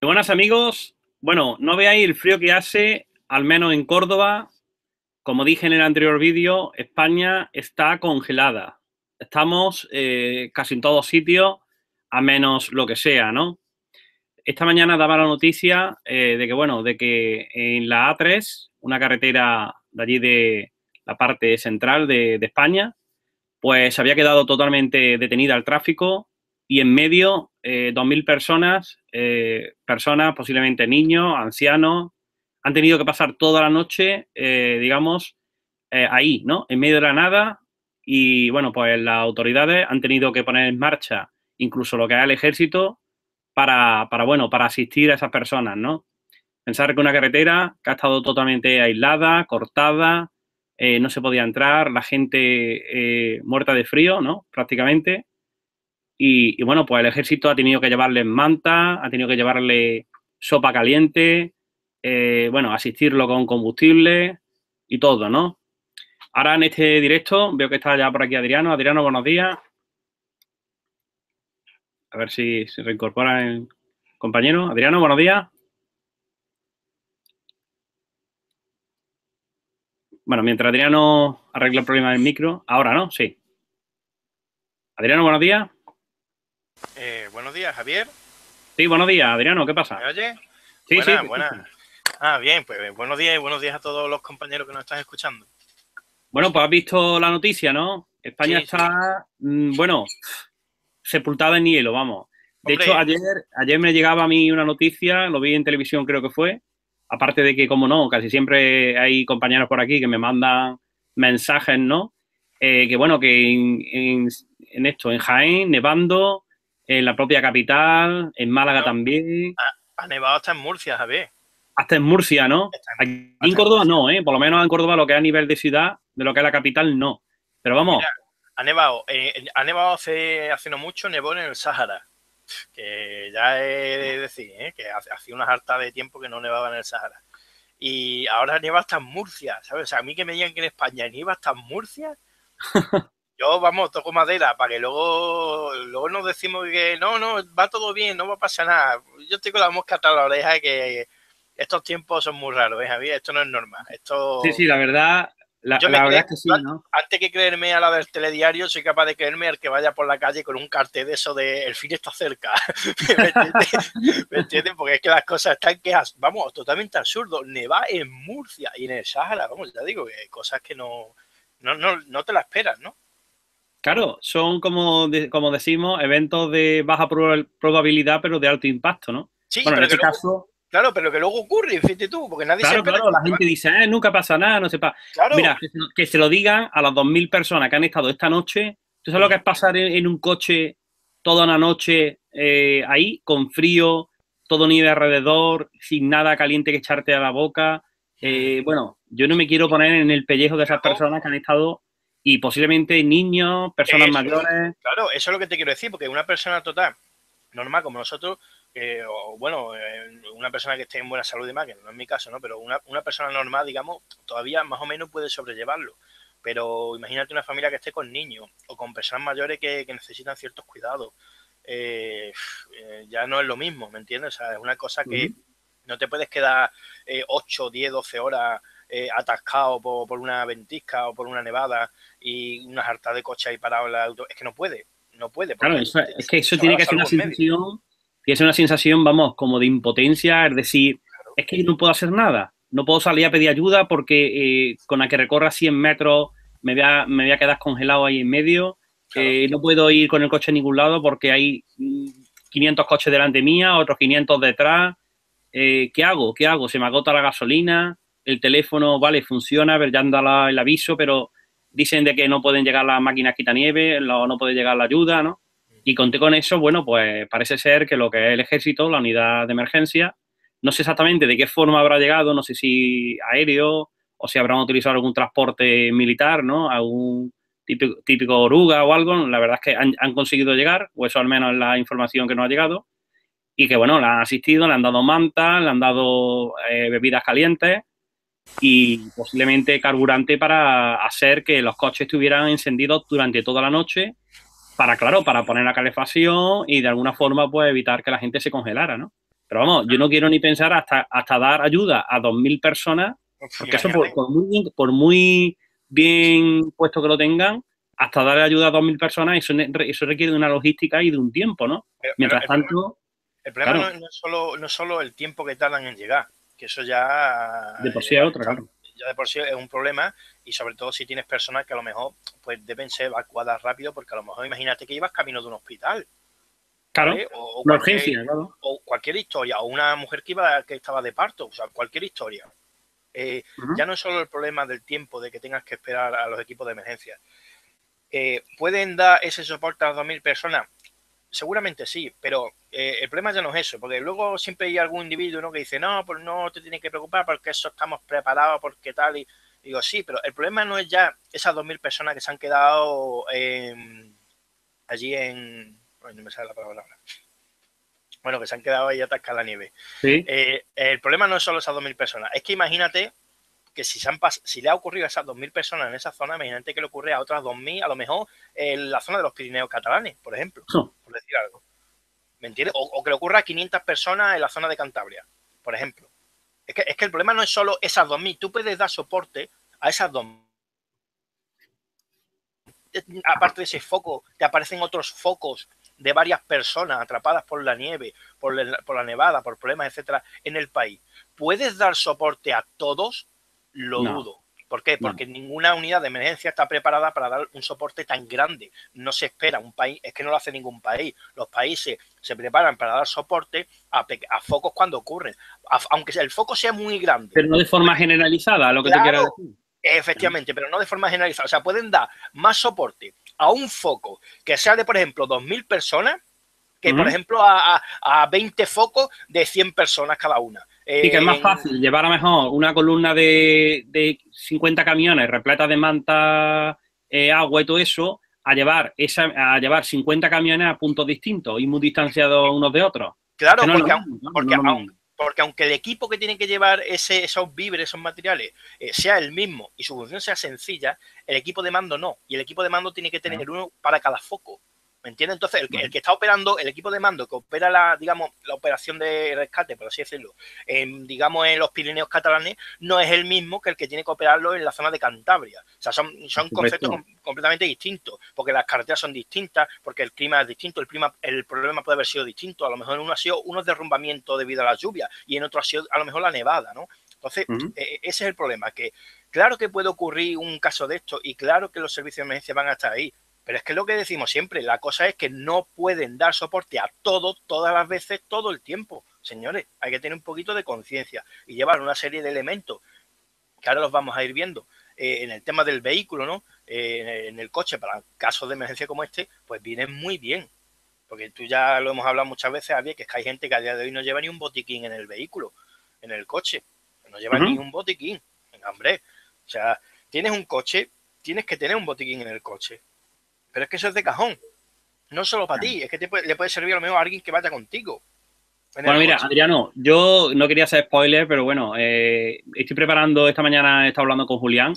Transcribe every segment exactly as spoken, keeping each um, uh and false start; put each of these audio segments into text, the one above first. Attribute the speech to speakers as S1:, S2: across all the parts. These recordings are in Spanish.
S1: Buenas amigos, bueno, no veáis el frío que hace, al menos en Córdoba. Como dije en el anterior vídeo, España está congelada. Estamos eh, casi en todos sitios, a menos lo que sea, ¿no? Esta mañana daba la noticia eh, de que, bueno, de que en la A tres, una carretera de allí de la parte central de, de España, pues había quedado totalmente detenida el tráfico y en medio eh, dos mil personas, eh, personas, posiblemente niños, ancianos, han tenido que pasar toda la noche, eh, digamos, eh, ahí, ¿no? En medio de la nada y, bueno, pues las autoridades han tenido que poner en marcha incluso lo que es el ejército para, para, bueno, para asistir a esas personas, ¿no? Pensar que una carretera que ha estado totalmente aislada, cortada, eh, no se podía entrar, la gente eh, muerta de frío, ¿no? Prácticamente. Y, y, bueno, pues el ejército ha tenido que llevarle manta, ha tenido que llevarle sopa caliente, eh, bueno, asistirlo con combustible y todo, ¿no? Ahora en este directo veo que está ya por aquí Adriano. Adriano, buenos días. A ver si se reincorpora el compañero. Adriano, buenos días. Bueno, mientras Adriano arregla el problema del micro. Ahora, ¿no? Sí. Adriano, buenos días.
S2: Eh, buenos días, Javier.
S1: Sí, buenos días, Adriano, ¿qué pasa?
S2: ¿Me oye?
S1: Sí,
S2: buenas,
S1: sí.
S2: buenas. Ah, bien, pues buenos días y buenos días a todos los compañeros que nos están escuchando.
S1: Bueno, pues has visto la noticia, ¿no? España
S2: Sí,
S1: está, sí. bueno, sepultada en hielo, vamos. De
S2: Hombre,
S1: hecho, ayer, ayer me llegaba a mí una noticia, lo vi en televisión creo que fue, aparte de que, como no, casi siempre hay compañeros por aquí que me mandan mensajes, ¿no? Eh, que bueno, que en, en, en esto, en Jaén, nevando, en la propia capital, en Málaga
S2: no,
S1: también,
S2: ha, ha nevado hasta en Murcia, Javier.
S1: hasta en Murcia, ¿no?
S2: Está en-
S1: Aquí en
S2: hasta en
S1: Córdoba
S2: Murcia.
S1: no, ¿eh? Por lo menos en Córdoba lo que es a nivel de ciudad, de lo que es la capital, no. Pero
S2: Pues mira,
S1: vamos,
S2: ha nevado, eh, ha nevado hace, hace no mucho, nevó en el Sáhara, que ya he de decir, ¿eh? Que hace, hacía unas hartas de tiempo que no nevaba en el Sáhara. Y ahora nieva hasta en Murcia, ¿sabes? O sea, a mí que me digan que en España nieva hasta en Murcia, yo, vamos, toco madera para que luego, luego nos decimos que no, no, va todo bien, no va a pasar nada. Yo estoy con la mosca atrás de la oreja que estos tiempos son muy raros, ¿eh, Javier? Esto no es normal.
S1: sí,
S2: Esto...
S1: sí, la verdad, la,
S2: Yo me
S1: la verdad
S2: creo,
S1: es que sí, ¿no?
S2: antes que creerme a la del telediario, soy capaz de creerme al que vaya por la calle con un cartel de eso de el fin está cerca. ¿Me entiendes? ¿Me entiendes? Porque es que las cosas están que, vamos, totalmente absurdo. Neva en Murcia y en el Sáhara, vamos, ya digo, que hay cosas que no, no, no, no te las esperas, ¿no?
S1: Claro, son como, de- como decimos, eventos de baja proba- probabilidad, pero de alto impacto, ¿no?
S2: Sí,
S1: Bueno, en
S2: pero que
S1: este
S2: luego,
S1: caso,
S2: claro, pero que luego ocurre, fíjate tú, porque nadie se
S1: claro,
S2: espera
S1: claro,
S2: que
S1: la
S2: se va.
S1: gente dice, eh, nunca pasa nada, no sepa.
S2: Claro.
S1: Mira, que se, lo que se lo digan a las dos mil personas que han estado esta noche. ¿Tú sabes lo que es pasar en, en un coche toda una noche eh, ahí, con frío, todo nieve alrededor, sin nada caliente que echarte a la boca? Eh, bueno, yo no me quiero poner en el pellejo de esas
S2: Luego,
S1: personas que han estado, y posiblemente niños, personas
S2: eso,
S1: mayores.
S2: claro, eso es lo que te quiero decir, porque una persona total, normal como nosotros, eh, o bueno, eh, una persona que esté en buena salud y demás, que no es mi caso, ¿no? Pero una, una persona normal, digamos, todavía más o menos puede sobrellevarlo. Pero imagínate una familia que esté con niños o con personas mayores que, que necesitan ciertos cuidados. Eh, eh, ya no es lo mismo, ¿me entiendes? O sea, es una cosa que
S1: Ujú.
S2: no te puedes quedar eh, ocho, diez, doce horas eh, atascado por, por, una ventisca o por una nevada y unas hartas de coche ahí parado en la auto. Es que no puede, no puede,
S1: Claro,
S2: porque
S1: eso,
S2: te,
S1: es que eso
S2: se va
S1: tiene
S2: la
S1: que ser una
S2: salud en medio.
S1: sensación, tiene que ser una sensación, vamos, como de impotencia, es decir,
S2: Claro,
S1: es que no puedo hacer nada, no puedo salir a pedir ayuda porque eh, con la que recorra cien metros me voy a, me voy a quedar congelado ahí en medio,
S2: claro.
S1: eh, no puedo ir con el coche a ningún lado porque hay mm, quinientos coches delante mía, otros quinientos detrás. Eh, ¿qué hago? ¿Qué hago? Se me agota la gasolina, el teléfono, vale, funciona, ver, ya anda la- el aviso, pero dicen de que no pueden llegar las máquinas quitanieve, no, no puede llegar la ayuda, ¿no? Y conté con eso, bueno, pues parece ser que lo que es el ejército, la unidad de emergencia, no sé exactamente de qué forma habrá llegado, no sé si aéreo o si habrán utilizado algún transporte militar, ¿no? Algún típico, típico oruga o algo, la verdad es que han, han conseguido llegar, o eso al menos es la información que nos ha llegado, y que, bueno, le han asistido, le han dado mantas, le han dado eh, bebidas calientes y posiblemente carburante para hacer que los coches estuvieran encendidos durante toda la noche para, claro, para poner la calefacción y de alguna forma pues evitar que la gente se congelara, ¿no? Pero vamos, yo no quiero ni pensar hasta, hasta dar ayuda a dos mil personas, porque eso por,
S2: Imagínate.
S1: por muy bien, por muy bien puesto que lo tengan, hasta dar ayuda a dos mil personas, eso, ne- eso requiere de una logística y de un tiempo, ¿no?
S2: Pero, pero
S1: Mientras
S2: el problema,
S1: tanto,
S2: el problema no,
S1: claro,
S2: no es solo, no es solo el tiempo que tardan en llegar, que eso ya,
S1: de por sí es
S2: ya,
S1: otra,
S2: está-
S1: claro.
S2: ya de por sí es un problema, y sobre todo si tienes personas que a lo mejor pues deben ser evacuadas rápido, porque a lo mejor imagínate que ibas camino de un hospital,
S1: Claro,
S2: ¿vale? O, o
S1: una
S2: cualquier
S1: urgencia, claro.
S2: o cualquier historia, o una mujer que iba que estaba de parto, o sea, cualquier historia. Eh,
S1: Ujú.
S2: ya no es solo el problema del tiempo de que tengas que esperar a los equipos de emergencia. Eh, ¿Pueden dar ese soporte a dos mil personas? Seguramente sí, pero eh, el problema ya no es eso, porque luego siempre hay algún individuo, ¿no?, que dice, no, pues no te tienes que preocupar porque eso estamos preparados, porque tal, y digo, sí, pero el problema no es ya esas dos mil personas que se han quedado eh, allí en... Ay, no me sale la palabra ahora. Bueno, que se han quedado ahí atascadas la nieve.
S1: Sí,
S2: Eh, el problema no es solo esas dos mil personas, es que imagínate que si, se han si le ha ocurrido a esas dos mil personas en esa zona, imagínate que le ocurre a otras dos mil, a lo mejor en la zona de los Pirineos catalanes, por ejemplo,
S1: eso.
S2: por decir algo. ¿Me entiendes? O, o, que le ocurra a quinientas personas en la zona de Cantabria, por ejemplo. Es que, es que el problema no es solo esas dos mil, tú puedes dar soporte a esas dos mil. Aparte de ese foco, te aparecen otros focos de varias personas atrapadas por la nieve, por la, por la nevada, por problemas, etcétera, en el país. ¿Puedes dar soporte a todos? Lo
S1: No,
S2: dudo. ¿Por qué?
S1: no.
S2: Porque ninguna unidad de emergencia está preparada para dar un soporte tan grande. No se espera un país, es que no lo hace ningún país. Los países se preparan para dar soporte a, a focos cuando ocurren. A, aunque el foco sea muy grande.
S1: Pero no de forma generalizada, lo que te quiero
S2: Claro,
S1: decir.
S2: efectivamente, pero no de forma generalizada. O sea, pueden dar más soporte a un foco que sea de, por ejemplo, dos mil personas, que, por
S1: Ujú.
S2: ejemplo, a, a, a veinte focos de cien personas cada una.
S1: Sí, que es
S2: Eh,
S1: más
S2: en,
S1: fácil llevar a lo mejor una columna de, de cincuenta camiones repletas de manta, eh, agua y todo eso, a llevar, esa, a llevar cincuenta camiones a puntos distintos y muy distanciados unos de otros. Es que
S2: claro,
S1: no es lo
S2: porque,
S1: mismo, ¿no? No
S2: porque,
S1: es lo
S2: aunque,
S1: mismo.
S2: porque aunque el equipo que tiene que llevar ese, esos víveres, esos materiales, eh, sea el mismo y su función sea sencilla, el equipo de mando no. Y el equipo de mando tiene que
S1: Claro,
S2: tener uno para cada foco. ¿Me entiendes? Entonces, el que,
S1: claro.
S2: el que está operando, el equipo de mando que opera la, digamos, la operación de rescate, por así decirlo, en, digamos, en los Pirineos catalanes, no es el mismo que el que tiene que operarlo en la zona de Cantabria. O sea, son,
S1: Por
S2: son conceptos com
S1: supuesto.
S2: completamente distintos, porque las carreteras son distintas, porque el clima es distinto, el, clima, el problema puede haber sido distinto. A lo mejor en uno ha sido unos derrumbamientos debido a las lluvias y en otro ha sido a lo mejor la nevada, ¿no? Entonces,
S1: Ujú.
S2: eh, ese es el problema, que claro que puede ocurrir un caso de esto y claro que los servicios de emergencia van a estar ahí, pero es que lo que decimos siempre, la cosa es que no pueden dar soporte a todo, todas las veces, todo el tiempo. Señores, hay que tener un poquito de conciencia y llevar una serie de elementos que ahora los vamos a ir viendo. Eh, en el tema del vehículo, ¿no? Eh, en el coche, para casos de emergencia como este, pues viene muy bien. Porque tú ya lo hemos hablado muchas veces, Javier, que es que hay gente que a día de hoy no lleva ni un botiquín en el vehículo, en el coche. No lleva ni
S1: Ujú.
S2: un botiquín. Venga, hombre. O sea, tienes un coche, tienes que tener un botiquín en el coche. Pero es que eso es de cajón. No solo para ti, es que te puede, le puede servir a lo mejor a alguien que vaya contigo en el
S1: Bueno, mira,
S2: coche.
S1: Adriano, yo no quería hacer spoiler, pero bueno, eh, estoy preparando, esta mañana he estado hablando con Julián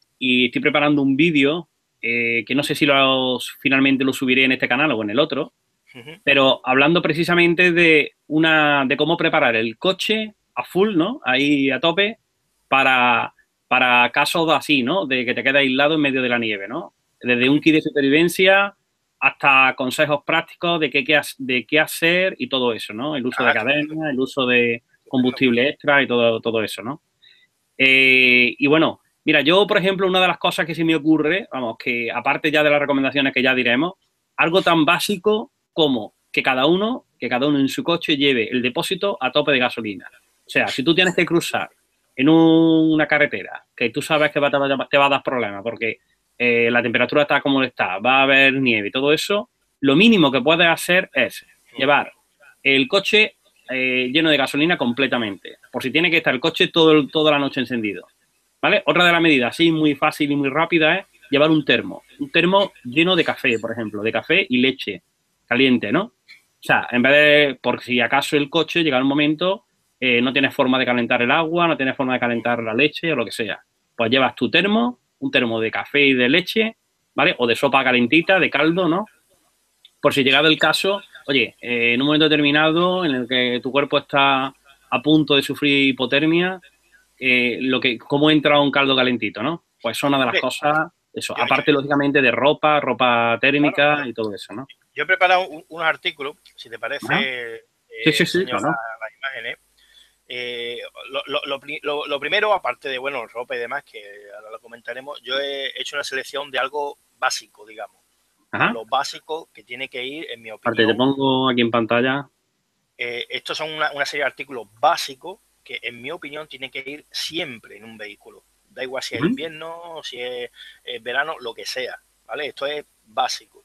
S1: y estoy preparando un vídeo eh, que no sé si lo, finalmente lo subiré en este canal o en el otro,
S2: Uh -huh.
S1: pero hablando precisamente de una de cómo preparar el coche a full, ¿no? Ahí a tope para, para casos así, ¿no? De que te quedas aislado en medio de la nieve, ¿no? Desde
S2: Uh
S1: un
S2: -huh.
S1: kit de supervivencia hasta consejos prácticos de qué, qué, de qué hacer y todo eso, ¿no? El uso de
S2: Ah, estupendo,
S1: cadenas, el uso de
S2: estupendo.
S1: combustible extra y todo, todo eso, ¿no? Eh, y bueno, mira, yo, por ejemplo, una de las cosas que se me ocurre, vamos, que aparte ya de las recomendaciones que ya diremos, algo tan básico como que cada uno, que cada uno en su coche lleve el depósito a tope de gasolina. O sea, si tú tienes que cruzar en un, una carretera que tú sabes que va, te, va, te va a dar problemas porque eh, la temperatura está como está, va a haber nieve y todo eso, lo mínimo que puedes hacer es llevar el coche eh, lleno de gasolina completamente, por si tiene que estar el coche todo, toda la noche encendido. ¿Vale? Otra de las medidas, así muy fácil y muy rápida, es llevar un termo. Un termo lleno de café, por ejemplo, de café y leche caliente, ¿no? O sea, en vez de, por si acaso el coche llega un momento, eh, no tienes forma de calentar el agua, no tienes forma de calentar la leche o lo que sea. Pues llevas tu termo, un termo de café y de leche, ¿vale? O de sopa calentita, de caldo, ¿no? Por si llegado el caso, oye, eh, en un momento determinado en el que tu cuerpo está a punto de sufrir hipotermia, eh, lo que, cómo entra un caldo calentito, ¿no? Pues son una de las
S2: Hombre,
S1: cosas, eso,
S2: yo, yo-
S1: aparte lógicamente de ropa, ropa
S2: claro,
S1: térmica y todo eso, ¿no?
S2: yo he preparado un- unos artículos, si te
S1: Ajá.
S2: parece,
S1: Sí,
S2: eh,
S1: sí, sí,
S2: enseño
S1: claro.
S2: la- las imágenes. Eh, lo, lo- lo pri- lo- lo primero, aparte de, bueno, ropa y demás, que ahora lo comentaremos, yo he hecho una selección de algo básico, digamos.
S1: Ajá.
S2: Lo básico que tiene que ir, en mi
S1: Aparte, te
S2: opinión,
S1: pongo aquí en pantalla.
S2: eh, estos son una, una serie de artículos básicos que, en mi opinión, tienen que ir siempre en un vehículo. Da igual si es
S1: Ujú.
S2: invierno, si es, es verano, lo que sea, ¿vale? Esto es básico.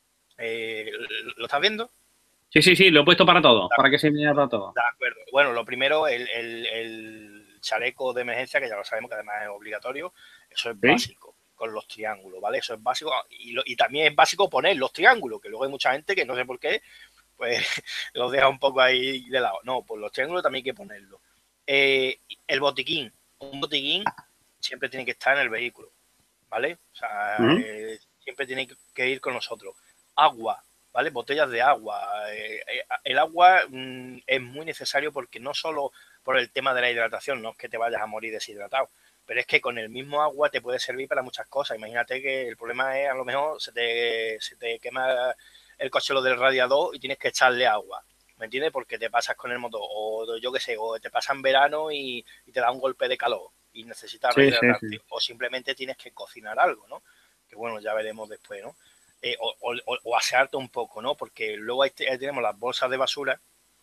S2: Eh, ¿Lo estás viendo?
S1: Sí, sí, sí, lo he puesto para todo, para que se vea para todo.
S2: De acuerdo. Bueno, lo primero, el, el, el chaleco de emergencia, que ya lo sabemos que además es obligatorio, eso es
S1: ¿Sí?
S2: básico, con los triángulos, ¿vale? Eso es básico. Y, lo, y también es básico poner los triángulos, que luego hay mucha gente que no sé por qué, pues los deja un poco ahí de lado. No, pues los triángulos también hay que ponerlos. Eh, el botiquín, un botiquín siempre tiene que estar en el vehículo, ¿vale? O sea,
S1: Ujú.
S2: eh, siempre tiene que ir con nosotros. Agua, ¿vale? Botellas de agua. Eh, eh, el agua mm, es muy necesario porque no solo por el tema de la hidratación, no es que te vayas a morir deshidratado, pero es que con el mismo agua te puede servir para muchas cosas. Imagínate que el problema es, a lo mejor, se te, se te quema el coche lo del radiador y tienes que echarle agua. ¿Me entiendes? Porque te pasas con el motor, o yo qué sé, o te pasa en verano y, y te da un golpe de calor y necesitas
S1: Sí, sí,
S2: rehidratarte,
S1: sí.
S2: o simplemente tienes que cocinar algo, ¿no? Que bueno, ya veremos después, ¿no? Eh, o, o, o, asearte un poco, ¿no? Porque luego ahí, ahí tenemos las bolsas de basura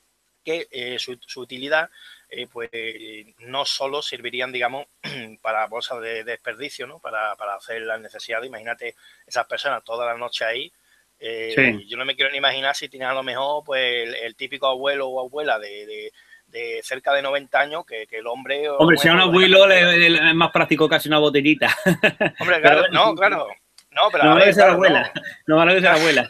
S2: que eh, su, su, utilidad eh, pues no solo servirían, digamos, para bolsas de, de desperdicio, ¿no? Para, para hacer las necesidades. Imagínate esas personas toda la noche ahí.
S1: Sí.
S2: Eh, yo no me quiero ni imaginar si tienes a lo mejor pues el, el típico abuelo o abuela de, de, de cerca de noventa años que, que el hombre o
S1: Hombre, si a un
S2: mejor lo deja
S1: abuelo
S2: metido.
S1: le, le- es más práctico casi una botellita.
S2: Hombre,
S1: Pero
S2: claro,
S1: bueno,
S2: no,
S1: sí, sí.
S2: claro. No, pero
S1: Lo
S2: a
S1: malo que
S2: ver,
S1: sea la
S2: claro,
S1: abuela.
S2: no.
S1: Lo malo que sea la abuela.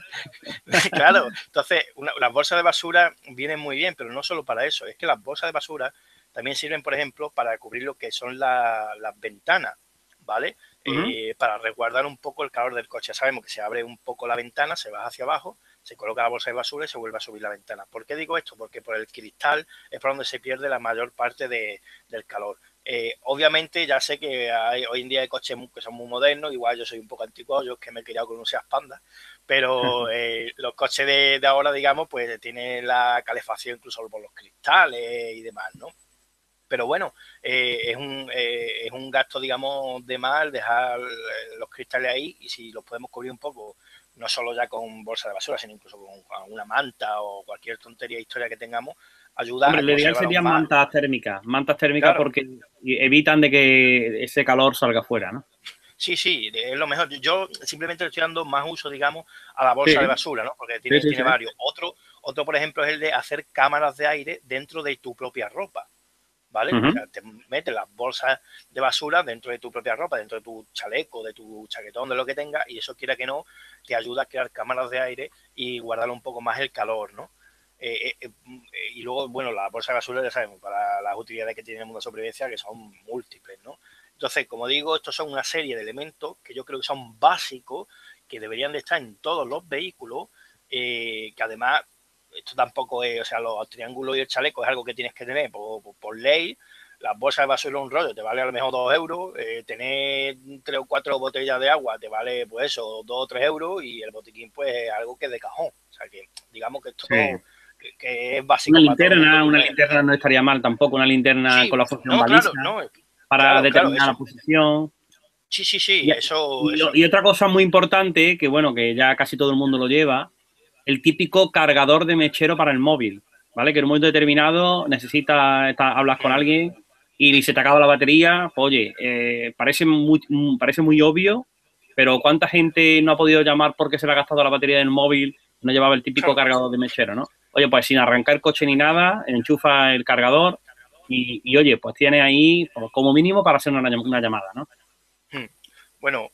S2: Claro, entonces una, las bolsas de basura vienen muy bien, pero no solo para eso, es que las bolsas de basura también sirven, por ejemplo, para cubrir lo que son la, las ventanas, ¿vale?
S1: Ujú.
S2: Eh, para resguardar un poco el calor del coche. Sabemos que se abre un poco la ventana, se baja hacia abajo, se coloca la bolsa de basura y se vuelve a subir la ventana. ¿Por qué digo esto? Porque por el cristal es por donde se pierde la mayor parte de, del calor. Eh, obviamente ya sé que hay, hoy en día hay coches que son muy modernos, igual yo soy un poco antiguo, yo es que me he criado con un Seat Panda, pero eh, los coches de, de, ahora, digamos, pues tienen la calefacción incluso por los cristales y demás, ¿no? Pero bueno, eh, es, un, eh, es un gasto, digamos, de mal dejar los cristales ahí y si los podemos cubrir un poco, no solo ya con bolsa de basura, sino incluso con, con una manta o cualquier tontería historia que tengamos, ayuda
S1: Hombre,
S2: a
S1: lo ideal
S2: conservar aún
S1: serían
S2: más.
S1: mantas térmicas. Mantas térmicas
S2: Claro,
S1: porque evitan de que ese calor salga fuera, ¿no?
S2: sí, sí, es lo mejor. Yo simplemente le estoy dando más uso, digamos, a la
S1: Sí,
S2: bolsa de basura, ¿no? Porque
S1: sí,
S2: tiene,
S1: sí,
S2: tiene
S1: sí.
S2: varios. Otro, otro, por ejemplo, es el de hacer cámaras de aire dentro de tu propia ropa, ¿vale? O
S1: Ujú.
S2: sea, te metes las bolsas de basura dentro de tu propia ropa, dentro de tu chaleco, de tu chaquetón, de lo que tengas, y eso, quiera que no, te ayuda a crear cámaras de aire y guardar un poco más el calor, ¿no? Eh, eh, eh, y luego, bueno, la bolsa de basura ya sabemos, para las utilidades que tiene el mundo de sobrevivencia, que son múltiples, ¿no? Entonces, como digo, estos son una serie de elementos que yo creo que son básicos, que deberían de estar en todos los vehículos, eh, que además, esto tampoco es, o sea, los triángulos y el chaleco es algo que tienes que tener por, por, por ley. Las bolsas de basura un rollo te vale a lo mejor dos euros, eh, tener tres o cuatro botellas de agua te vale, pues eso, dos o tres euros, y el botiquín, pues, algo que es de cajón. O sea, que digamos que esto
S1: Sí.
S2: que, que es
S1: Una
S2: básico para todo el mundo.
S1: linterna,
S2: Y
S1: una
S2: no es,
S1: linterna no estaría mal tampoco, una linterna
S2: sí,
S1: con la función
S2: no, claro,
S1: baliza
S2: no,
S1: para
S2: claro, claro,
S1: determinar
S2: eso.
S1: la posición.
S2: Sí, sí, sí,
S1: Y,
S2: eso,
S1: y-
S2: eso.
S1: y otra cosa muy importante, que bueno, que ya casi todo el mundo lo lleva, el típico cargador de mechero para el móvil, ¿vale? Que en un momento determinado necesitas, estar- hablas con
S2: Mm,
S1: alguien y se te acaba la batería. Pues, oye, eh, parece muy, mm, parece muy obvio, pero ¿cuánta gente no ha podido llamar porque se le ha gastado la batería del móvil? No llevaba el típico cargador de mechero, ¿no? Oye, pues sin arrancar el coche ni nada, enchufa el cargador y, y, oye, pues tiene ahí pues, como mínimo para hacer una, llam- una llamada, ¿no?
S2: mm. Bueno,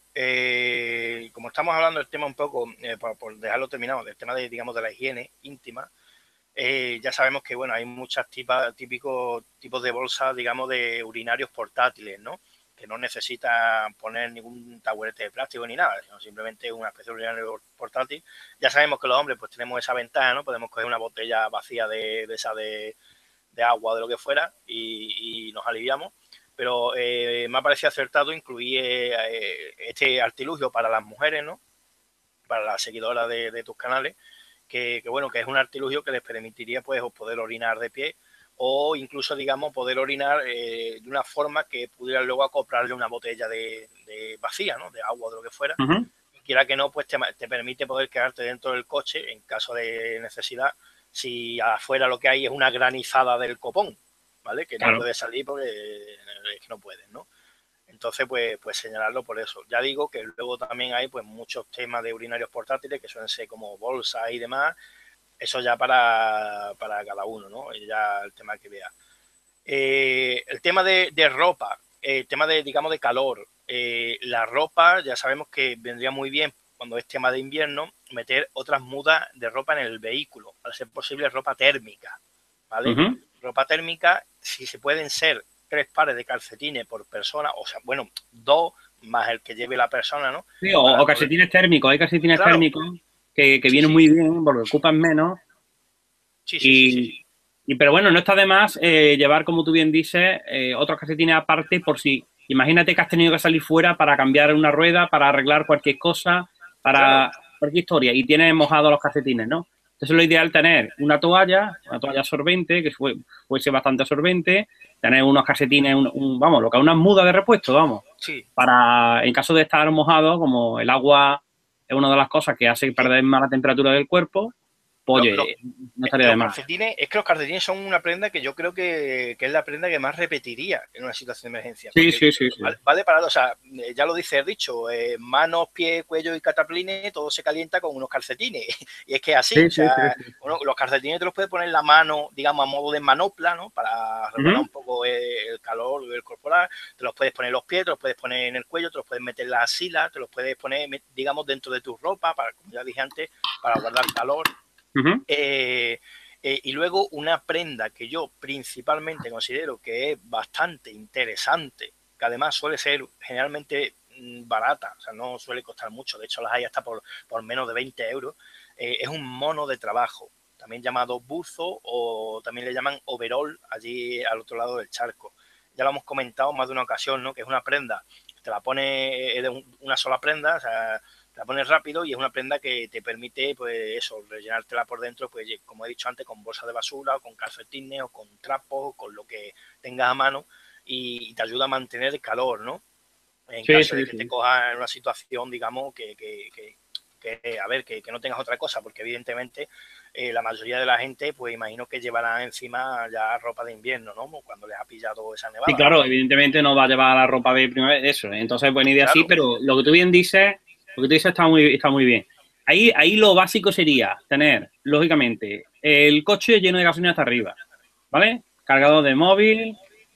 S2: eh, como estamos hablando del tema un poco, eh, por, por dejarlo terminado, del tema de, digamos, de la higiene íntima, eh, ya sabemos que, bueno, hay muchos típicos tipos de bolsas, digamos, de urinarios portátiles, ¿no? que no necesita poner ningún taburete de plástico ni nada, sino simplemente una especie de urinario portátil. Ya sabemos que los hombres pues tenemos esa ventaja, ¿no? Podemos coger una botella vacía de, de esa de, de agua o de lo que fuera y, y nos aliviamos. Pero eh, me ha parecido acertado incluir eh, este artilugio para las mujeres, ¿no? Para las seguidoras de, de tus canales, que, que bueno, que es un artilugio que les permitiría pues poder orinar de pie o incluso, digamos, poder orinar eh, de una forma que pudieran luego acoplarle una botella de, de vacía, ¿no? De agua o de lo que fuera. Uh-huh. Y quiera que no, pues te, te permite poder quedarte dentro del coche en caso de necesidad, si afuera lo que hay es una granizada del copón, ¿vale? Que claro, no puede salir porque es que no puedes, ¿no? Entonces, pues, pues señalarlo por eso. Ya digo que luego también hay pues muchos temas de urinarios portátiles que suelen ser como bolsas y demás. Eso ya para, para cada uno, ¿no? Y ya el tema que vea. Eh, el tema de, de ropa, el tema de, digamos, de calor. Eh, la ropa, ya sabemos que vendría muy bien cuando es tema de invierno, meter otras mudas de ropa en el vehículo. Al ser posible, ropa térmica, ¿vale? Uh-huh. Ropa térmica, si se pueden ser tres pares de calcetines por persona, o sea, bueno, dos más el que lleve la persona, ¿no?
S1: Sí, o, o calcetines poder... térmicos, hay calcetines claro. térmicos que, que sí, vienen sí, muy sí. bien porque ocupan menos.
S2: Sí, sí,
S1: y,
S2: sí, sí.
S1: Y, pero bueno, no está de más eh, llevar, como tú bien dices, eh, otros calcetines aparte por si, imagínate que has tenido que salir fuera para cambiar una rueda, para arreglar cualquier cosa, para claro. cualquier historia, y tienes mojados los calcetines, ¿no? Entonces lo ideal es tener una toalla, una toalla absorbente, que fue, fuese bastante absorbente, tener unos calcetines, un, un, vamos, lo que es una muda de repuesto, vamos,
S2: sí.
S1: para, en caso de estar mojado, como el agua es una de las cosas que hace perder más la temperatura del cuerpo, pues, oye,
S2: lo, lo,
S1: no estaría
S2: los
S1: de más.
S2: Calcetines, es que los calcetines son una prenda que yo creo que, que es la prenda que más repetiría en una situación de emergencia.
S1: Sí, sí, sí, sí.
S2: Vale, vale para, o sea, ya lo dice el dicho, eh, manos, pies, cuello y cataplines, todo se calienta con unos calcetines. Y es que así, sí, o sea, sí, sí, sí. Bueno, los calcetines te los puedes poner en la mano, digamos, a modo de manopla, ¿no? Para regular uh-huh. un poco el calor el corporal. Te los puedes poner en los pies, te los puedes poner en el cuello, te los puedes meter en la axila, te los puedes poner, digamos, dentro de tu ropa, para, como ya dije antes, para guardar calor. Uh-huh. eh, eh, y luego una prenda que yo principalmente considero que es bastante interesante, que además suele ser generalmente mmm, barata, o sea, no suele costar mucho, de hecho las hay hasta por, por menos de veinte euros, eh, es un mono de trabajo, también llamado buzo o también le llaman overall allí al otro lado del charco. Ya lo hemos comentado más de una ocasión, ¿no? Que es una prenda, te la pone de un, una sola prenda, o sea, la pones rápido y es una prenda que te permite, pues eso, rellenártela por dentro, pues como he dicho antes, con bolsa de basura, o con calcetines, o con trapos, con lo que tengas a mano y te ayuda a mantener el calor, ¿no? En sí, caso sí, de que sí. te cojas en una situación, digamos, que, que, que, que a ver, que, que no tengas otra cosa, porque evidentemente eh, la mayoría de la gente, pues imagino que llevará encima ya ropa de invierno, ¿no? Cuando les ha pillado esa nevada.
S1: Sí, claro, evidentemente no va a llevar la ropa de primavera, eso, entonces buena idea claro. sí, pero lo que tú bien dices... Lo que tú dices está muy, está muy bien. Ahí, ahí lo básico sería tener, lógicamente, el coche lleno de gasolina hasta arriba, ¿vale? Cargador de móvil,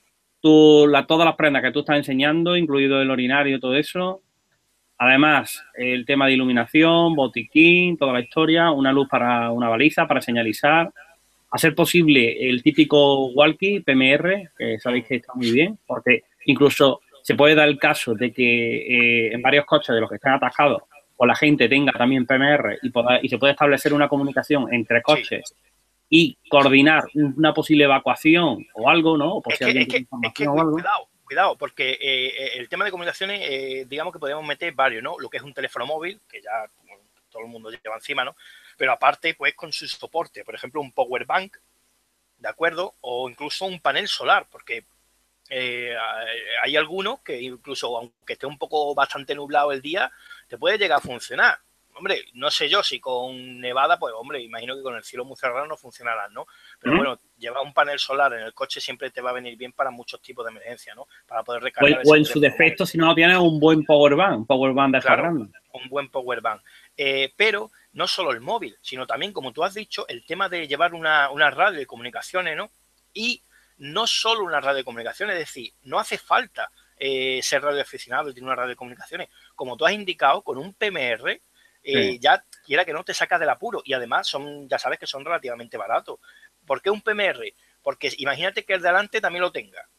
S1: tú, la, todas las prendas que tú estás enseñando, incluido el urinario, todo eso. Además, el tema de iluminación, botiquín, toda la historia, una luz para una baliza, para señalizar. A ser posible, el típico walkie P M R, que sabéis que está muy bien, porque incluso... se puede dar el caso de que eh, en varios coches de los que estén atascados o la gente tenga también P M R y, poda, y se puede establecer una comunicación entre coches sí. y coordinar una posible evacuación o algo, ¿no? O por
S2: es
S1: si
S2: que,
S1: alguien
S2: es que,
S1: tiene información
S2: es que,
S1: o algo.
S2: Cuidado, cuidado, porque eh, el tema de comunicaciones, eh, digamos que podemos meter varios, ¿no? Lo que es un teléfono móvil, que ya bueno, todo el mundo lleva encima, ¿no? Pero aparte, pues con su soporte, por ejemplo, un power bank, ¿de acuerdo? O incluso un panel solar, porque Eh, hay algunos que incluso aunque esté un poco bastante nublado el día, te puede llegar a funcionar. Hombre, no sé yo si con nevada, pues hombre, imagino que con el cielo muy cerrado no funcionarán, ¿no? Pero ¿Mm? bueno, llevar un panel solar en el coche siempre te va a venir bien para muchos tipos de emergencia, ¿no? Para poder recargar.
S1: O, o en su defecto, si no lo tienes, un buen power bank, un power bank de esta
S2: claro,
S1: grande.
S2: Un buen power bank. Eh, pero no solo el móvil, sino también, como tú has dicho, el tema de llevar una, una radio de comunicaciones, ¿no? Y no solo una radio de comunicaciones, es decir, no hace falta eh, ser radioaficionado y tener una radio de comunicaciones. Como tú has indicado, con un P M R eh, sí. ya quiera que no te sacas del apuro y además son, ya sabes que son relativamente baratos. ¿Por qué un P M R? Porque imagínate que el de adelante también lo tenga,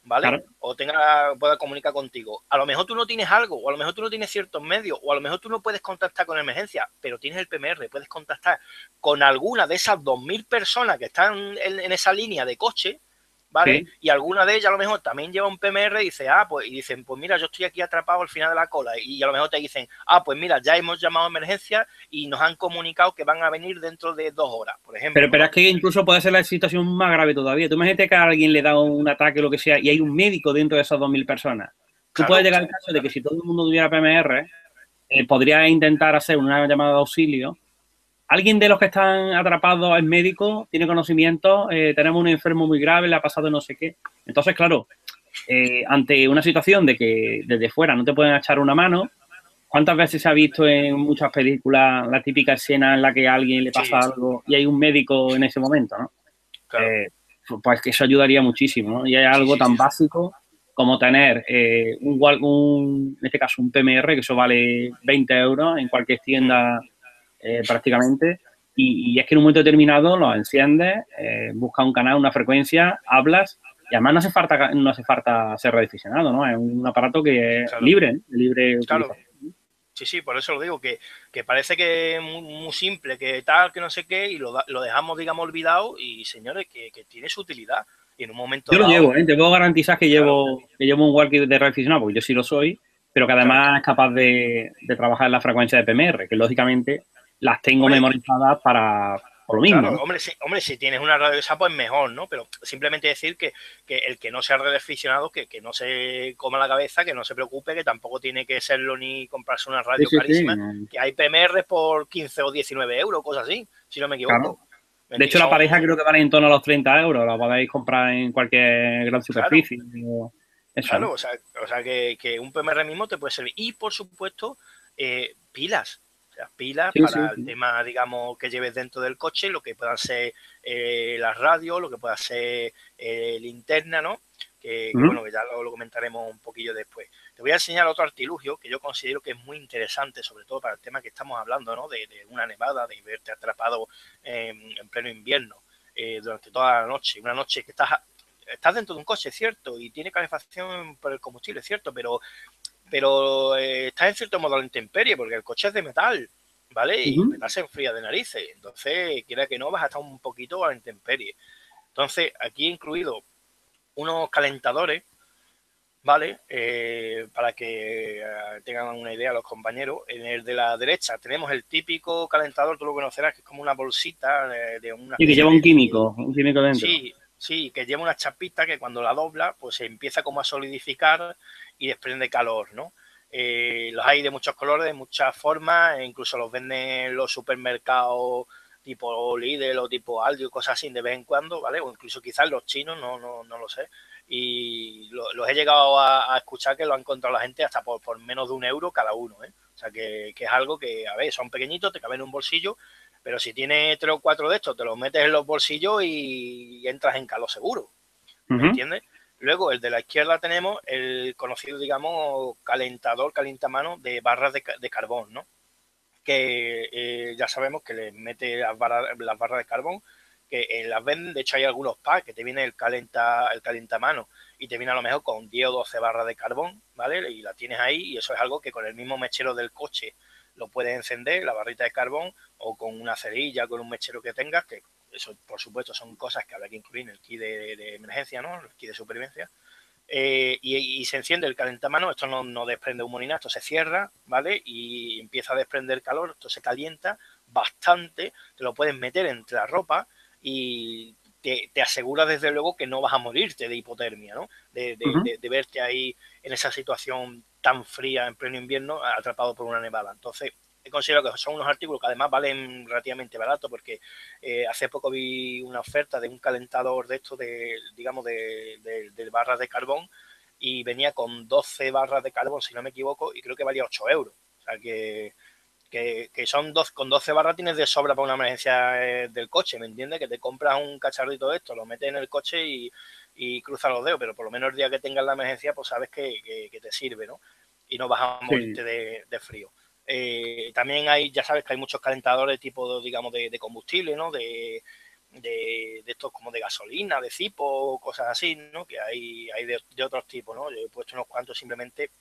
S2: ¿vale?
S1: Claro.
S2: O tenga, pueda comunicar contigo. A lo mejor tú no tienes algo, o a lo mejor tú no tienes ciertos medios, o a lo mejor tú no puedes contactar con emergencia, pero tienes el P M R, puedes contactar con alguna de esas dos mil personas que están en, en esa línea de coche, ¿vale?
S1: Sí.
S2: Y alguna de ellas a lo mejor también lleva un P M R y dice, ah, pues, y dicen, pues mira, yo estoy aquí atrapado al final de la cola. Y a lo mejor te dicen, ah, pues mira, ya hemos llamado a emergencia y nos han comunicado que van a venir dentro de dos horas, por ejemplo,
S1: Pero, pero
S2: ¿no?
S1: es que incluso puede ser la situación más grave todavía. Tú imagínate que a alguien le da un ataque o lo que sea y hay un médico dentro de esas dos mil personas. Tú puedes
S2: Claro,
S1: llegar al caso de que si todo el mundo tuviera P M R, eh, podría intentar hacer una llamada de auxilio. Alguien de los que están atrapados es médico, tiene conocimiento, eh, tenemos un enfermo muy grave, le ha pasado no sé qué. Entonces, claro, eh, ante una situación de que desde fuera no te pueden echar una mano, ¿cuántas veces se ha visto en muchas películas la típica escena en la que a alguien le pasa
S2: sí,
S1: algo y hay un médico en ese momento, ¿no?
S2: claro.
S1: Eh, pues que eso ayudaría muchísimo, ¿no? Y hay
S2: Sí,
S1: algo
S2: sí,
S1: tan
S2: sí.
S1: básico como tener eh, un, un, en este caso, un P M R, que eso vale veinte euros en cualquier
S2: Hmm.
S1: tienda eh, prácticamente, y, y, es que en un momento determinado lo enciendes, eh, buscas un canal, una frecuencia, hablas, y además no hace falta, no hace falta ser radioaficionado, ¿no? Es un aparato que es
S2: Claro,
S1: libre, libre
S2: claro.
S1: utilización.
S2: Sí, sí, por eso lo digo, que, que parece que es muy, muy simple, que tal, que no sé qué, y lo, da- lo dejamos, digamos, olvidado, y señores, que, que tiene su utilidad. Y en un momento
S1: Yo lo
S2: dado,
S1: llevo, ¿eh? Te puedo garantizar que
S2: claro,
S1: llevo, que llevo un walkie de radioaficionado, porque yo sí lo soy, pero que
S2: claro.
S1: además es capaz de, de trabajar en la frecuencia de P M R, que lógicamente las tengo
S2: Hombre,
S1: memorizadas para, por lo mismo,
S2: claro,
S1: ¿no?
S2: hombre, si, hombre, si tienes una radio esa, pues mejor, ¿no? Pero simplemente decir que, que el que no sea radioaficionado, que, que no se coma la cabeza, que no se preocupe, que tampoco tiene que serlo ni comprarse una
S1: Sí,
S2: radio
S1: sí, sí,
S2: carísima, que hay P M R por quince o diecinueve euros, cosas así, si no me
S1: claro.
S2: equivoco.
S1: De
S2: Y
S1: hecho, la pareja
S2: son,
S1: creo que vale en torno a los treinta euros, la podéis comprar en cualquier gran
S2: claro,
S1: superficie. O eso,
S2: claro,
S1: ¿no?
S2: o sea, o sea que, que un P M R mismo te puede servir. Y por supuesto, eh, pilas. O sea, pilas
S1: Sí, sí,
S2: para el
S1: sí.
S2: tema, digamos, que lleves dentro del coche, lo que puedan ser eh, las radios, lo que pueda ser eh, linterna, ¿no? Que, que,
S1: Ujú.
S2: bueno, que ya lo, lo comentaremos un poquillo después. Te voy a enseñar otro artilugio que yo considero que es muy interesante, sobre todo para el tema que estamos hablando, ¿no? De, de una nevada, de verte atrapado en, en pleno invierno eh, durante toda la noche. Una noche que estás estás dentro de un coche, cierto, y tiene calefacción por el combustible, cierto, pero, pero eh, estás en cierto modo a la intemperie, porque el coche es de metal, ¿vale? Y el
S1: Ujú.
S2: metal se enfría de narices, entonces, quiera que no, vas a estar un poquito a la intemperie. Entonces, aquí he incluido unos calentadores, ¿vale? Eh, para que uh, tengan una idea los compañeros. En el de la derecha tenemos el típico calentador, tú lo conocerás, que es como una bolsita de, de una
S1: Sí, que
S2: especie
S1: lleva un
S2: de, de,
S1: químico, un químico dentro.
S2: sí, sí, que lleva una chapita que cuando la dobla, pues se empieza como a solidificar y desprende calor, ¿no? Eh, los hay de muchos colores, de muchas formas, e incluso los venden en los supermercados tipo Lidl o tipo Aldi o cosas así de vez en cuando, ¿vale? O incluso quizás los chinos, no, no, no lo sé. Y lo, los he llegado a, a, escuchar que lo han encontrado la gente hasta por, por menos de un euro cada uno, ¿eh? O sea, que, que es algo que, a ver, son pequeñitos, te caben en un bolsillo, pero si tienes tres o cuatro de estos, te los metes en los bolsillos y entras en calor seguro. ¿Me
S1: Ujú.
S2: entiendes? Luego, el de la izquierda tenemos el conocido, digamos, calentador, calientamano de barras de, de carbón, ¿no? Que eh, ya sabemos que le mete las barras, las barras de carbón, que eh, las venden, de hecho hay algunos packs que te viene el calenta el calentamano y te viene a lo mejor con diez o doce barras de carbón, ¿vale? Y la tienes ahí y eso es algo que con el mismo mechero del coche lo puedes encender, la barrita de carbón, o con una cerilla, con un mechero que tengas, que eso por supuesto son cosas que habrá que incluir en el kit de, de emergencia, ¿no? El kit de supervivencia. Eh, y, y, se enciende el calentamano, esto no, no desprende humo ni nada, esto se cierra, ¿vale? Y empieza a desprender calor, esto se calienta bastante, te lo puedes meter entre la ropa y te, te asegura desde luego que no vas a morirte de hipotermia, ¿no? De, de,
S1: Ujú.
S2: de, de verte ahí en esa situación tan fría en pleno invierno atrapado por una nevada. Entonces, he considerado que son unos artículos que además valen relativamente barato porque eh, hace poco vi una oferta de un calentador de esto de, digamos, de, de, de barras de carbón y venía con doce barras de carbón, si no me equivoco, y creo que valía ocho euros. O sea que, que, que son dos, con doce barras tienes de sobra para una emergencia eh, del coche, ¿me entiendes? Que te compras un cacharrito de esto, lo metes en el coche y, y cruzas los dedos, pero por lo menos el día que tengas la emergencia, pues sabes que, que, que te sirve, ¿no? Y no vas a
S1: Sí.
S2: morirte de, de frío. Eh, también hay, ya sabes que hay muchos calentadores tipo, digamos, de, de combustible, ¿no? De, de, de estos como de gasolina, de cipo, cosas así, ¿no? Que hay, hay de, de otros tipos, ¿no? Yo he puesto unos cuantos simplemente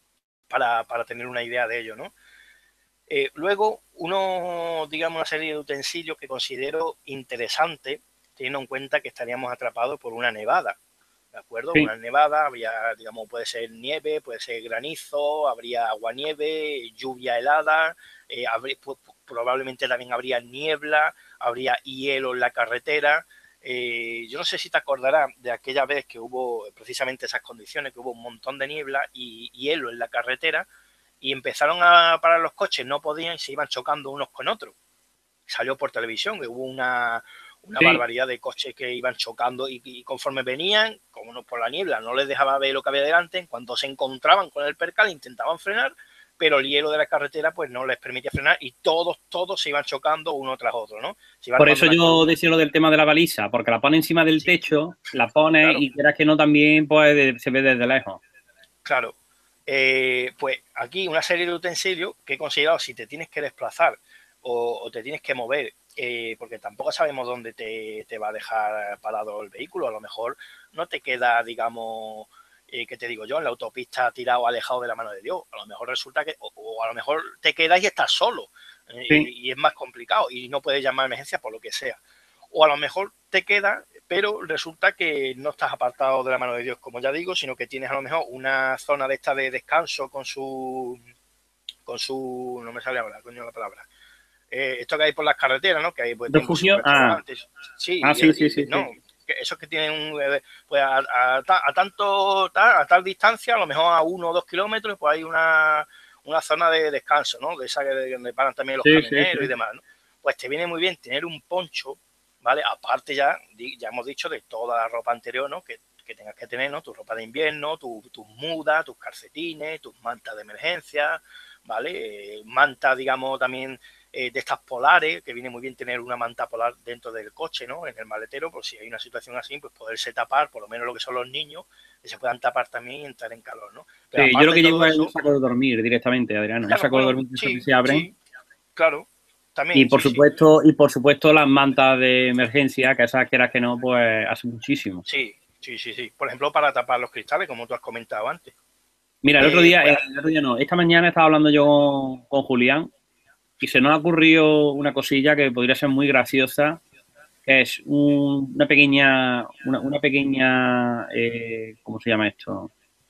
S2: para, para tener una idea de ello, ¿no? Eh, luego, uno, digamos, una serie de utensilios que considero interesante, teniendo en cuenta que estaríamos atrapados por una nevada, ¿de acuerdo?
S1: Sí.
S2: Una nevada, habría, digamos, puede ser nieve, puede ser granizo, habría agua-nieve, lluvia helada, eh, habría, pues, probablemente también habría niebla, habría hielo en la carretera. Eh, yo no sé si te acordarás de aquella vez que hubo precisamente esas condiciones, que hubo un montón de niebla y hielo en la carretera, y empezaron a parar los coches, no podían y se iban chocando unos con otros. Salió por televisión que hubo una, una
S1: Sí.
S2: barbaridad de coches que iban chocando y, y conforme venían, como no por la niebla, no les dejaba ver lo que había delante, en cuanto se encontraban con el percal intentaban frenar, pero el hielo de la carretera pues no les permitía frenar y todos, todos se iban chocando uno tras otro, ¿no? Se iban
S1: Por eso
S2: las
S1: yo
S2: columnas.
S1: decía lo del tema de la baliza, porque la pone encima del
S2: Sí,
S1: techo, la pone
S2: claro,
S1: y quieras que no también pues de- se ve desde lejos.
S2: claro. Eh, pues aquí una serie de utensilios que he considerado si te tienes que desplazar o, o te tienes que mover, eh, porque tampoco sabemos dónde te, te, va a dejar parado el vehículo, a lo mejor no te queda, digamos, eh, ¿qué te digo yo? En la autopista tirado, alejado de la mano de Dios, a lo mejor resulta que, o, o a lo mejor te quedas y estás solo, eh,
S1: Sí.
S2: y, y es más complicado y no puedes llamar a emergencia por lo que sea. O a lo mejor te quedas, pero resulta que no estás apartado de la mano de Dios, como ya digo, sino que tienes a lo mejor una zona de esta de descanso con su, con su, no me sale ahora, coño la palabra, eh, esto que hay por las carreteras, ¿no? Que hay, pues tienen pues, sus
S1: ¿Refugio? Ah,
S2: restaurantes, sí,
S1: ah,
S2: y,
S1: sí, sí,
S2: y,
S1: sí,
S2: no,
S1: sí.
S2: que esos que tienen un, pues a, a, a tanto, a tal distancia, a lo mejor a uno o dos kilómetros, pues hay una, una zona de descanso, ¿no? De esa que donde paran también los
S1: Sí, sí,
S2: camioneros y
S1: sí.
S2: demás, ¿no? Pues te viene muy bien tener un poncho, ¿vale? Aparte ya, ya hemos dicho de toda la ropa anterior, ¿no? Que, que tengas que tener, ¿no? Tu ropa de invierno, tus tu mudas, tus calcetines, tus mantas de emergencia, ¿vale? Eh, manta, digamos, también eh, de estas polares, que viene muy bien tener una manta polar dentro del coche, ¿no? En el maletero, por si hay una situación así, pues poderse tapar, por lo menos lo que son los niños, que se puedan tapar también y entrar en calor, ¿no? Pero
S1: Sí, yo lo
S2: aparte
S1: que
S2: de
S1: llevo
S2: todo
S1: es un
S2: eso,
S1: saco de dormir directamente, Adriano. Un
S2: claro,
S1: saco de
S2: bueno,
S1: dormir de esos que
S2: sí,
S1: se abren.
S2: sí, claro,
S1: Y
S2: también,
S1: por
S2: sí, sí,
S1: supuesto, y por supuesto las mantas de emergencia, que esas quieras que no, pues hace muchísimo.
S2: sí, sí, sí, sí. Por ejemplo, para tapar los cristales, como tú has comentado antes.
S1: Mira, el otro
S2: Eh,
S1: día,
S2: pues,
S1: eh, el otro día no, esta mañana estaba hablando yo con, con Julián y se nos ha ocurrido una cosilla que podría ser muy graciosa, que es un- una pequeña, una, una pequeña, eh, ¿cómo se llama esto?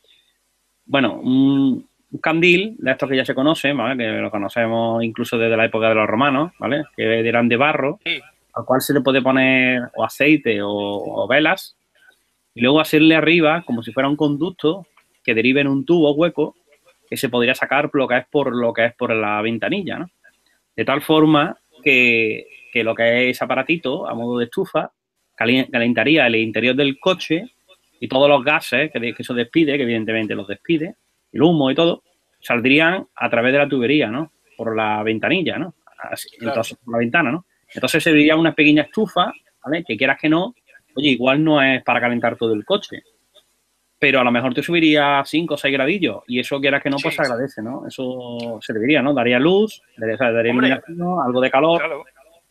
S1: Bueno, un, un candil de estos que ya se conocen, ¿vale? Que lo conocemos incluso desde la época de los romanos, ¿vale? Que eran de barro,
S2: sí,
S1: al cual se le puede poner o aceite o, o velas y luego hacerle arriba como si fuera un conducto que derive en un tubo hueco que se podría sacar lo que es por lo que es por la ventanilla, ¿no? De tal forma que, que lo que es ese aparatito a modo de estufa calentaría el interior del coche y todos los gases que, que eso despide, que evidentemente los despide, el humo y todo, saldrían a través de la tubería, ¿no? Por la ventanilla, ¿no? Así,
S2: claro,
S1: entonces, por la ventana, ¿no? Entonces se vería una pequeña estufa, ¿vale? Que quieras que no, oye, igual no es para calentar todo el coche, pero a lo mejor te subiría cinco o seis gradillos y eso quieras que no, pues
S2: sí.
S1: se agradece, ¿no? Eso serviría, ¿no? Daría luz, daría, daría
S2: Hombre,
S1: iluminación, algo de calor.
S2: claro.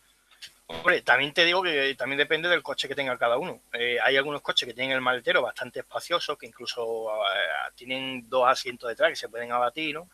S2: Hombre, también te digo que también depende del coche que tenga cada uno. Eh, hay algunos coches que tienen el maletero bastante espacioso, que incluso eh, tienen dos asientos detrás que se pueden abatir, ¿no?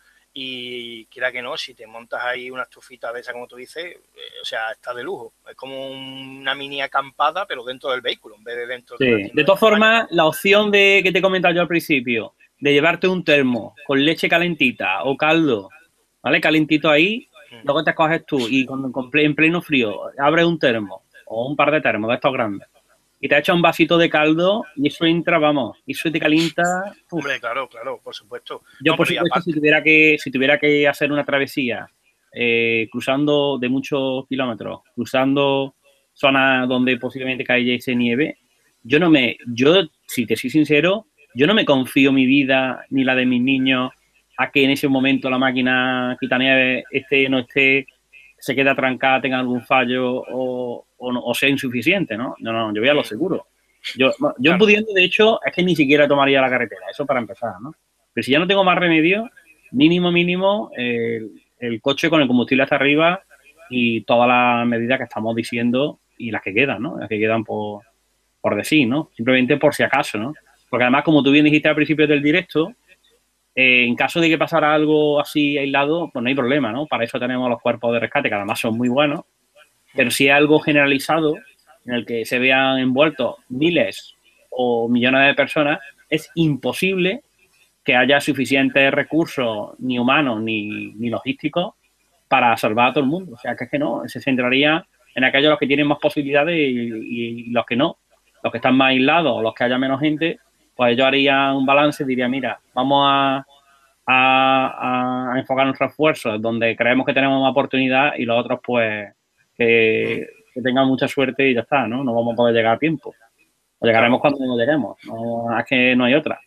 S2: Y quiera que no, si te montas ahí una estufita de esa, como tú dices, eh, o sea, está de lujo. Es como una mini acampada, pero dentro del vehículo, en vez de dentro de una
S1: Sí.
S2: tienda
S1: De
S2: de
S1: todas
S2: campaña, ¿no?
S1: formas, la opción de que te he comentado yo al principio, de llevarte un termo con leche calentita o caldo, ¿vale? Calentito ahí,
S2: Mm,
S1: luego te coges tú y cuando en pleno frío abres un termo o un par de termos de estos grandes y te echas un vasito de caldo y eso entra, vamos, y eso te calienta. Uf.
S2: hombre, claro, claro, por supuesto.
S1: Yo,
S2: No,
S1: por
S2: pero y
S1: supuesto, si
S2: aparte,
S1: tuviera que, si tuviera que hacer una travesía eh, cruzando de muchos kilómetros, cruzando zonas donde posiblemente cayese nieve, yo no me, yo, si te soy sincero, yo no me confío mi vida ni la de mis niños a que en ese momento la máquina quitanieve esté, no esté, se quede atrancada, tenga algún fallo o, o, no- o sea insuficiente, ¿no? No, no, yo voy a lo
S2: mm,
S1: seguro. Yo, bueno, yo
S2: claro,
S1: pudiendo, de hecho, es que ni siquiera tomaría la carretera, eso para empezar, ¿no? Pero si ya no tengo más remedio, mínimo, mínimo, eh, el coche con el combustible hasta arriba y todas las medidas que estamos diciendo y las que quedan, ¿no? Las que quedan por, por decir, ¿no? Simplemente por si acaso, ¿no? Porque además, como tú bien dijiste al principio del directo, eh, en caso de que pasara algo así aislado, pues no hay problema, ¿no? Para eso tenemos los cuerpos de rescate, que además son muy buenos. Pero si es algo generalizado, en el que se vean envueltos miles o millones de personas, es imposible que haya suficientes recursos, ni humanos ni, ni logísticos, para salvar a todo el mundo. O sea, que es que no, se centraría en aquellos los que tienen más posibilidades y, y los que no. Los que están más aislados o los que haya menos gente, pues ellos harían un balance y dirían, mira, vamos a, a, a enfocar nuestros esfuerzos donde creemos que tenemos más oportunidad y los otros, pues, que, que tengan mucha suerte y ya está, ¿no? No vamos a poder llegar a tiempo. O llegaremos
S2: Claro.
S1: cuando lleguemos. No, es que no hay otra.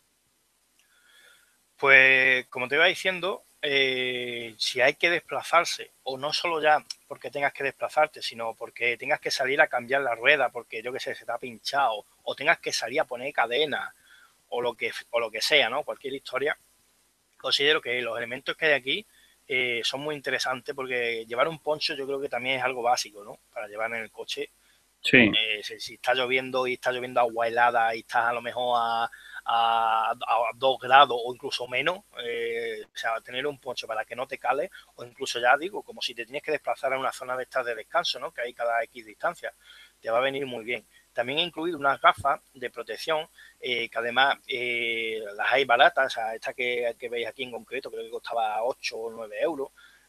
S2: Pues, como te iba diciendo, eh, si hay que desplazarse, o no solo ya porque tengas que desplazarte, sino porque tengas que salir a cambiar la rueda, porque yo qué sé, se te ha pinchado, o tengas que salir a poner cadena, o lo que, o lo que sea, ¿no? Cualquier historia, considero que los elementos que hay aquí eh, son muy interesantes porque llevar un poncho yo creo que también es algo básico, ¿no? Para llevar en el coche.
S1: Sí.
S2: Eh, si, si está lloviendo y está lloviendo agua helada y estás a lo mejor a, a, a dos grados o incluso menos, eh, o sea, tener un poncho para que no te cale, o incluso ya digo, como si te tienes que desplazar a una zona de estas de descanso, ¿no? Que hay cada X distancia, te va a venir muy bien. También he incluido unas gafas de protección eh, que además eh, las hay baratas, o sea, esta que, que veis aquí en concreto creo que costaba ocho o nueve euros,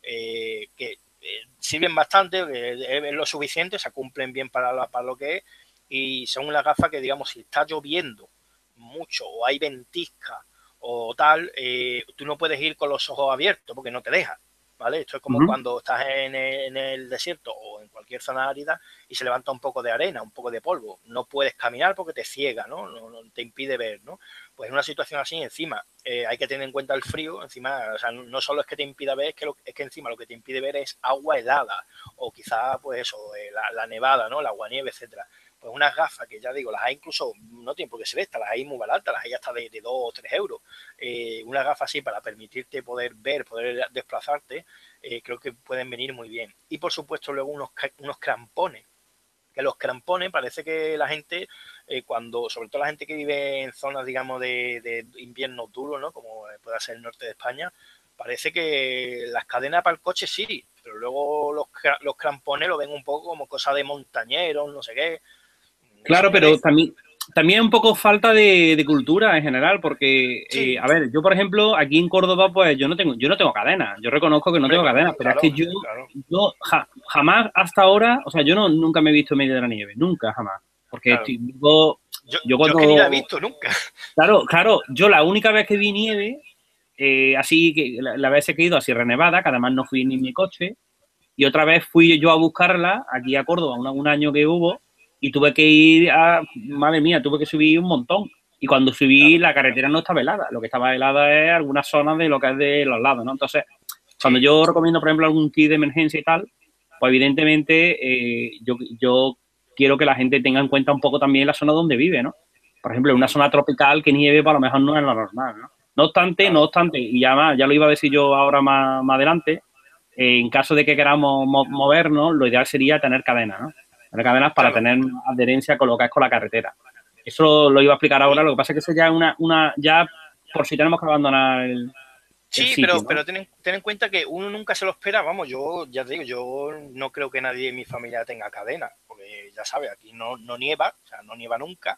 S2: eh, que eh, sirven bastante, eh, es lo suficiente, o sea, cumplen bien para, la, para lo que es, y son unas gafas que, digamos, si está lloviendo mucho o hay ventisca o tal, eh, tú no puedes ir con los ojos abiertos porque no te deja, ¿vale? Esto es como
S1: Uh-huh.
S2: cuando estás en el, en el desierto o en cualquier zona árida y se levanta un poco de arena, un poco de polvo. No puedes caminar porque te ciega, ¿no? No, no te impide ver, ¿no? Pues en una situación así, encima, eh, hay que tener en cuenta el frío, encima, o sea, no solo es que te impida ver, es que, lo, es que encima lo que te impide ver es agua helada o quizá, pues eso, eh, la, la nevada, ¿no? La aguanieve, etcétera. Pues unas gafas que ya digo, las hay incluso, no tienen por qué ser estas, las hay muy baratas, las hay hasta de, de dos o tres euros. Eh, unas gafas así para permitirte poder ver, poder desplazarte, eh, creo que pueden venir muy bien. Y por supuesto luego unos, unos crampones, que los crampones parece que la gente, eh, cuando, sobre todo la gente que vive en zonas, digamos, de, de invierno duro, ¿no? Como puede ser el norte de España, parece que las cadenas para el coche sí, pero luego los, los crampones lo ven un poco como cosa de montañeros, no sé qué.
S1: Claro, pero
S2: Señores,
S1: también, también un poco falta de, de cultura en general, porque, eh,
S2: sí,
S1: a ver, yo, por ejemplo, aquí en Córdoba, pues yo no tengo, yo no tengo cadenas. Yo reconozco que no
S2: hombre,
S1: tengo
S2: claro,
S1: cadenas, pero es
S2: claro,
S1: que yo,
S2: claro,
S1: yo ja- jamás hasta ahora, o sea, yo no, nunca me he visto en medio de la nieve, nunca, jamás. Porque
S2: claro.
S1: estoy, yo,
S2: Yo,
S1: yo
S2: yo es que ni la he
S1: cuando,
S2: visto nunca.
S1: claro, claro, yo la única vez que vi nieve, eh, así que la, la vez que he ido así renevada, que además no fui ni en mi coche, y otra vez fui yo a buscarla aquí a Córdoba, un, un año que hubo, y tuve que ir a, madre mía, tuve que subir un montón. Y cuando subí,
S2: Claro,
S1: la carretera no estaba helada. Lo que estaba helada es algunas zonas de lo que es de los lados, ¿no? Entonces, cuando
S2: sí,
S1: yo recomiendo, por ejemplo, algún kit de emergencia y tal, pues evidentemente eh, yo, yo quiero que la gente tenga en cuenta un poco también la zona donde vive, ¿no? Por ejemplo, en una zona tropical que nieve, pues a lo mejor no es lo normal, ¿no? No obstante, no
S2: claro,
S1: obstante, y ya más, ya lo iba a decir yo ahora más, más adelante, eh, en caso de que queramos mo movernos, lo ideal sería tener cadenas, ¿no? Tener cadenas para
S2: claro.
S1: tener adherencia con lo que es con la carretera. Eso lo iba a explicar ahora,
S2: Y,
S1: lo que pasa es que eso ya es una, una ya por si tenemos que abandonar el, el
S2: sí,
S1: sitio,
S2: pero,
S1: ¿no?
S2: pero ten, ten, en cuenta que uno nunca se lo espera. Vamos, yo ya te digo, yo no creo que nadie en mi familia tenga cadena, porque ya sabes, aquí no, no nieva, o sea, no nieva nunca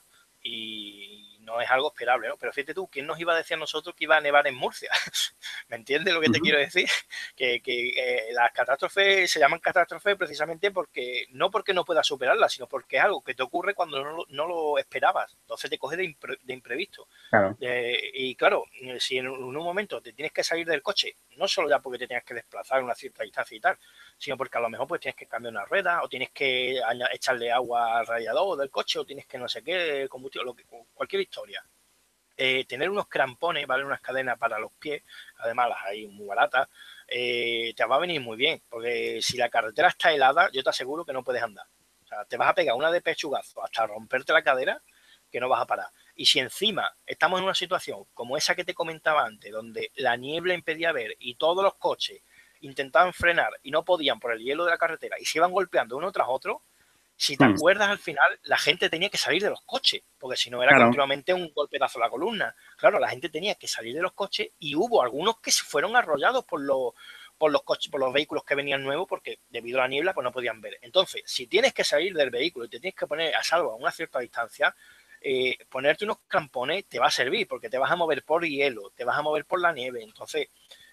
S2: y no es algo esperable, ¿no? Pero fíjate tú, ¿quién nos iba a decir a nosotros que iba a nevar en Murcia? ¿Me entiendes lo que
S1: Uh
S2: te
S1: -huh.
S2: quiero decir? Que, que eh, las catástrofes se llaman catástrofes precisamente porque, no porque no puedas superarlas, sino porque es algo que te ocurre cuando no lo, no lo esperabas. Entonces te coge de, impre, de imprevisto.
S1: Claro.
S2: Eh, y claro, si en un momento te tienes que salir del coche, no solo ya porque te tienes que desplazar una cierta distancia y tal, sino porque a lo mejor pues tienes que cambiar una rueda o tienes que echarle agua al radiador del coche o tienes que no sé qué, combustible, lo que, cualquier historia. Eh, tener unos crampones, ¿vale? Unas cadenas para los pies, además las hay muy baratas, eh, te va a venir muy bien, porque si la carretera está helada, yo te aseguro que no puedes andar. O sea, te vas a pegar una de pechugazo hasta romperte la cadera que no vas a parar. Y si encima estamos en una situación como esa que te comentaba antes, donde la niebla impedía ver y todos los coches intentaban frenar y no podían por el hielo de la carretera y se iban golpeando uno tras otro, Si te
S1: Hmm.
S2: acuerdas, al final la gente tenía que salir de los coches, porque si no era
S1: Claro.
S2: continuamente un golpetazo a la columna. Claro, la gente tenía que salir de los coches y hubo algunos que se fueron arrollados por los, por los coches, por los vehículos que venían nuevos, porque debido a la niebla pues no podían ver. Entonces, si tienes que salir del vehículo y te tienes que poner a salvo a una cierta distancia, eh, ponerte unos crampones te va a servir, porque te vas a mover por hielo, te vas a mover por la nieve. Entonces,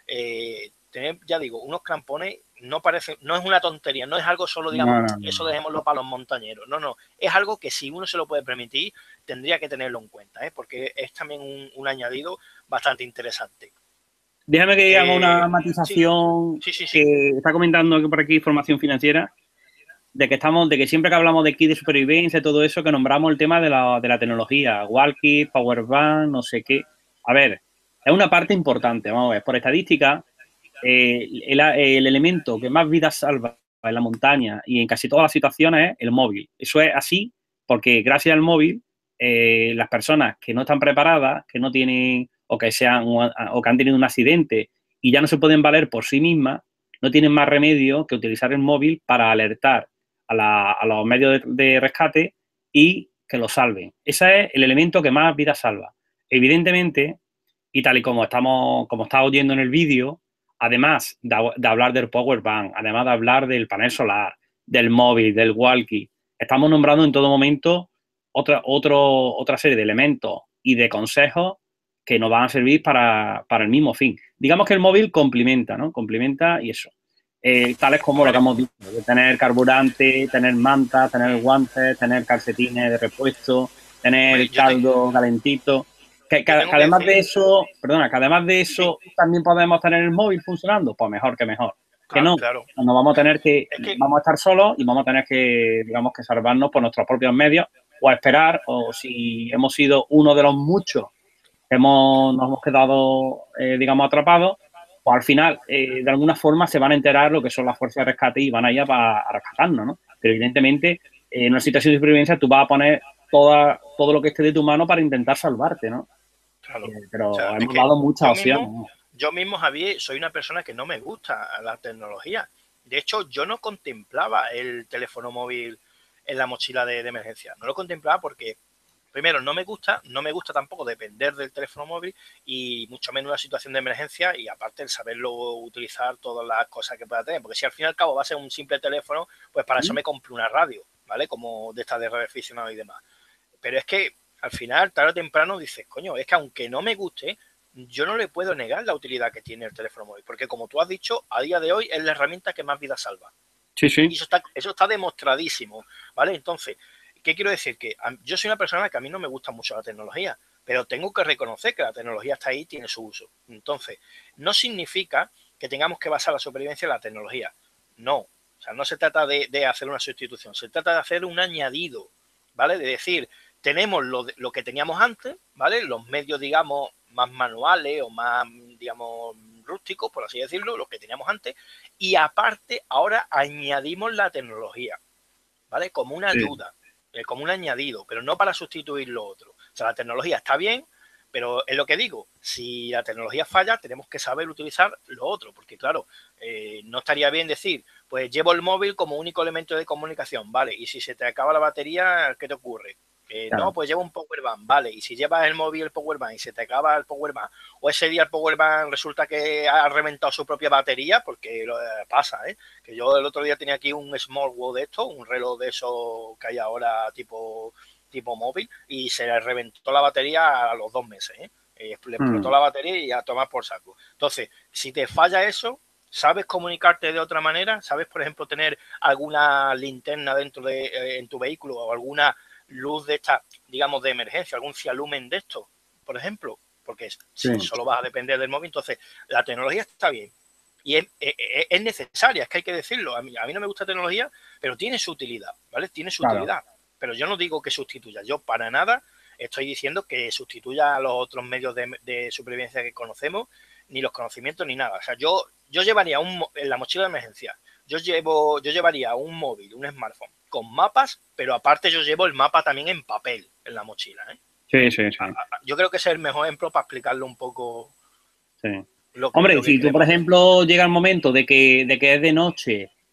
S2: eh, tener, ya digo, unos crampones no parece, no es una tontería, no es algo solo, digamos,
S1: No, no, no.
S2: eso dejémoslo para los montañeros. No, no, es algo que si uno se lo puede permitir, tendría que tenerlo en cuenta, ¿eh? Porque es también un, un añadido bastante interesante.
S1: Déjame que haga una
S2: Eh, sí,
S1: matización
S2: sí, sí, sí.
S1: que está comentando por aquí Formación Financiera, de que estamos, de que siempre que hablamos de kit de supervivencia y todo eso, que nombramos el tema de la, de la tecnología, Walkie, Powerbank, no sé qué. A ver, es una parte importante, vamos a ver, por estadística, eh, el, el elemento que más vidas salva en la montaña y en casi todas las situaciones es el móvil. Eso es así porque gracias al móvil, eh, las personas que no están preparadas, que no tienen o que sean o que han tenido un accidente y ya no se pueden valer por sí mismas, no tienen más remedio que utilizar el móvil para alertar a, la, a los medios de, de rescate y que lo salven. Ese es el elemento que más vidas salva. Evidentemente, y tal y como estamos, como está oyendo en el vídeo, además de, de hablar del power bank, además de hablar del panel solar, del móvil, del walkie, estamos nombrando en todo momento otra, otro, otra serie de elementos y de consejos que nos van a servir para, para el mismo fin. Digamos que el móvil complementa, ¿no? Complementa y eso. Eh, tales como lo que
S2: Hombre,
S1: hemos dicho, de tener carburante, tener manta, tener guantes, tener calcetines de repuesto,
S2: hombre,
S1: tener
S2: yo, te,
S1: caldo calentito. Que, que,
S2: yo
S1: que
S2: tengo que
S1: además de
S2: decir,
S1: eso, perdona, que además de
S2: sí,
S1: eso también podemos tener el móvil funcionando, pues mejor que mejor. Que
S2: claro,
S1: no,
S2: claro.
S1: nos vamos a tener que,
S2: Es que,
S1: vamos a estar solos y vamos a tener que, digamos, que salvarnos por nuestros propios medios o a esperar, o si hemos sido uno de los muchos que hemos, nos hemos quedado, eh, digamos, atrapados, pues al final, eh, de alguna forma, se van a enterar lo que son las fuerzas de rescate y van a ir a, a rescatarnos, ¿no? Pero evidentemente, eh, en una situación de supervivencia, tú vas a poner toda, todo lo que esté de tu mano para intentar salvarte, ¿no?
S2: claro,
S1: Eh,
S2: o sea,
S1: pero
S2: es
S1: hemos
S2: que
S1: dado muchas
S2: yo
S1: opciones,
S2: mismo,
S1: ¿no?
S2: yo mismo, Javier, soy una persona que no me gusta la tecnología. De hecho, yo no contemplaba el teléfono móvil en la mochila de, de emergencia. No lo contemplaba porque, primero, no me gusta, no me gusta tampoco depender del teléfono móvil y mucho menos una situación de emergencia y aparte el saberlo utilizar todas las cosas que pueda tener. Porque si al fin y al cabo va a ser un simple teléfono, pues para eso me compro una radio, ¿vale? Como de esta de radio aficionado y demás. Pero es que al final, tarde o temprano, dices, coño, es que aunque no me guste, yo no le puedo negar la utilidad que tiene el teléfono móvil, porque como tú has dicho, a día de hoy es la herramienta que más vidas salva.
S1: Sí,
S2: Y
S1: sí.
S2: eso está, eso está demostradísimo, ¿vale? Entonces, ¿qué quiero decir? Que yo soy una persona que a mí no me gusta mucho la tecnología, pero tengo que reconocer que la tecnología está ahí y tiene su uso. Entonces, no significa que tengamos que basar la supervivencia en la tecnología. No. O sea, no se trata de, de hacer una sustitución, se trata de hacer un añadido, ¿vale? De decir, tenemos lo, de, lo que teníamos antes, ¿vale? Los medios, digamos, más manuales o más, digamos, rústicos, por así decirlo, los que teníamos antes, y aparte ahora añadimos la tecnología, ¿vale? Como una
S1: Sí.
S2: ayuda, eh, como un añadido, pero no para sustituir lo otro. O sea, la tecnología está bien, pero es lo que digo, si la tecnología falla, tenemos que saber utilizar lo otro, porque claro, eh, no estaría bien decir, pues llevo el móvil como único elemento de comunicación, ¿vale? Y si se te acaba la batería, ¿qué te ocurre? Eh, no,
S1: Claro.
S2: pues llevo un power bank, vale, y si llevas el móvil el power bank y se te acaba el power bank, o ese día el power bank resulta que ha reventado su propia batería, porque lo, eh, pasa, ¿eh? Que yo el otro día tenía aquí un smartwatch de esto, un reloj de eso que hay ahora tipo, tipo móvil, y se le reventó la batería a los dos meses, ¿eh? Eh, le explotó
S1: Mm.
S2: la batería y a tomar por saco. Entonces, si te falla eso, ¿sabes comunicarte de otra manera? ¿Sabes, por ejemplo, tener alguna linterna dentro de eh, en tu vehículo o alguna luz de esta, digamos, de emergencia, algún cialumen de esto, por ejemplo? Porque si
S1: Sí.
S2: solo vas a depender del móvil, entonces la tecnología está bien. Y es, es, es necesaria, es que hay que decirlo. A mí, a mí no me gusta la tecnología, pero tiene su utilidad, ¿vale? Tiene su
S1: Claro.
S2: utilidad. Pero yo no digo que sustituya. Yo para nada estoy diciendo que sustituya a los otros medios de, de supervivencia que conocemos, ni los conocimientos, ni nada. O sea, yo, yo llevaría un, en la mochila de emergencia, yo, llevo, yo llevaría un móvil, un smartphone, con mapas, pero aparte yo llevo el mapa también en papel en la mochila, ¿eh?
S1: Sí, sí, sí.
S2: Yo creo que ese es el mejor ejemplo para explicarlo un poco
S1: Sí.
S2: lo que,
S1: Hombre,
S2: lo que
S1: si tú, por
S2: queremos decir.
S1: ejemplo, llega el momento de que, de que es de noche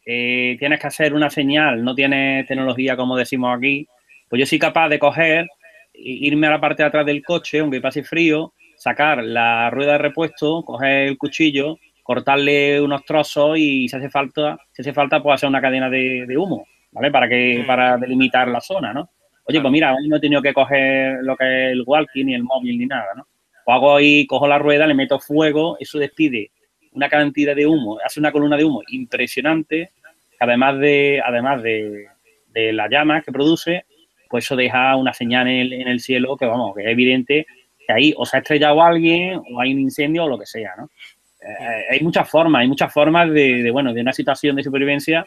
S1: eh, tienes que hacer una señal, no tienes tecnología como decimos aquí, pues yo soy capaz de coger, irme a la parte de atrás del coche, aunque pase frío, sacar la rueda de repuesto, coger el cuchillo, cortarle unos trozos y si hace falta, si hace falta, pues hacer una cadena de, de humo, ¿vale? Para que,
S2: Mm,
S1: para delimitar la zona, ¿no? Oye, pues
S2: claro.
S1: mira, hoy no he tenido que coger lo que es el walkie, ni el móvil, ni nada, ¿no? Pues hago ahí, cojo la rueda, le meto fuego, eso despide una cantidad de humo, hace una columna de humo impresionante, además de, además de, de las llamas que produce, pues eso deja una señal en el, en el cielo que, vamos, que es evidente que ahí o se ha estrellado alguien o hay un incendio o lo que sea, ¿no?
S2: Mm,
S1: Eh, hay muchas formas, hay muchas formas de, de, bueno, de una situación de supervivencia,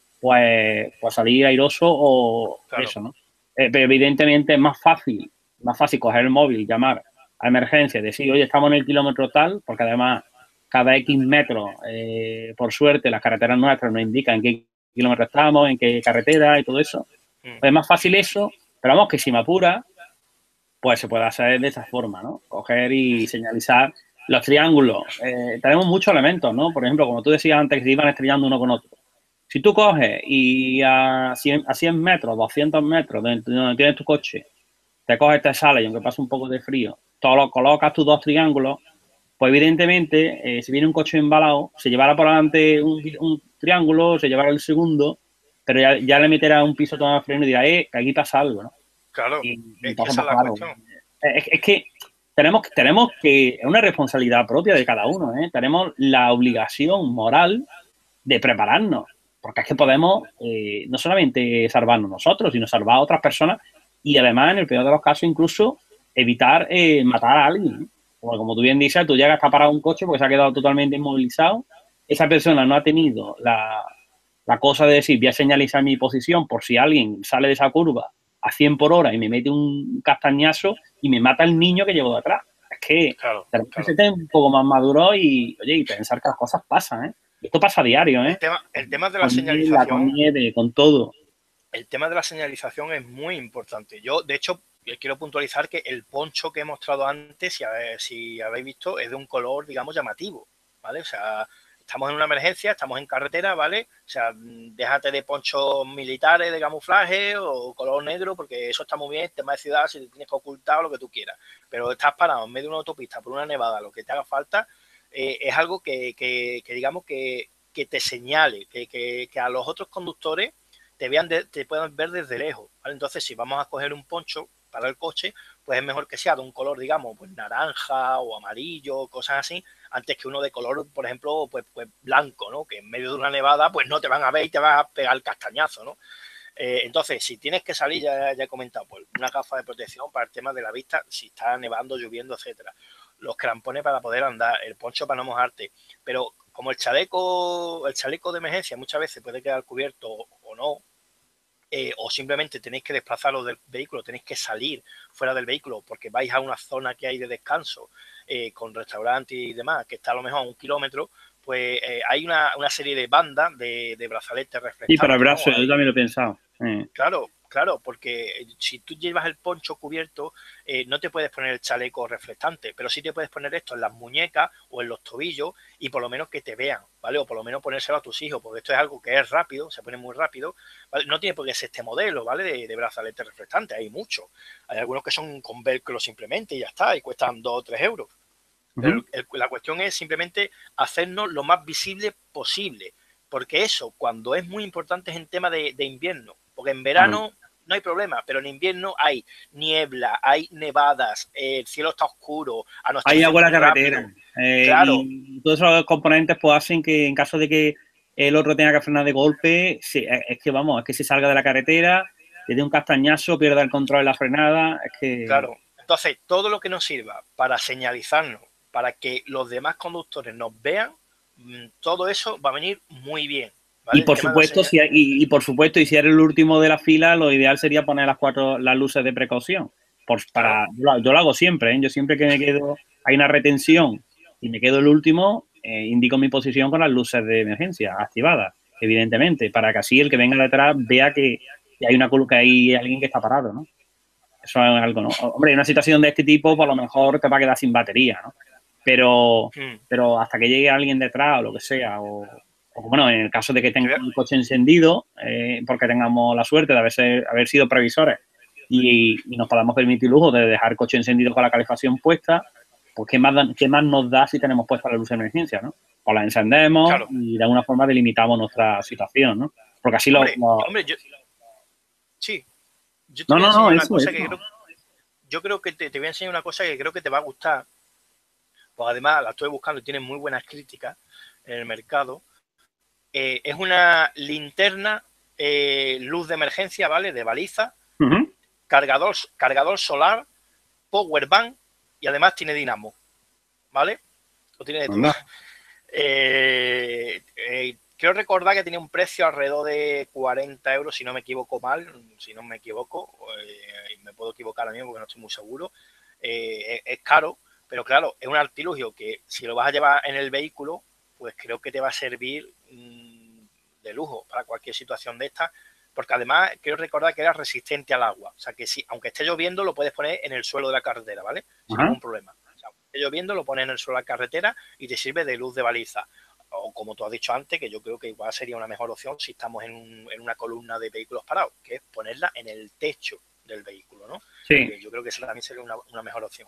S1: pues, pues salir airoso o
S2: claro.
S1: eso, ¿no? Eh, pero evidentemente es más fácil, más fácil coger el móvil, llamar a emergencia, decir, oye, estamos en el kilómetro tal, porque además cada X metros, eh, por suerte, las carreteras nuestras nos indican en qué kilómetro estamos, en qué carretera y todo eso.
S2: Mm,
S1: Pues es más fácil eso, pero vamos, que si me apura, pues se puede hacer de esa forma, ¿no? Coger y señalizar los triángulos. Eh, tenemos muchos elementos, ¿no? Por ejemplo, como tú decías antes, que se iban estrellando uno con otro. Si tú coges y a cien, a cien metros, doscientos metros de donde tienes tu coche, te coges, te sales y aunque pase un poco de frío, todo lo colocas tus dos triángulos, pues evidentemente, eh, si viene un coche embalado, se llevará por delante un, un triángulo, se llevará el segundo, pero ya, ya le meterá un piso todo freno y dirá, eh, que aquí pasa algo, ¿no?
S2: claro.
S1: Y, y
S2: Es que
S1: entonces,
S2: esa es
S1: pues
S2: la
S1: claro,
S2: cuestión.
S1: es, es que tenemos, tenemos que, es una responsabilidad propia de cada uno, ¿eh? Tenemos la obligación moral de prepararnos, porque es que podemos eh, no solamente salvarnos nosotros, sino salvar a otras personas y además, en el peor de los casos, incluso evitar eh, matar a alguien, ¿no? Porque como tú bien dices, tú llegas a parar un coche porque se ha quedado totalmente inmovilizado, esa persona no ha tenido la, la cosa de decir, voy a señalizar mi posición por si alguien sale de esa curva a cien por hora y me mete un castañazo y me mata el niño que llevo detrás. Es que
S2: Claro,
S1: tenemos que
S2: claro.
S1: ser un poco más maduros y, oye, y pensar que las cosas pasan, ¿eh? Esto pasa a diario,
S2: El
S1: ¿eh?
S2: tema, el tema de la
S1: Con niebla, con
S2: señalización,
S1: nieve, con todo.
S2: el tema de la señalización es muy importante. Yo, de hecho, quiero puntualizar que el poncho que he mostrado antes, si, si habéis visto, es de un color, digamos, llamativo, ¿vale? O sea, estamos en una emergencia, estamos en carretera, ¿vale? O sea, déjate de ponchos militares de camuflaje o color negro, porque eso está muy bien, tema de ciudad, si te tienes que ocultar o lo que tú quieras. Pero estás parado en medio de una autopista por una nevada, lo que te haga falta, eh, es algo que, que, que digamos, que, que te señale, que, que, que a los otros conductores te, vean de, te puedan ver desde lejos, ¿vale? Entonces, si vamos a coger un poncho para el coche, pues es mejor que sea de un color, digamos, pues naranja o amarillo, cosas así, antes que uno de color, por ejemplo, pues, pues blanco, ¿no? Que en medio de una nevada, pues no te van a ver y te van a pegar el castañazo, ¿no? Eh, entonces, si tienes que salir, ya, ya he comentado, pues una gafa de protección para el tema de la vista, si está nevando, lloviendo, etcétera. Los crampones para poder andar, el poncho para no mojarte. Pero como el chaleco, el chaleco de emergencia muchas veces puede quedar cubierto o no, eh, o simplemente tenéis que desplazaros del vehículo, tenéis que salir fuera del vehículo porque vais a una zona que hay de descanso eh, con restaurantes y demás, que está a lo mejor a un kilómetro, pues eh, hay una, una, serie de bandas de, de brazaletes
S1: Sí, para el
S2: reflectantes,
S1: brazo,
S2: ¿no?
S1: yo
S2: Hay,
S1: también lo he pensado. Eh.
S2: claro, claro, porque si tú llevas el poncho cubierto, eh, no te puedes poner el chaleco reflectante, pero sí te puedes poner esto en las muñecas o en los tobillos y por lo menos que te vean, ¿vale? O por lo menos ponérselo a tus hijos, porque esto es algo que es rápido, se pone muy rápido, ¿vale? No tiene por qué ser este modelo, ¿vale? De, de brazalete reflectante, hay muchos. Hay algunos que son con velcro simplemente y ya está, y cuestan dos o tres euros.
S1: Uh
S2: Pero
S1: -huh.
S2: el, la cuestión es simplemente hacernos lo más visible posible, porque eso, cuando es muy importante, es en tema de, de invierno, porque en
S1: Claro.
S2: verano no hay problema, pero en invierno hay niebla, hay nevadas, eh, el cielo está oscuro,
S1: Hay
S2: anochece
S1: agua en
S2: muy
S1: la carretera.
S2: rápido.
S1: Eh,
S2: Claro,
S1: y todos esos componentes pues hacen que en caso de que el otro tenga que frenar de golpe, sí, es que vamos, es que se salga de la carretera, le dé un castañazo, pierda el control de la frenada, es que...
S2: claro. Entonces, todo lo que nos sirva para señalizarnos, para que los demás conductores nos vean, todo eso va a venir muy bien.
S1: Y
S2: ¿Vale? El
S1: por
S2: tema de la
S1: supuesto,
S2: señal.
S1: si, y, y por supuesto, y si eres el último de la fila, lo ideal sería poner las cuatro las luces de precaución. Por,
S2: Claro.
S1: para, yo, lo, yo lo hago siempre, ¿eh? Yo siempre que me quedo, hay una retención y me quedo el último, eh, indico mi posición con las luces de emergencia activadas, evidentemente, para que así el que venga detrás vea que, que hay una que hay alguien que está parado, ¿no? Eso es algo, ¿no? Hombre, en una situación de este tipo, por lo mejor te va a quedar sin batería, ¿no? Pero,
S2: Hmm.
S1: pero hasta que llegue alguien detrás o lo que sea, o o bueno, en el caso de que tengamos el coche encendido, eh, porque tengamos la suerte de haber, ser, haber sido previsores y, y nos podamos permitir el lujo de dejar el coche encendido con la calefacción puesta, pues ¿qué más, qué más nos da si tenemos puesta la luz de emergencia, ¿no? Pues la encendemos
S2: Claro.
S1: y de alguna forma delimitamos nuestra situación, ¿no? Porque así
S2: Hombre,
S1: lo... lo...
S2: hombre yo, sí, yo te
S1: No,
S2: voy a
S1: no, no,
S2: enseñar una
S1: eso,
S2: cosa
S1: eso.
S2: que creo, yo creo que te, te voy a enseñar una cosa que creo que te va a gustar, pues además la estoy buscando y tiene muy buenas críticas en el mercado. Eh, es una linterna eh, luz de emergencia, ¿vale? De baliza,
S1: Uh-huh.
S2: cargador, cargador solar, power bank y además tiene dinamo, ¿vale? Lo tiene de todo. Eh, eh, quiero recordar que tenía un precio alrededor de cuarenta euros, si no me equivoco mal, si no me equivoco, eh, me puedo equivocar a mí porque no estoy muy seguro. Eh, es, es caro, pero claro, es un artilugio que si lo vas a llevar en el vehículo, pues creo que te va a servir mmm, de lujo para cualquier situación de esta, porque además quiero recordar que era resistente al agua, o sea que si, aunque esté lloviendo, lo puedes poner en el suelo de la carretera, ¿vale? Sin
S1: Ajá.
S2: ningún problema. O sea, aunque esté lloviendo, lo pones en el suelo de la carretera y te sirve de luz de baliza. O como tú has dicho antes, que yo creo que igual sería una mejor opción si estamos en, un, en una columna de vehículos parados, que es ponerla en el techo del vehículo, ¿no?
S1: Sí.
S2: Que yo creo que esa también sería una, una mejor opción.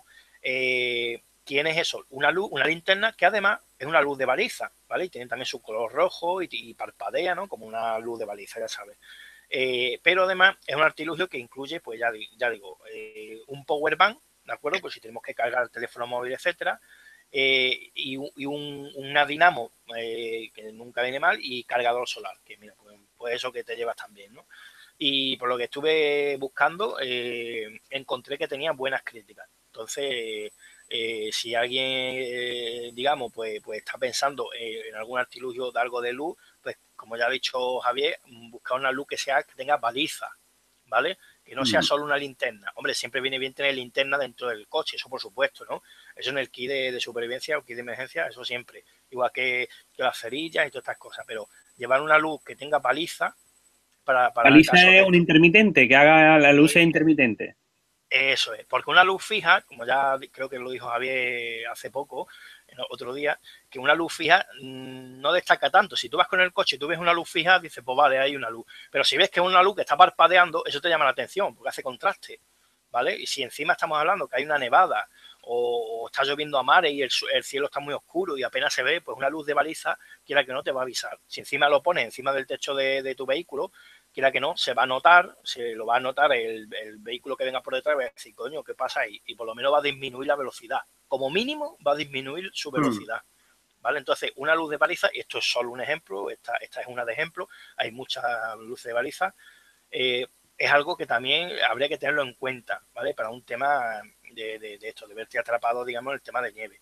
S2: Eh, tienes eso, una luz, una linterna que además es una luz de baliza, ¿vale? Y tiene también su color rojo y, y parpadea, ¿no? Como una luz de baliza, ya sabes. Eh, pero además es un artilugio que incluye, pues ya, ya digo, eh, un power bank, ¿de acuerdo? Pues si tenemos que cargar el teléfono móvil, etcétera, eh, y, y un, una dinamo eh, que nunca viene mal y cargador solar, que mira, pues, pues eso que te llevas también, ¿no? Y por lo que estuve buscando, eh, encontré que tenía buenas críticas. Entonces, eh, si alguien, eh, digamos, pues, pues está pensando en algún artilugio de algo de luz, pues como ya ha dicho Javier, buscar una luz que sea que tenga baliza, ¿vale? Que no sea solo una linterna. Hombre, siempre viene bien tener linterna dentro del coche, eso por supuesto, ¿no? Eso en el kit de, de supervivencia o kit de emergencia, eso siempre. Igual que, que las cerillas y todas estas cosas. Pero llevar una luz que tenga baliza para, para
S1: Baliza
S2: casos de
S1: es un
S2: esto.
S1: intermitente, que haga la luz intermitente.
S2: Eso es, porque una luz fija, como ya creo que lo dijo Javier hace poco, otro día, que una luz fija mmm, no destaca tanto. Si tú vas con el coche y tú ves una luz fija, dices, pues vale, hay una luz. Pero si ves que es una luz que está parpadeando, eso te llama la atención, porque hace contraste, ¿vale? Y si encima estamos hablando que hay una nevada o, o está lloviendo a mares y el, el cielo está muy oscuro y apenas se ve, pues una luz de baliza, quiera que no, te va a avisar. Si encima lo pones encima del techo de, de tu vehículo, quiera que no, se va a notar, se lo va a notar el, el vehículo que venga por detrás y va a decir, coño, ¿qué pasa ahí? Y por lo menos va a disminuir la velocidad. Como mínimo va a disminuir su velocidad. Hmm. ¿Vale? Entonces, una luz de baliza, y esto es solo un ejemplo, esta, esta es una de ejemplo, hay muchas luces de baliza, eh, es algo que también habría que tenerlo en cuenta, ¿vale? Para un tema de, de, de esto, de verte atrapado, digamos, en el tema de nieve.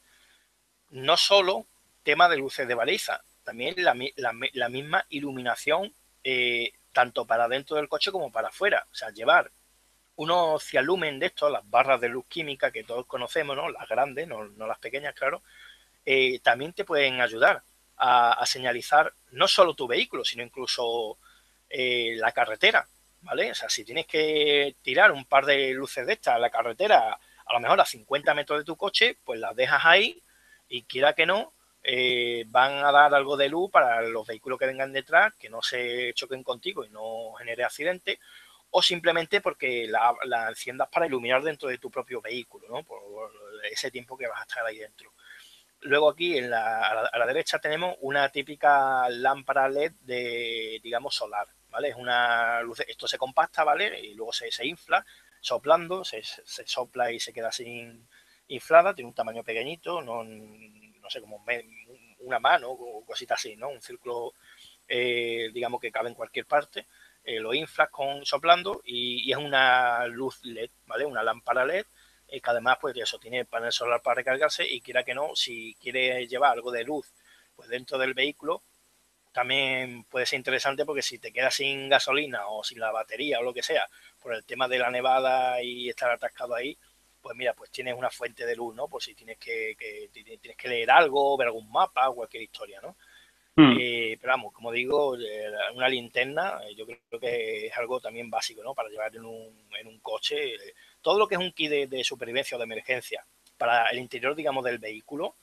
S2: No solo tema de luces de baliza, también la, la, la misma iluminación eh, tanto para dentro del coche como para afuera. O sea, llevar unos cialumen de estos, las barras de luz química que todos conocemos, ¿no? Las grandes, no, no las pequeñas, claro, eh, también te pueden ayudar a, a, señalizar no solo tu vehículo, sino incluso eh, la carretera, ¿vale? O sea, si tienes que tirar un par de luces de estas a la carretera, a lo mejor a cincuenta metros de tu coche, pues las dejas ahí y quiera que no, eh, van a dar algo de luz para los vehículos que vengan detrás, que no se choquen contigo y no genere accidentes, o simplemente porque la, la enciendas para iluminar dentro de tu propio vehículo, ¿no? Por ese tiempo que vas a estar ahí dentro. Luego aquí en la, a, la, a la derecha tenemos una típica lámpara L E D de, digamos, solar, ¿vale? Es una luz, esto se compacta, ¿vale? Y luego se, se infla soplando, se, se sopla y se queda así inflada, tiene un tamaño pequeñito, no, no sé, como una mano o cositas así, ¿no? Un círculo, eh, digamos, que cabe en cualquier parte. Eh, lo inflas con soplando y, y es una luz L E D, ¿vale? Una lámpara L E D eh, que además, pues eso, tiene el panel solar para recargarse y quiera que no, si quiere llevar algo de luz pues dentro del vehículo, también puede ser interesante porque si te quedas sin gasolina o sin la batería o lo que sea, por el tema de la nevada y estar atascado ahí, pues mira, pues tienes una fuente de luz, ¿no? Por si tienes que, que tienes que leer algo, ver algún mapa, cualquier historia, ¿no? Hmm. Eh, pero vamos, como digo, una linterna yo creo que es algo también básico, ¿no? Para llevar en un, en un coche. Todo lo que es un kit de, de supervivencia o de emergencia para el interior, digamos, del vehículo, o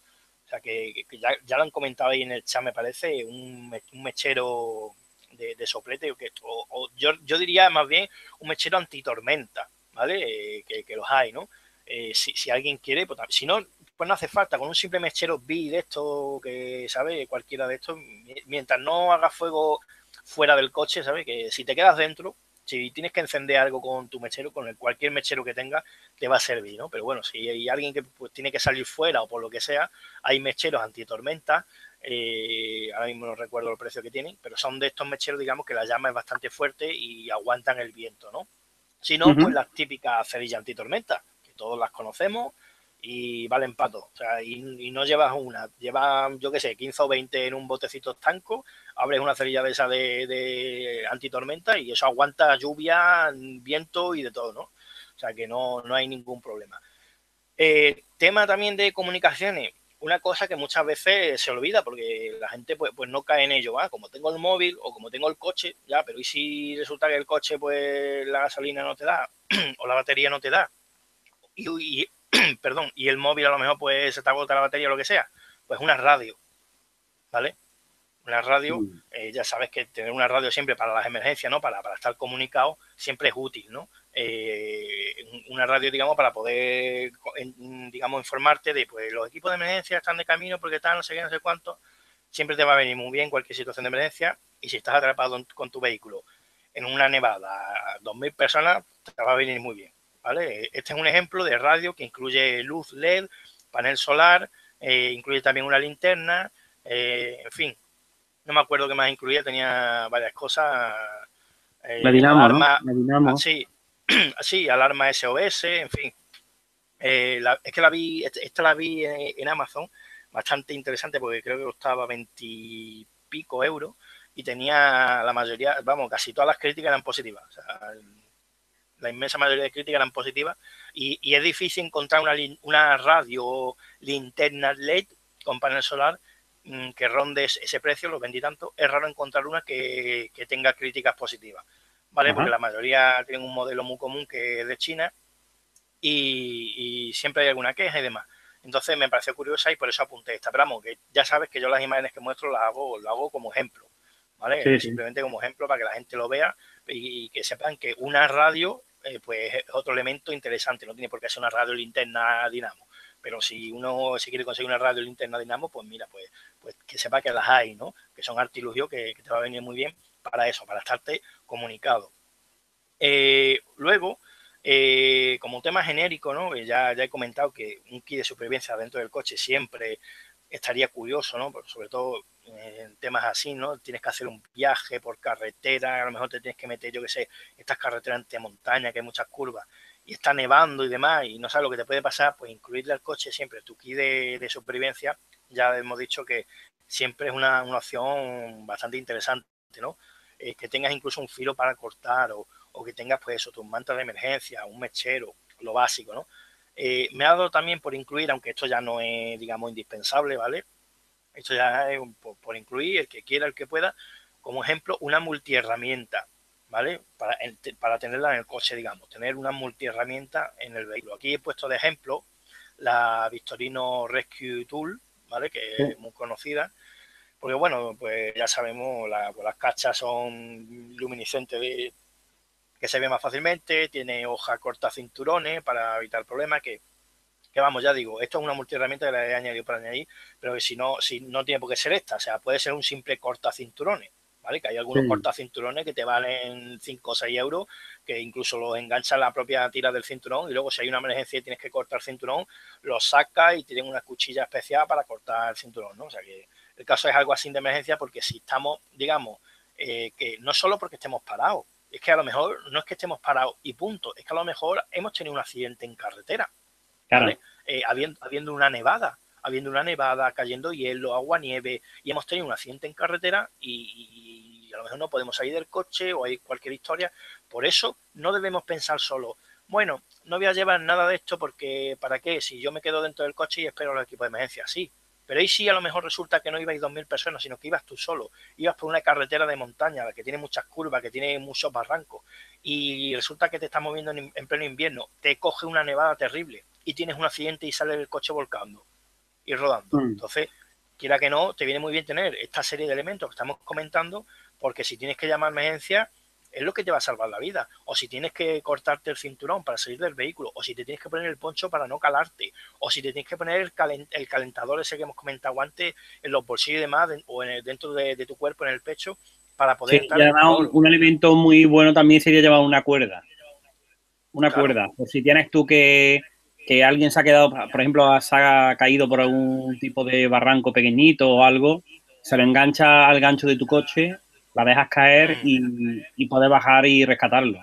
S2: sea, que, que ya, ya, lo han comentado ahí en el chat, me parece, un, un mechero de, de soplete, que, o, o yo, yo diría más bien un mechero antitormenta, ¿vale? Eh, que, que los hay, ¿no? Eh, si, si alguien quiere, pues, si no, pues no hace falta, con un simple mechero B de esto, que, ¿sabes? Cualquiera de estos, mientras no haga fuego fuera del coche, ¿sabes? Que si te quedas dentro, si tienes que encender algo con tu mechero, con el cualquier mechero que tengas, te va a servir, ¿no? Pero bueno, si hay alguien que pues, tiene que salir fuera o por lo que sea, hay mecheros antitormenta, eh, ahora mismo no recuerdo el precio que tienen, pero son de estos mecheros, digamos, que la llama es bastante fuerte y aguantan el viento, ¿no? Si no, uh-huh. pues las típicas cerillas antitormenta, que todos las conocemos y valen pato. O sea, y, y no llevas una, llevas, yo qué sé, quince o veinte en un botecito estanco, abres una cerilla de esa de, de antitormenta y eso aguanta lluvia, viento y de todo, ¿no? O sea, que no, no hay ningún problema. Eh, tema también de comunicaciones, una cosa que muchas veces se olvida porque la gente pues, pues no cae en ello, ¿va? Como tengo el móvil o como tengo el coche, ya, pero ¿y si resulta que el coche pues la gasolina no te da o la batería no te da? Y, y perdón, y el móvil a lo mejor pues se te agota la batería o lo que sea, pues una radio, ¿vale? Una radio, eh, ya sabes que tener una radio siempre para las emergencias, ¿no? Para, para estar comunicado siempre es útil, ¿no? Eh, una radio, digamos, para poder, digamos, informarte de, pues, los equipos de emergencia están de camino porque están, no sé qué, no sé cuánto. Siempre te va a venir muy bien cualquier situación de emergencia y si estás atrapado con tu vehículo en una nevada, dos mil personas, te va a venir muy bien, ¿vale? Este es un ejemplo de radio que incluye luz L E D, panel solar, eh, incluye también una linterna, eh, en fin. No me acuerdo qué más incluía, tenía varias cosas.
S1: Eh, la dinamo, alarma, ¿no? La dinamo.
S2: Sí, sí, alarma S O S, en fin. Eh, la, es que la vi, esta la vi en, en Amazon, bastante interesante porque creo que costaba veintipico euros y tenía la mayoría, vamos, casi todas las críticas eran positivas. O sea, la inmensa mayoría de críticas eran positivas y, y es difícil encontrar una, una radio linterna L E D con panel solar que ronde ese precio, los vendí tanto, es raro encontrar una que, que tenga críticas positivas, ¿vale? Ajá. Porque la mayoría tienen un modelo muy común que es de China y, y siempre hay alguna queja y demás. Entonces me pareció curiosa y por eso apunté esta. Pero vamos, que ya sabes que yo las imágenes que muestro las hago, lo hago como ejemplo, ¿vale? Sí, simplemente sí. como ejemplo para que la gente lo vea y, y que sepan que una radio eh, pues es otro elemento interesante, no tiene por qué ser una radio linterna dinamo. Pero si uno si quiere conseguir una radio linterna dinamo, pues mira, pues, pues que sepa que las hay, ¿no? Que son artilugios que, que te va a venir muy bien para eso, para estarte comunicado. Eh, luego, eh, como tema genérico, ¿no? Ya, ya he comentado que un kit de supervivencia dentro del coche siempre estaría curioso, ¿no? Pero sobre todo en temas así, ¿no? Tienes que hacer un viaje por carretera, a lo mejor te tienes que meter, yo qué sé, estas carreteras de montaña, que hay muchas curvas, y está nevando y demás, y no sabes lo que te puede pasar, pues incluirle al coche siempre tu kit de, de supervivencia, ya hemos dicho que siempre es una, una opción bastante interesante, ¿no? Eh, que tengas incluso un filo para cortar o, o que tengas, pues eso, tus mantas de emergencia, un mechero, lo básico, ¿no? Eh, me ha dado también por incluir, aunque esto ya no es, digamos, indispensable, ¿vale? Esto ya es un, por, por incluir, el que quiera, el que pueda, como ejemplo, una multiherramienta, ¿vale? Para, para tenerla en el coche, digamos, tener una multiherramienta en el vehículo. Aquí he puesto de ejemplo la Victorino Rescue Tool, ¿vale? Que sí. es muy conocida, porque bueno, pues ya sabemos, la, pues las cachas son luminiscentes de, que se ve más fácilmente, tiene hoja corta cinturones para evitar problemas, que, que vamos, ya digo, esto es una multiherramienta que la he añadido para añadir, pero que si no, si no tiene por qué ser esta, o sea, puede ser un simple corta cinturones, ¿vale? Que hay algunos sí. corta cinturones que te valen cinco o seis euros, que incluso los enganchan la propia tira del cinturón y luego si hay una emergencia y tienes que cortar el cinturón, los sacas y tienen una cuchilla especial para cortar el cinturón, ¿no? O sea que el caso es algo así de emergencia porque si estamos, digamos, eh, que no solo porque estemos parados, es que a lo mejor no es que estemos parados y punto, es que a lo mejor hemos tenido un accidente en carretera, ¿vale? Claro. Eh, habiendo, habiendo una nevada, habiendo una nevada, cayendo hielo, agua, nieve, y hemos tenido un accidente en carretera y, y a lo mejor no podemos salir del coche o hay cualquier historia. Por eso no debemos pensar solo, bueno, no voy a llevar nada de esto porque ¿para qué? Si yo me quedo dentro del coche y espero los equipos de emergencia, sí. Pero ahí sí a lo mejor resulta que no ibais dos mil personas, sino que ibas tú solo. Ibas por una carretera de montaña que tiene muchas curvas, que tiene muchos barrancos. Y resulta que te estás moviendo en, en pleno invierno. Te coge una nevada terrible y tienes un accidente y sale el coche volcando. ir rodando.
S1: Mm.
S2: Entonces, quiera que no, te viene muy bien tener esta serie de elementos que estamos comentando, porque si tienes que llamar a emergencia, es lo que te va a salvar la vida. O si tienes que cortarte el cinturón para salir del vehículo, o si te tienes que poner el poncho para no calarte, o si te tienes que poner el, calent el calentador ese que hemos comentado antes en los bolsillos y demás, o en el, dentro de, de tu cuerpo, en el pecho, para poder
S1: Sí,
S2: estar
S1: y
S2: en
S1: además un,
S2: todo.
S1: un elemento muy bueno también sería llevar una cuerda. Una
S2: Claro.
S1: cuerda. Por si tienes tú que, que alguien se ha quedado, por ejemplo, se ha caído por algún tipo de barranco pequeñito o algo, se lo engancha al gancho de tu coche, la dejas caer
S2: Mm.
S1: y, y puedes bajar y rescatarlo.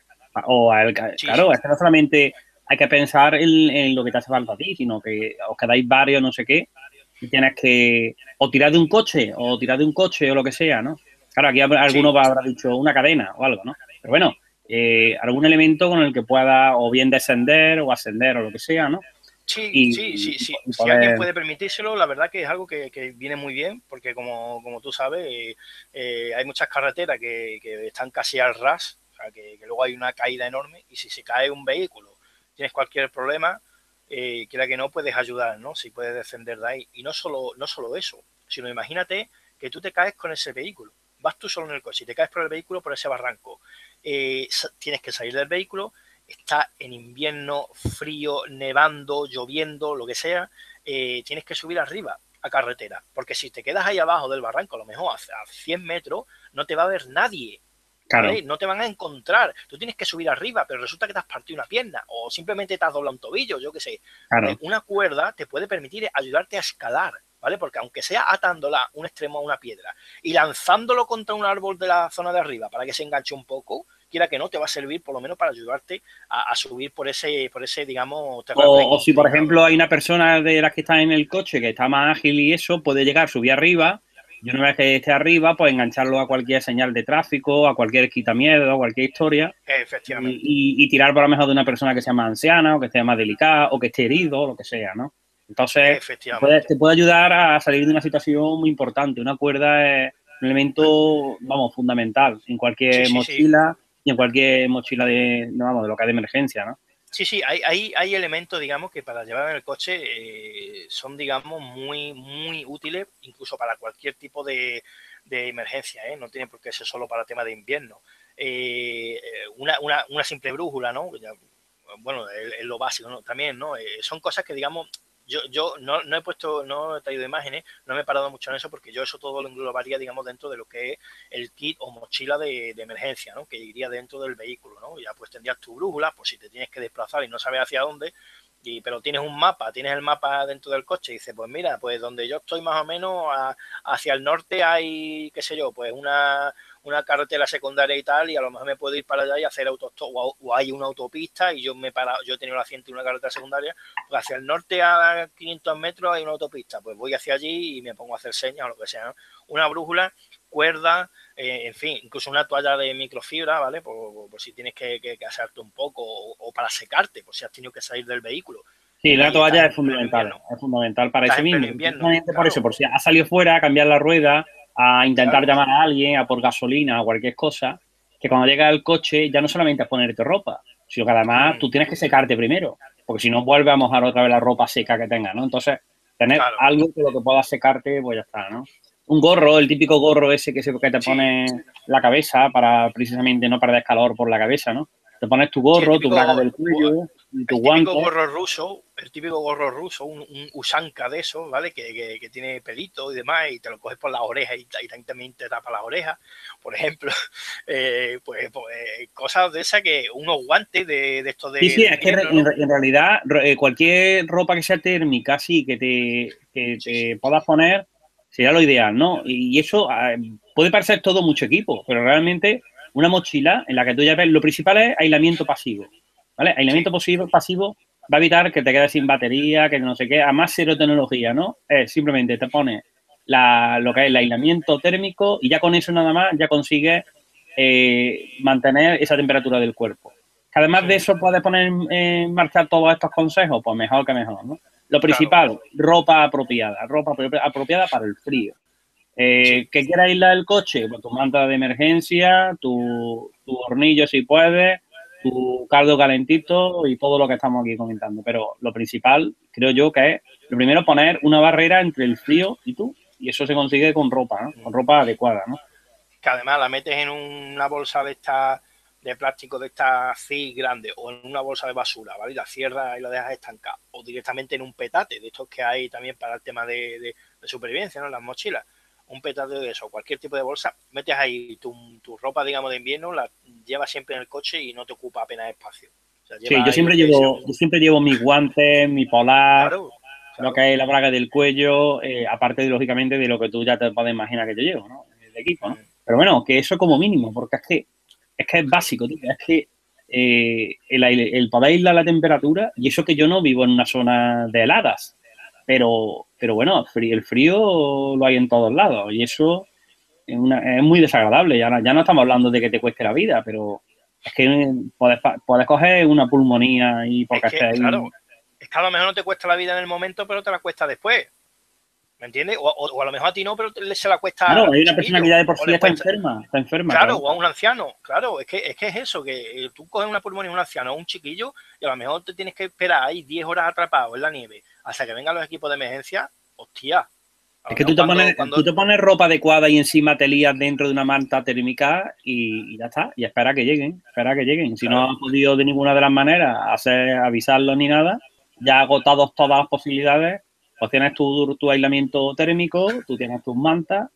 S1: O el,
S2: Sí,
S1: claro,
S2: sí.
S1: es que no solamente hay que pensar en, en lo que te hace falta a ti, sino que os quedáis varios, no sé qué, y tienes que o tirar de un coche, o tirar de un coche o lo que sea, ¿no? Claro, aquí
S2: Sí.
S1: alguno habrá dicho una cadena o algo, ¿no? Pero bueno, eh, algún elemento con el que pueda o bien descender o ascender o lo que sea, ¿no?
S2: Sí, sí,
S1: Y,
S2: sí, sí.
S1: y
S2: Si alguien
S1: poder...
S2: puede permitírselo, la verdad que es algo que, que viene muy bien, porque como, como tú sabes, eh, eh, hay muchas carreteras que, que, están casi al ras, o sea, que, que, luego hay una caída enorme, y si se cae un vehículo, tienes cualquier problema, eh, quiera que no, puedes ayudar, ¿no? Si puedes descender de ahí. Y no solo, no solo eso, sino imagínate que tú te caes con ese vehículo. Vas tú solo en el coche y te caes por el vehículo por ese barranco. Eh, tienes que salir del vehículo, está en invierno, frío, nevando, lloviendo, lo que sea, eh, tienes que subir arriba a carretera, porque si te quedas ahí abajo del barranco, a lo mejor a cien metros, no te va a ver nadie,
S1: Claro.
S2: ¿vale? No te van a encontrar, tú tienes que subir arriba, pero resulta que te has partido una pierna, o simplemente te has doblado un tobillo, yo qué sé. Pues
S1: Claro.
S2: una cuerda te puede permitir ayudarte a escalar, ¿vale? Porque aunque sea atándola un extremo a una piedra y lanzándolo contra un árbol de la zona de arriba para que se enganche un poco, quiera que no, te va a servir por lo menos para ayudarte a, a subir por ese, por ese, digamos, terraplén
S1: O, o si, por
S2: inclinado.
S1: ejemplo, hay una persona de las que está en el coche que está más ágil y eso, puede llegar, subir arriba, y una vez que esté arriba, pues engancharlo a cualquier señal de tráfico, a cualquier quitamiedo, a cualquier historia,
S2: Efectivamente.
S1: y, y, y tirar por lo mejor de una persona que sea más anciana, o que esté más delicada, o que esté herido, o lo que sea, ¿no? Entonces, te puede,
S2: Efectivamente.
S1: te puede ayudar a salir de una situación muy importante. Una cuerda es un elemento, vamos, fundamental en
S2: Sí,
S1: cualquier
S2: sí, sí.
S1: mochila y en cualquier mochila de, no, vamos, de lo que es de emergencia, ¿no?
S2: Sí, sí, hay, hay, hay elementos, digamos, que para llevar en el coche eh, son, digamos, muy, muy útiles, incluso para cualquier tipo de, de emergencia, ¿eh? No tiene por qué ser solo para tema de invierno. Eh, una, una, una simple brújula, ¿no? Ya, bueno, es, es, lo básico, ¿no? También, ¿no? Eh, son cosas que, digamos, yo, yo no, no he puesto, no he traído imágenes, no me he parado mucho en eso porque yo eso todo lo englobaría, digamos, dentro de lo que es el kit o mochila de, de emergencia, ¿no? Que iría dentro del vehículo, ¿no? Ya pues tendrías tu brújula, por si te tienes que desplazar y no sabes hacia dónde, y, pero tienes un mapa, tienes el mapa dentro del coche y dices, pues mira, pues donde yo estoy más o menos a, hacia el norte hay, qué sé yo, pues una, una carretera secundaria y tal, y a lo mejor me puedo ir para allá y hacer autostop, o, o hay una autopista y yo me he parado, yo he tenido el asiento en una carretera secundaria, pues hacia el norte a quinientos metros hay una autopista, pues voy hacia allí y me pongo a hacer señas o lo que sea, ¿no? Una brújula, cuerda, eh, en fin, incluso una toalla de microfibra, ¿vale? Por, por, por si tienes que, que, que asarte un poco o, o para secarte, por si has tenido que salir del vehículo
S1: Sí, la
S2: y estás
S1: toalla es
S2: en pleno
S1: fundamental,
S2: invierno.
S1: es fundamental para
S2: Estás
S1: eso
S2: en pleno
S1: mismo,
S2: invierno,
S1: precisamente por eso,
S2: claro,
S1: por si ha salido fuera a cambiar la rueda, a intentar
S2: claro.
S1: llamar a alguien, a por gasolina o cualquier cosa, que cuando llega el coche ya no solamente es ponerte ropa, sino que además
S2: Mm,
S1: tú tienes que secarte primero, porque si no vuelve a mojar otra vez la ropa seca que tengas, ¿no? Entonces, tener
S2: claro,
S1: algo que lo que pueda secarte, pues ya está, ¿no? Un gorro, el típico gorro ese que, se, que te
S2: sí,
S1: pone la cabeza para precisamente no perder calor por la cabeza, ¿no? Te pones tu
S2: sí, el
S1: gorro, tu braga
S2: típico,
S1: del cuello y tus
S2: el típico
S1: guantes.
S2: gorro ruso, el típico gorro ruso, un, un usanca de eso, ¿vale? Que, que, que, tiene pelito y demás, y te lo coges por las orejas y, y también te tapa las orejas, por ejemplo. Eh, pues, pues cosas de esas que, unos guantes de, de estos
S1: Sí,
S2: de,
S1: sí,
S2: de
S1: es que
S2: invierno,
S1: re- en,
S2: ¿no?
S1: re- en realidad eh, cualquier ropa que sea térmica, sí, que te, que
S2: Sí, sí,
S1: te puedas poner, sería lo ideal, ¿no? Y, y eso eh, puede parecer todo mucho equipo, pero realmente una mochila en la que tú ya ves, lo principal es aislamiento pasivo, ¿vale?
S2: sí,
S1: Aislamiento pasivo, pasivo va a evitar que te quedes sin batería, que no sé qué, a más cero tecnología, ¿no? Es simplemente te pones la, lo que es el aislamiento térmico y ya con eso nada más ya consigues eh, mantener esa temperatura del cuerpo. Que además de
S2: mm,
S1: eso puedes poner en marcha todos estos consejos, pues mejor que mejor, ¿no? Lo
S2: claro,
S1: principal, ropa apropiada, ropa apropiada para el frío.
S2: sí,
S1: Eh, ¿Que quieras aislar el coche? Pues tu manta de emergencia, tu, tu hornillo si puedes, tu caldo calentito y todo lo que estamos aquí comentando. Pero lo principal, creo yo, que es, lo primero, poner una barrera entre el frío y tú. Y eso se consigue con ropa, ¿no? Con ropa adecuada, ¿no?
S2: Que además la metes en una bolsa de esta de plástico de esta así grande o en una bolsa de basura, ¿vale? Y la cierras y la dejas estancar. O directamente en un petate, de estos que hay también para el tema de, de, de supervivencia, ¿no? Las mochilas. Un petate de eso, cualquier tipo de bolsa, metes ahí tu, tu ropa, digamos, de invierno, la llevas siempre en el coche y no te ocupa apenas espacio. O sea,
S1: Sí, yo siempre
S2: lleva
S1: llevo, yo siempre llevo mis guantes, mi polar,
S2: claro, claro.
S1: lo que es la braga del cuello, eh, aparte, de, lógicamente, de lo que tú ya te puedes imaginar que yo llevo, ¿no? El equipo, ¿no? Pero bueno, que eso como mínimo, porque es que es, que es básico, tío. Es que eh, el, el poder aislar la temperatura, y eso que yo no vivo en una zona de heladas, pero, pero bueno, el frío lo hay en todos lados, y eso es, una, es muy desagradable. Ya no, ya no estamos hablando de que te cueste la vida, pero es que puedes, puedes coger una pulmonía y porque
S2: es que,
S1: estés
S2: claro,
S1: ahí.
S2: Es que a lo mejor no te cuesta la vida en el momento, pero te la cuesta después. ¿Me entiendes? O, o, o a lo mejor a ti no, pero se la cuesta
S1: Claro,
S2: a
S1: hay
S2: un
S1: una persona
S2: chiquillo.
S1: que ya de por sí está
S2: cuesta...
S1: enferma, está enferma.
S2: Claro,
S1: Claro,
S2: o a un anciano. Claro, es que, es que es eso, que tú coges una pulmonía a un anciano o un chiquillo y a lo mejor te tienes que esperar ahí diez horas atrapado en la nieve hasta que vengan los equipos de emergencia. Hostia.
S1: Es que tú te,
S2: cuando,
S1: pones,
S2: cuando...
S1: tú te pones ropa adecuada y encima te lías dentro de una manta térmica y, y ya está. Y espera que lleguen, espera que lleguen. Si
S2: claro.
S1: no has podido de ninguna de las maneras hacer avisarlo ni nada, ya agotados todas las posibilidades, pues tienes tu, tu aislamiento térmico, tú tienes tus mantas,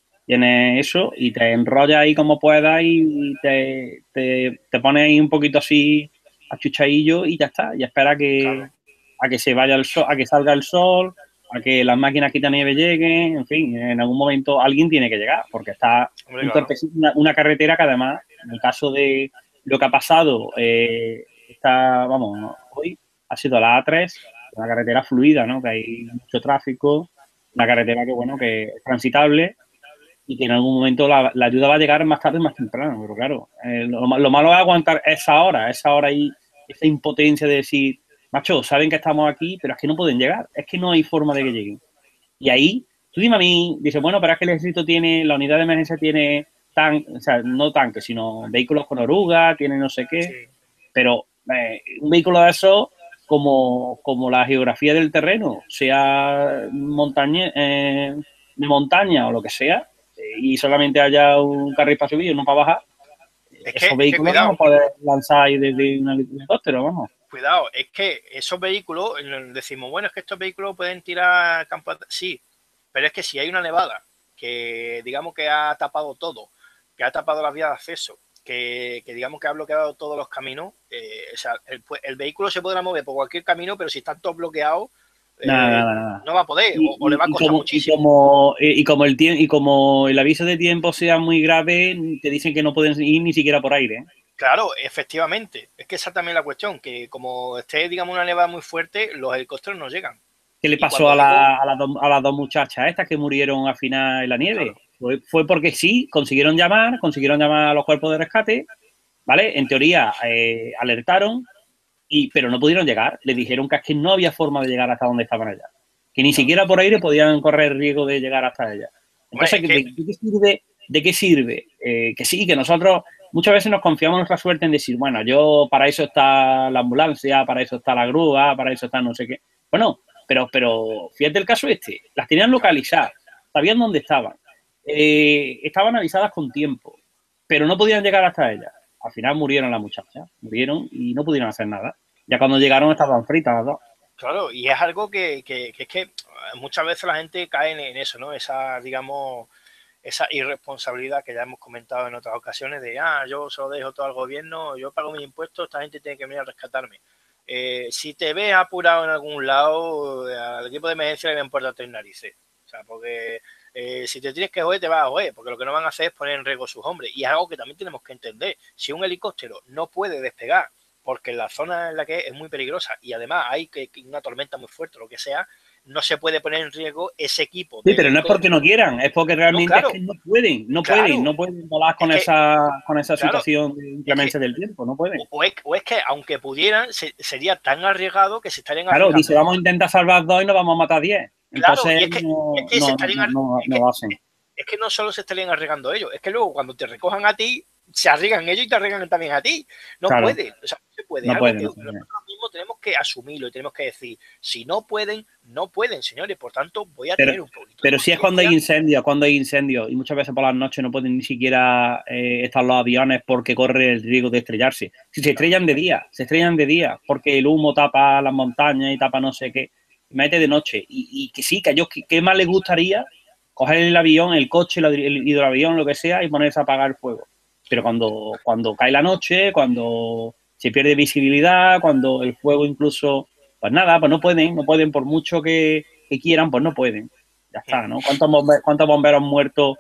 S1: tienes eso y te enrollas ahí como puedas y te, te, te pones ahí un poquito así achuchadillo y ya está. Y espera que,
S2: claro.
S1: a que se vaya el sol, a que salga el sol, a que las máquinas quita nieve lleguen, en fin, en algún momento alguien tiene que llegar, porque está
S2: Hombre,
S1: un
S2: claro.
S1: una, una, carretera que además, en el caso de lo que ha pasado, eh, está, vamos, hoy ha sido la A tres, una carretera fluida, ¿no? Que hay mucho tráfico, una carretera que, bueno, que es transitable y que en algún momento la, la ayuda va a llegar más tarde, más temprano, pero claro, eh, lo, lo malo es aguantar esa hora, esa hora y esa impotencia de decir, macho, saben que estamos aquí, pero es que no pueden llegar, es que no hay forma de que lleguen. Y ahí, tú dime a mí, dices, bueno, pero es que el ejército tiene, la unidad de emergencia tiene, tan, o sea, no tanques, sino vehículos con oruga, tiene no sé qué, sí. Pero eh, un vehículo de esos, como, como la geografía del terreno, sea montaña, eh, de montaña o lo que sea, eh, y solamente haya un carril para subir y uno para bajar,
S2: es
S1: esos
S2: que,
S1: vehículos
S2: es que,
S1: no los puedes lanzar ahí desde un helicóptero, vamos.
S2: Cuidado, es que esos vehículos, decimos, bueno, es que estos vehículos pueden tirar campo, sí, pero es que si hay una nevada que digamos que ha tapado todo, que ha tapado las vías de acceso, que, que digamos que ha bloqueado todos los caminos, eh, o sea, el, el vehículo se podrá mover por cualquier camino, pero si están todos bloqueados, eh,
S1: nada, nada, nada.
S2: no va a poder,
S1: y,
S2: o, o le va a costar
S1: y como,
S2: muchísimo.
S1: Y como, y, como el y como el aviso de tiempo sea muy grave, te dicen que no pueden ir ni siquiera por aire, ¿eh?
S2: Claro, efectivamente. Es que esa también es la cuestión, que como esté, digamos, una nevada muy fuerte, los helicópteros no llegan.
S1: ¿Qué le pasó a, la, a, las dos, a las dos muchachas estas que murieron al final en la nieve? Claro. Fue, fue porque sí, consiguieron llamar, consiguieron llamar a los cuerpos de rescate, ¿vale? En teoría, eh, alertaron, y, pero no pudieron llegar. Le dijeron que es que no había forma de llegar hasta donde estaban ellas. Que ni claro. siquiera por aire podían correr el riesgo de llegar hasta ellas. Entonces, bueno, es que... ¿de, ¿de qué sirve? ¿De qué sirve? Eh, que sí, que nosotros muchas veces nos confiamos en nuestra suerte en decir, bueno, yo para eso está la ambulancia, para eso está la grúa, para eso está no sé qué. Bueno, pero, pero fíjate el caso este, las tenían localizadas, sabían dónde estaban, eh, estaban avisadas con tiempo, pero no podían llegar hasta ellas. Al final murieron las muchachas, murieron y no pudieron hacer nada. Ya cuando llegaron estaban fritas las dos.
S2: Claro, y es algo que, que, que es que muchas veces la gente cae en, en eso, ¿no? Esa, digamos, esa irresponsabilidad que ya hemos comentado en otras ocasiones de, ah, yo se lo dejo todo al gobierno, yo pago mis impuestos, esta gente tiene que venir a rescatarme. Eh, si te ves apurado en algún lado, al equipo de emergencia le importa tres narices. O sea, porque eh, si te tienes que joder, te vas a joder, porque lo que no van a hacer es poner en riesgo a sus hombres. Y es algo que también tenemos que entender. Si un helicóptero no puede despegar, porque la zona en la que es, es muy peligrosa, y además hay que, que una tormenta muy fuerte, lo que sea, no se puede poner en riesgo ese equipo.
S1: Sí, pero no es porque no quieran, es porque realmente no, claro, es que no pueden, no claro, pueden, no pueden volar con, es que, esa, con esa claro, situación de inclemencia es que, del tiempo, no pueden.
S2: O es, o es que aunque pudieran, se, sería tan arriesgado que se estarían
S1: Claro, dice, vamos a intentar salvar dos y nos vamos a matar diez. Entonces,
S2: claro, y es que,
S1: no,
S2: es que
S1: no,
S2: se estarían,
S1: no, no,
S2: es
S1: no
S2: que,
S1: lo hacen.
S2: Es que no solo se estarían arriesgando ellos, es que luego cuando te recojan a ti, se arriesgan ellos y te arriesgan también a ti. No
S1: Claro.
S2: puede, o sea, no se puede.
S1: No
S2: es algo
S1: puede,
S2: que
S1: no puede.
S2: nosotros mismos tenemos que asumirlo y tenemos que decir, si no pueden, no pueden, señores, por tanto voy a
S1: Pero,
S2: tener un poquito de
S1: pero si es cuando hay
S2: conciencia.
S1: incendios, cuando hay incendios, y muchas veces por las noches no pueden ni siquiera eh, estar los aviones porque corre el riesgo de estrellarse. Si se estrellan de día, se estrellan de día, porque el humo tapa las montañas y tapa no sé qué, mete de noche. Y, y que sí, que a ellos, ¿qué más les gustaría? Coger el avión, el coche, el, el hidroavión, lo que sea, y ponerse a apagar el fuego. Pero cuando, cuando cae la noche, cuando se pierde visibilidad, cuando el fuego incluso, pues nada, pues no pueden, no pueden por mucho que, que quieran, pues no pueden. Ya está, ¿no? ¿Cuántos bomberos, cuántos bomberos muertos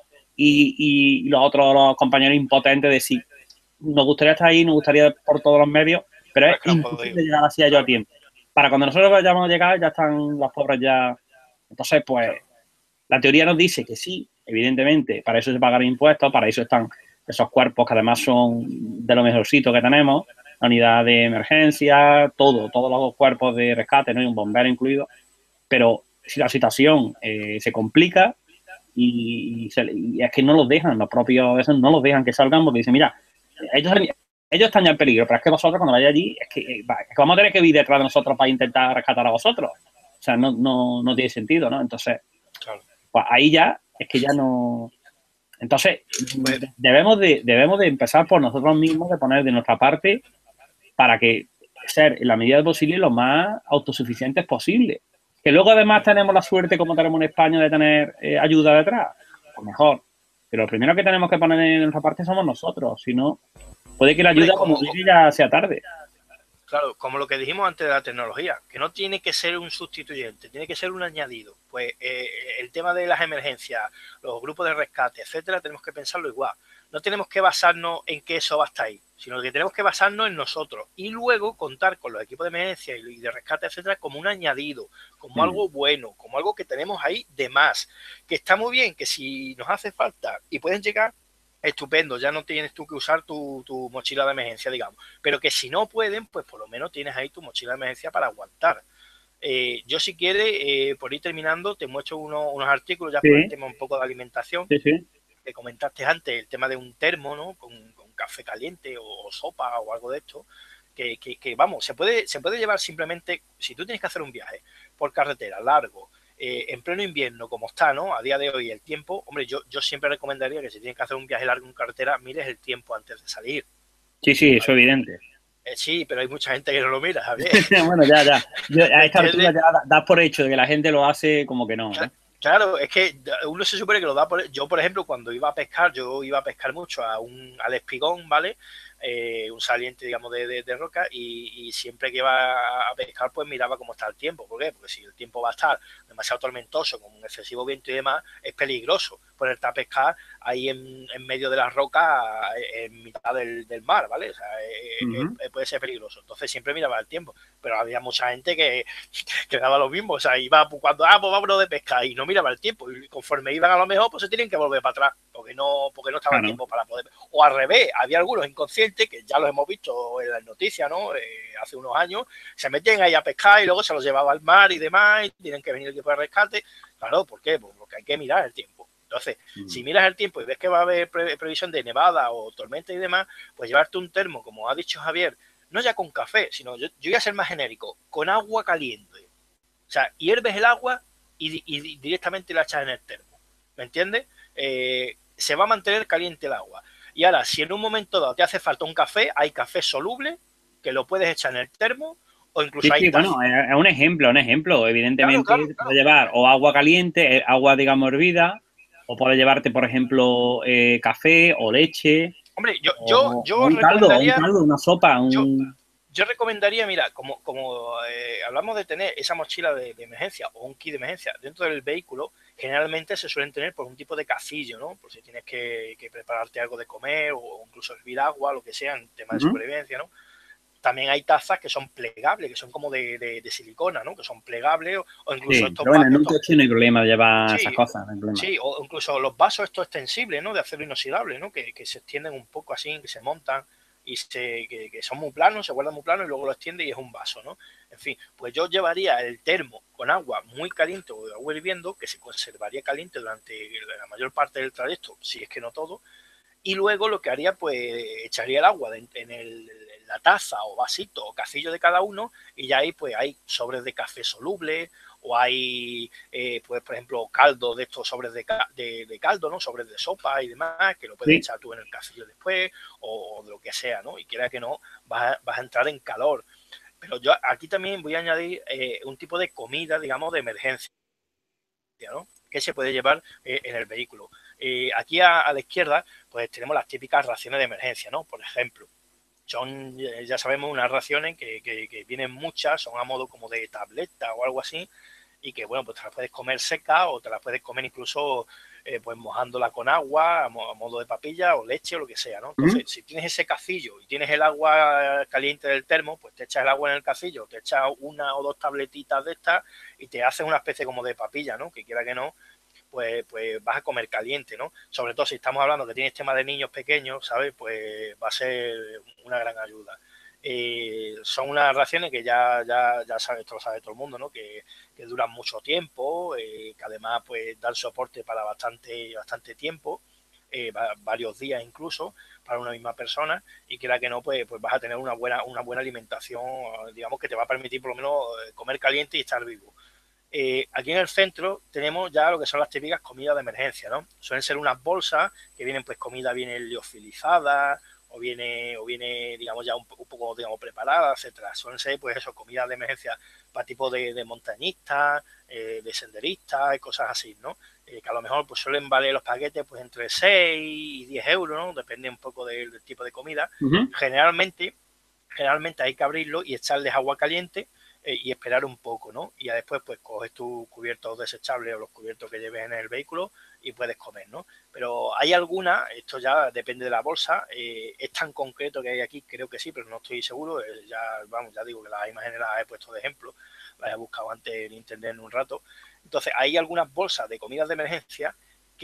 S1: y, y los otros los compañeros impotentes de sí? Nos gustaría estar ahí, nos gustaría por todos los medios, pero
S2: Pero
S1: es
S2: es que no han podido.
S1: imposible llegar así a ellos a
S2: Claro,
S1: tiempo. Para cuando nosotros vayamos a llegar, ya están los pobres ya. Entonces, pues,
S2: claro.
S1: la teoría nos dice que sí, evidentemente, para eso se pagan impuestos, para eso están esos cuerpos que además son de lo mejorcito que tenemos, la unidad de emergencia, todo, todos los cuerpos de rescate, no hay un bombero incluido, pero si la situación eh, se complica y, y, se, y, es que no los dejan, los propios a veces no los dejan que salgan porque dicen, mira, ellos, ellos están ya en peligro, pero es que vosotros cuando vayáis allí, es que, es que vamos a tener que ir detrás de nosotros para intentar rescatar a vosotros. O sea, no, no, no tiene sentido, ¿no? Entonces,
S2: Claro.
S1: pues ahí ya, es que ya no... Entonces,
S2: Pues,
S1: debemos de, debemos de empezar por nosotros mismos, de poner de nuestra parte para que ser, en la medida posible, lo más autosuficientes posible. Que luego además tenemos la suerte, como tenemos en España, de tener eh, ayuda detrás, pues mejor. Pero lo primero que tenemos que poner en nuestra parte somos nosotros, si no, puede que la
S2: hombre,
S1: ayuda,
S2: como,
S1: como llegue, ya sea tarde.
S2: claro, como lo que dijimos antes de la tecnología, que no tiene que ser un sustituyente, tiene que ser un añadido. Pues eh, el tema de las emergencias, los grupos de rescate, etcétera, tenemos que pensarlo igual. No tenemos que basarnos en que eso va a estar ahí, sino que tenemos que basarnos en nosotros y luego contar con los equipos de emergencia y de rescate, etcétera, como un añadido, como
S1: Mm.
S2: algo bueno, como algo que tenemos ahí de más, que está muy bien, que si nos hace falta y pueden llegar, estupendo, ya no tienes tú que usar tu, tu, mochila de emergencia, digamos. Pero que si no pueden, pues por lo menos tienes ahí tu mochila de emergencia para aguantar. Eh, yo si quieres, eh, por ir terminando, te muestro uno, unos artículos ya
S1: Sí,
S2: por el tema un poco de alimentación,
S1: sí, sí.
S2: que comentaste antes, el tema de un termo, ¿no? Con, con café caliente o, o sopa o algo de esto. Que, que, que, vamos, se puede, se puede llevar simplemente, si tú tienes que hacer un viaje por carretera largo, eh, en pleno invierno, como está, ¿no? A día de hoy el tiempo, hombre, yo, yo siempre recomendaría que si tienes que hacer un viaje largo en carretera, mires el tiempo antes de salir.
S1: Sí, sí, eso
S2: ¿Vale?
S1: es evidente.
S2: Eh, sí, pero hay mucha gente que no lo mira, Javier.
S1: Bueno, ya, ya. Yo, a
S2: ¿Me
S1: esta altura
S2: entiendes?
S1: ya das por hecho de que la gente lo hace como que no, ¿no?
S2: Claro, es que uno se supone que lo da por... Yo, por ejemplo, cuando iba a pescar, yo iba a pescar mucho a un, al espigón, ¿vale? Eh, un saliente, digamos, de, de, de roca y, y siempre que iba a pescar, pues miraba cómo está el tiempo. ¿Por qué? Porque si el tiempo va a estar demasiado tormentoso, con un excesivo viento y demás, es peligroso ponerte a pescar ahí en, en medio de las rocas, en mitad del, del mar, ¿vale? O sea, eh,
S1: Uh-huh.
S2: eh, puede ser peligroso. Entonces siempre miraba el tiempo. Pero había mucha gente que, que daba lo mismo. O sea, iba cuando, ah, pues vámonos de pescar y no miraba el tiempo. Y conforme iban a lo mejor, pues se tienen que volver para atrás, porque no, porque no estaba el
S1: Claro.
S2: tiempo para poder. O al revés, había algunos inconscientes, que ya los hemos visto en las noticias, ¿no? Eh, hace unos años, se metían ahí a pescar y luego se los llevaba al mar y demás, y tienen que venir el equipo de rescate. Claro, ¿por qué? Pues porque hay que mirar el tiempo. Entonces, uh-huh. si miras el tiempo y ves que va a haber pre previsión de nevada o tormenta y demás, pues llevarte un termo, como ha dicho Javier, no ya con café, sino yo, yo voy a ser más genérico, con agua caliente. O sea, hierves el agua y, y directamente la echas en el termo. ¿Me entiendes? Eh, se va a mantener caliente el agua. Y ahora, si en un momento dado te hace falta un café, hay café soluble que lo puedes echar en el termo o incluso
S1: Sí,
S2: hay
S1: sí,
S2: tazas.
S1: bueno, es un ejemplo, un ejemplo. Evidentemente,
S2: Claro, claro,
S1: te
S2: claro.
S1: puede llevar o agua caliente, agua, digamos, hervida, o puede llevarte, por ejemplo, eh, café o leche,
S2: Hombre, yo, yo,
S1: o, o
S2: yo
S1: un caldo, o un
S2: recomendaría...
S1: caldo, una sopa,
S2: Yo,
S1: un...
S2: yo recomendaría, mira, como, como eh, hablamos de tener esa mochila de, de, emergencia o un kit de emergencia dentro del vehículo, generalmente se suelen tener por un tipo de casillo, ¿no? Por si tienes que, que prepararte algo de comer o incluso hervir agua, lo que sea, en tema de uh-huh. supervivencia, ¿no? También hay tazas que son plegables, que son como de, de, de silicona, ¿no? Que son plegables o, o incluso
S1: Sí,
S2: estos
S1: pero bueno, en un
S2: estos,
S1: coche no hay problema llevar
S2: sí,
S1: esas cosas, no hay problema.
S2: Sí, o incluso los vasos estos extensibles, ¿no? De acero inoxidable, ¿no? Que, que se extienden un poco así, que se montan y se, que, que son muy planos, se guardan muy planos y luego lo extiende y es un vaso, ¿no? En fin, pues yo llevaría el termo con agua muy caliente o de agua hirviendo, que se conservaría caliente durante la mayor parte del trayecto, si es que no todo, y luego lo que haría, pues echaría el agua de, en, el, en la taza o vasito o cacillo de cada uno, y ya ahí pues hay sobres de café soluble, o hay, eh, pues por ejemplo, caldo de estos sobres de, de, de, caldo, ¿no? Sobres de sopa y demás, que lo puedes sí. echar tú en el cacillo después, o, o de lo que sea, ¿no? Y quiera que no, vas a, vas a entrar en calor. Pero yo aquí también voy a añadir eh, un tipo de comida, digamos, de emergencia, ¿no? Que se puede llevar eh, en el vehículo. Eh, aquí a, a la izquierda, pues tenemos las típicas raciones de emergencia, ¿no? Por ejemplo, son, ya sabemos, unas raciones que, que, que vienen muchas, son a modo como de tableta o algo así, y que, bueno, pues te las puedes comer seca o te las puedes comer incluso eh, pues mojándola con agua, a modo de papilla o leche o lo que sea, ¿no? Entonces, uh-huh. si tienes ese cacillo y tienes el agua caliente del termo, pues te echas el agua en el cacillo, te echas una o dos tabletitas de estas y te haces una especie como de papilla, ¿no? Que quiera que no, pues, pues vas a comer caliente, ¿no? Sobre todo si estamos hablando que tienes tema de niños pequeños, ¿sabes? Pues va a ser una gran ayuda. Eh, son unas raciones que ya, ya, ya sabe, esto lo sabe todo el mundo, ¿no? Que, que duran mucho tiempo, eh, que además pues dan soporte para bastante, bastante tiempo, eh, varios días incluso, para una misma persona, y quiera que no, pues, pues vas a tener una buena, una buena alimentación, digamos, que te va a permitir por lo menos comer caliente y estar vivo. Eh, aquí en el centro tenemos ya lo que son las típicas comidas de emergencia, ¿no? Suelen ser unas bolsas que vienen, pues, comida viene liofilizada, o viene, o viene, digamos, ya un, un poco, digamos, preparada, etcétera. Suelen ser, pues, eso, comidas de emergencia para tipo de, de montañistas, eh, de senderistas y cosas así, ¿no? Eh, que a lo mejor, pues, suelen valer los paquetes, pues, entre seis y diez euros, ¿no? Depende un poco del, del tipo de comida. Uh-huh. Generalmente, generalmente hay que abrirlo y echarles agua caliente eh, y esperar un poco, ¿no? Y ya después, pues, coges tus cubiertos desechables o los cubiertos que lleves en el vehículo y puedes comer, ¿no? Pero hay alguna, esto ya depende de la bolsa, eh, es tan concreto que hay aquí, creo que sí, pero no estoy seguro, eh, ya, vamos, ya digo que las imágenes las he puesto de ejemplo, las he buscado antes en internet en un rato. Entonces, hay algunas bolsas de comidas de emergencia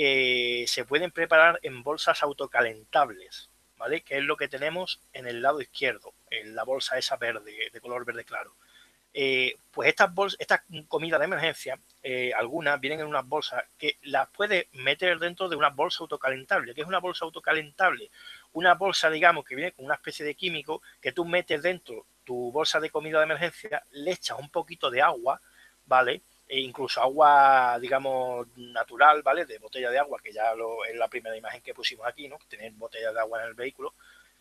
S2: que se pueden preparar en bolsas autocalentables, ¿vale? Que es lo que tenemos en el lado izquierdo, en la bolsa esa verde, de color verde claro. Eh, pues estas bolsas, estas comidas de emergencia, eh, algunas vienen en unas bolsas que las puedes meter dentro de una bolsa autocalentable. ¿Qué es una bolsa autocalentable? Una bolsa, digamos, que viene con una especie de químico que tú metes dentro tu bolsa de comida de emergencia, le echas un poquito de agua, ¿vale? E incluso agua, digamos, natural, ¿vale? De botella de agua, que ya lo, es la primera imagen que pusimos aquí, ¿no? Tener botellas de agua en el vehículo.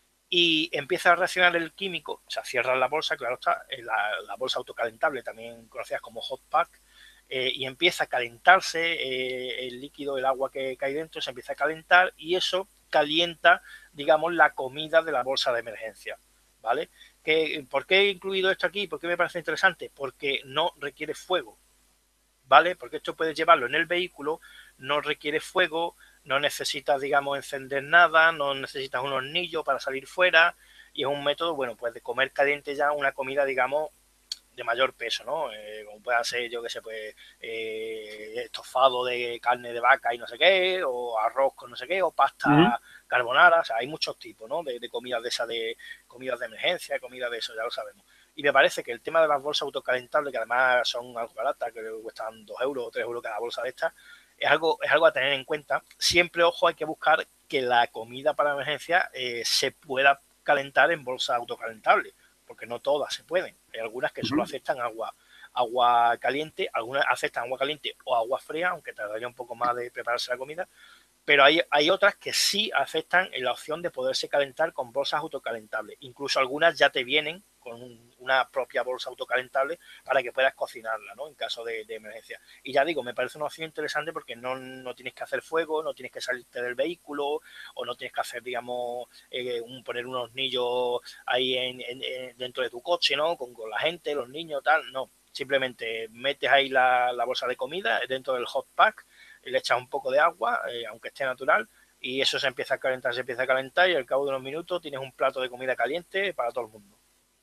S2: Y empieza a reaccionar el químico, o sea, cierras la bolsa, claro está, la, la bolsa autocalentable, también conocida como hot pack, eh, y empieza a calentarse eh, el líquido, el agua que, que hay dentro, se empieza a calentar y eso calienta, digamos, la comida de la bolsa de emergencia, ¿vale? ¿Qué, ¿Por qué he incluido esto aquí? ¿Por qué me parece interesante? Porque no requiere fuego, ¿vale? Porque esto puedes llevarlo en el vehículo, no requiere fuego, no necesitas, digamos, encender nada, no necesitas un hornillo para salir fuera y es un método, bueno, pues de comer caliente ya una comida, digamos, de mayor peso, ¿no? Eh, como pueda ser, yo que sé, pues eh, estofado de carne de vaca y no sé qué, o arroz con no sé qué, o pasta uh-huh. carbonara, o sea, hay muchos tipos, ¿no? De, de comidas de esa, de comidas de emergencia, comidas de eso, ya lo sabemos. Y me parece que el tema de las bolsas autocalentables, que además son algo baratas, que cuestan dos euros o tres euros cada bolsa de estas, es algo, es algo a tener en cuenta. Siempre, ojo, hay que buscar que la comida para emergencia eh, se pueda calentar en bolsas autocalentables, porque no todas se pueden. Hay algunas que solo aceptan agua, agua caliente, algunas aceptan agua caliente o agua fría, aunque tardaría un poco más de prepararse la comida, pero hay, hay otras que sí aceptan la opción de poderse calentar con bolsas autocalentables. Incluso algunas ya te vienen con un, una propia bolsa autocalentable para que puedas cocinarla, ¿no? En caso de, de emergencia. Y ya digo, me parece una opción interesante porque no, no tienes que hacer fuego, no tienes que salirte del vehículo o no tienes que hacer, digamos, eh, un, poner un hornillo ahí en, en, en, dentro de tu coche, ¿no? Con, con la gente, los niños, tal, no. Simplemente metes ahí la, la bolsa de comida dentro del hot pack, le echas un poco de agua, eh, aunque esté natural, y eso se empieza a calentar, se empieza a calentar y al cabo de unos minutos tienes un plato de comida caliente para todo el mundo.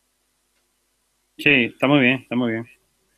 S1: Sí, está muy bien, está muy bien.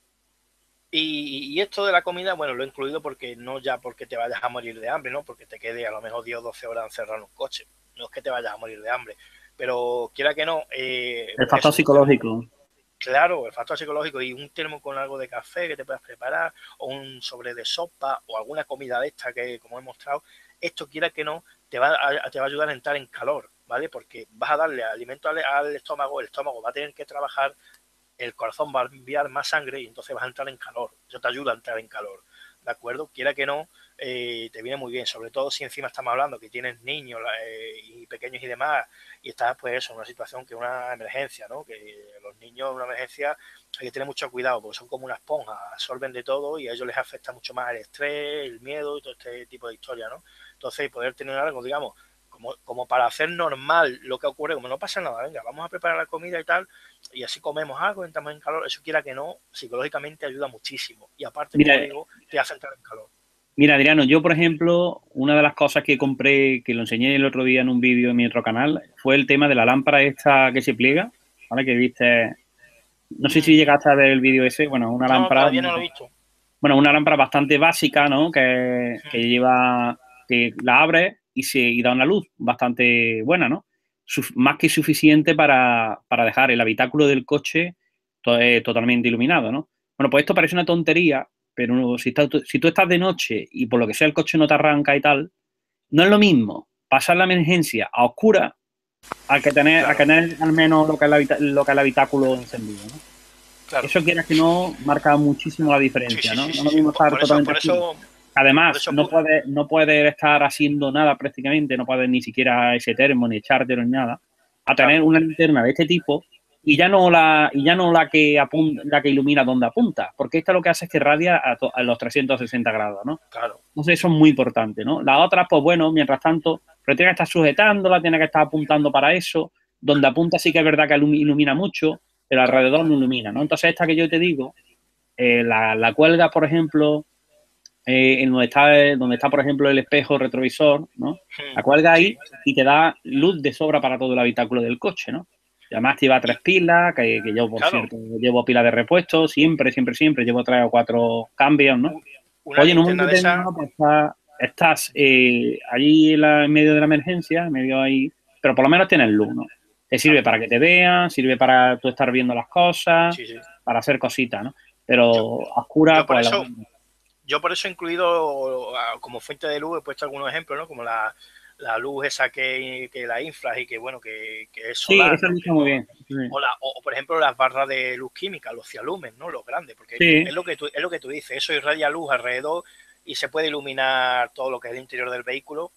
S2: Y, y esto de la comida, bueno, lo he incluido porque no ya porque te vayas a morir de hambre, ¿no? Porque te quede a lo mejor diez o doce horas encerrado en un coche. No es que te vayas a morir de hambre, pero quiera que no... Eh,
S1: el factor psicológico.
S2: Claro, el factor psicológico y un termo con algo de café que te puedas preparar o un sobre de sopa o alguna comida de esta que, como he mostrado, esto quiera que no, te va a, te va a ayudar a entrar en calor, ¿vale? Porque vas a darle alimento al, al estómago, el estómago va a tener que trabajar, el corazón va a enviar más sangre y entonces vas a entrar en calor. Eso te ayuda a entrar en calor, ¿de acuerdo? Quiera que no, eh, te viene muy bien, sobre todo si encima estamos hablando que tienes niños eh, y pequeños y demás, y estás pues eso, en una situación que es una emergencia, ¿no? Que los niños en una emergencia hay que tener mucho cuidado porque son como una esponja, absorben de todo y a ellos les afecta mucho más el estrés, el miedo y todo este tipo de historias, ¿no? Entonces poder tener algo, digamos, como, como para hacer normal lo que ocurre, como no pasa nada, venga, vamos a preparar la comida y tal, y así comemos algo, entramos en calor, eso quiera que no, psicológicamente ayuda muchísimo. Y aparte,
S1: Mira,
S2: como digo, te hace entrar en calor.
S1: mira, Adriano, yo, por ejemplo, una de las cosas que compré, que lo enseñé el otro día en un vídeo en mi otro canal, fue el tema de la lámpara esta que se pliega, ¿vale? Que viste, no sé si
S2: Mm.
S1: llegaste a ver el vídeo ese, bueno, una
S2: No,
S1: lámpara,
S2: todavía no lo he visto.
S1: bueno, una lámpara bastante básica, ¿no? Que, que
S2: Mm.
S1: lleva, que la abres y se y da una luz bastante buena, ¿no? Suf- más que suficiente para, para dejar el habitáculo del coche to- eh, totalmente iluminado, ¿no? Bueno, pues esto parece una tontería, pero si, está- si tú estás de noche y por lo que sea el coche no te arranca y tal, no es lo mismo pasar la emergencia a oscura a que tener, a que
S2: Claro,
S1: tener al menos lo que es el, habita- lo que es el habitáculo encendido, ¿no?
S2: claro.
S1: Eso quieras que no marca muchísimo la
S2: Sí,
S1: diferencia,
S2: sí,
S1: ¿no?
S2: sí,
S1: No es
S2: sí,
S1: lo
S2: sí.
S1: mismo
S2: Por,
S1: estar
S2: por eso,
S1: totalmente
S2: por
S1: oscuro.
S2: eso, por
S1: Además,
S2: eso,
S1: no puedes, no puedes estar haciendo nada prácticamente, no puedes ni siquiera ese termo, ni echártelo, ni nada, a tener
S2: claro,
S1: una linterna de este tipo y ya no la, y ya no la que apunta, la que ilumina donde apunta, porque esta lo que hace es que radia a, to- a los trescientos sesenta grados, ¿no?
S2: claro,
S1: Entonces eso es muy importante, ¿no? La otra, pues bueno, mientras tanto, pero tiene que estar sujetándola, tiene que estar apuntando para eso, donde apunta sí que es verdad que ilumi- ilumina mucho, pero
S2: claro.
S1: alrededor no ilumina, ¿no? Entonces esta que yo te digo, eh, la, la cuelga, por ejemplo, eh, en donde está, eh, donde está, por ejemplo, el espejo retrovisor, ¿no? La
S2: Mm.
S1: cuelga ahí
S2: Sí,
S1: y te da luz de sobra para todo el habitáculo del coche, ¿no? Y además te lleva tres
S2: y
S1: pilas, que, que yo, por
S2: claro,
S1: cierto, llevo pilas de repuesto, siempre, siempre, siempre, llevo tres o cuatro cambios, ¿no?
S2: u- una
S1: Oye, en un momento
S2: linterna de esa,
S1: determinado, pues estás, estás eh, allí en, la- en medio de la emergencia, en medio ahí, pero por lo menos tienes luz, ¿no? Te sirve
S2: claro,
S1: para que te vean, sirve para tú estar viendo las cosas,
S2: sí, sí.
S1: para hacer cositas, ¿no? Pero
S2: Yo,
S1: a oscura,
S2: yo por
S1: pues la
S2: eso,
S1: verdad.
S2: yo por eso he incluido ah, como fuente de luz, he puesto algunos ejemplos, ¿no? Como la, la luz esa que, que la inflas y que, bueno, que, que es
S1: Sí,
S2: solar,
S1: eso
S2: ¿no?
S1: lo
S2: Que
S1: está muy
S2: no
S1: bien. Sí,
S2: o, la, o, o, por ejemplo, las barras de luz química, los cialumen, ¿no? Los grandes, porque
S1: sí,
S2: es lo que tú, es lo que tú dices, eso irradia luz alrededor y se puede iluminar todo lo que es el interior del vehículo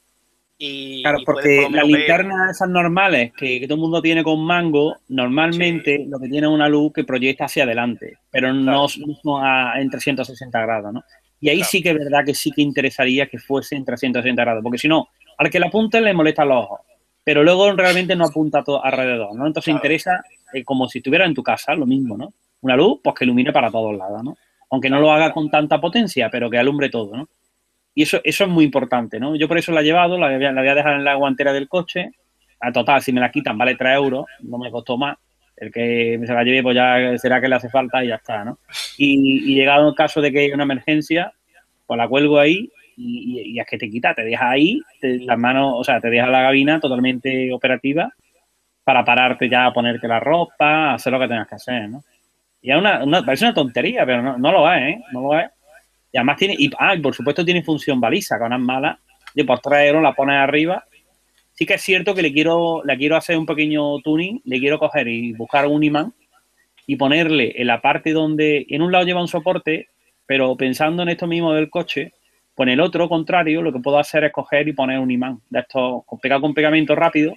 S2: y,
S1: claro,
S2: y puedes por
S1: porque
S2: lo
S1: las
S2: menos ver,
S1: linternas esas normales que, que todo el mundo tiene con mango,
S2: sí,
S1: normalmente lo que tiene es una luz que proyecta hacia adelante, pero no,
S2: claro,
S1: no son a- en trescientos sesenta grados, ¿no? Y ahí
S2: claro,
S1: sí que es verdad que sí que interesaría que fuese en trescientos sesenta grados, porque si no, al que la apunte le molesta los ojos, pero luego realmente no apunta todo alrededor, ¿no? Entonces
S2: claro,
S1: interesa eh, como si estuviera en tu casa, lo mismo, ¿no? Una luz, pues que ilumine para todos lados, ¿no? Aunque no lo
S2: claro,
S1: haga con tanta potencia, pero que alumbre todo, ¿no? Y eso, eso es muy importante, ¿no? Yo por eso la he llevado, la voy, a, la voy a dejar en la guantera del coche. A total, si me la quitan, vale tres euros, no me costó más. El que se la lleve, pues ya será que le hace falta y ya está, ¿no? Y, y llegado el caso de que hay una emergencia, pues la cuelgo ahí y, y, y es que te quita, te deja ahí, te, las manos, o sea, te deja la gabina totalmente operativa para pararte ya a ponerte la ropa, a hacer lo que tengas que hacer, ¿no? Y es una, una, parece una tontería, pero no, no lo es, ¿eh? No lo es. Y además tiene, y, ah, y por supuesto tiene función baliza, que no es mala. De por tres euros la pones arriba. Sí que es cierto que le quiero, le quiero hacer un pequeño tuning, le quiero coger y buscar un imán y ponerle en la parte donde, en un lado lleva un soporte, pero pensando en esto mismo del coche, con el otro contrario, lo que puedo hacer es coger y poner un imán de estos, pegado con pegamento rápido,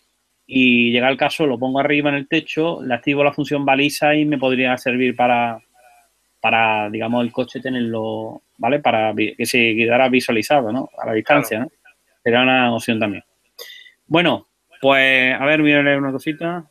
S1: y llega el caso, lo pongo arriba en el techo, le activo la función baliza y me podría servir para, para, digamos, el coche tenerlo, ¿vale? Para que se quedara visualizado, ¿no? A la
S2: claro.
S1: distancia, ¿no? Sería una opción también. Bueno, pues, a ver, voy a leer una cosita.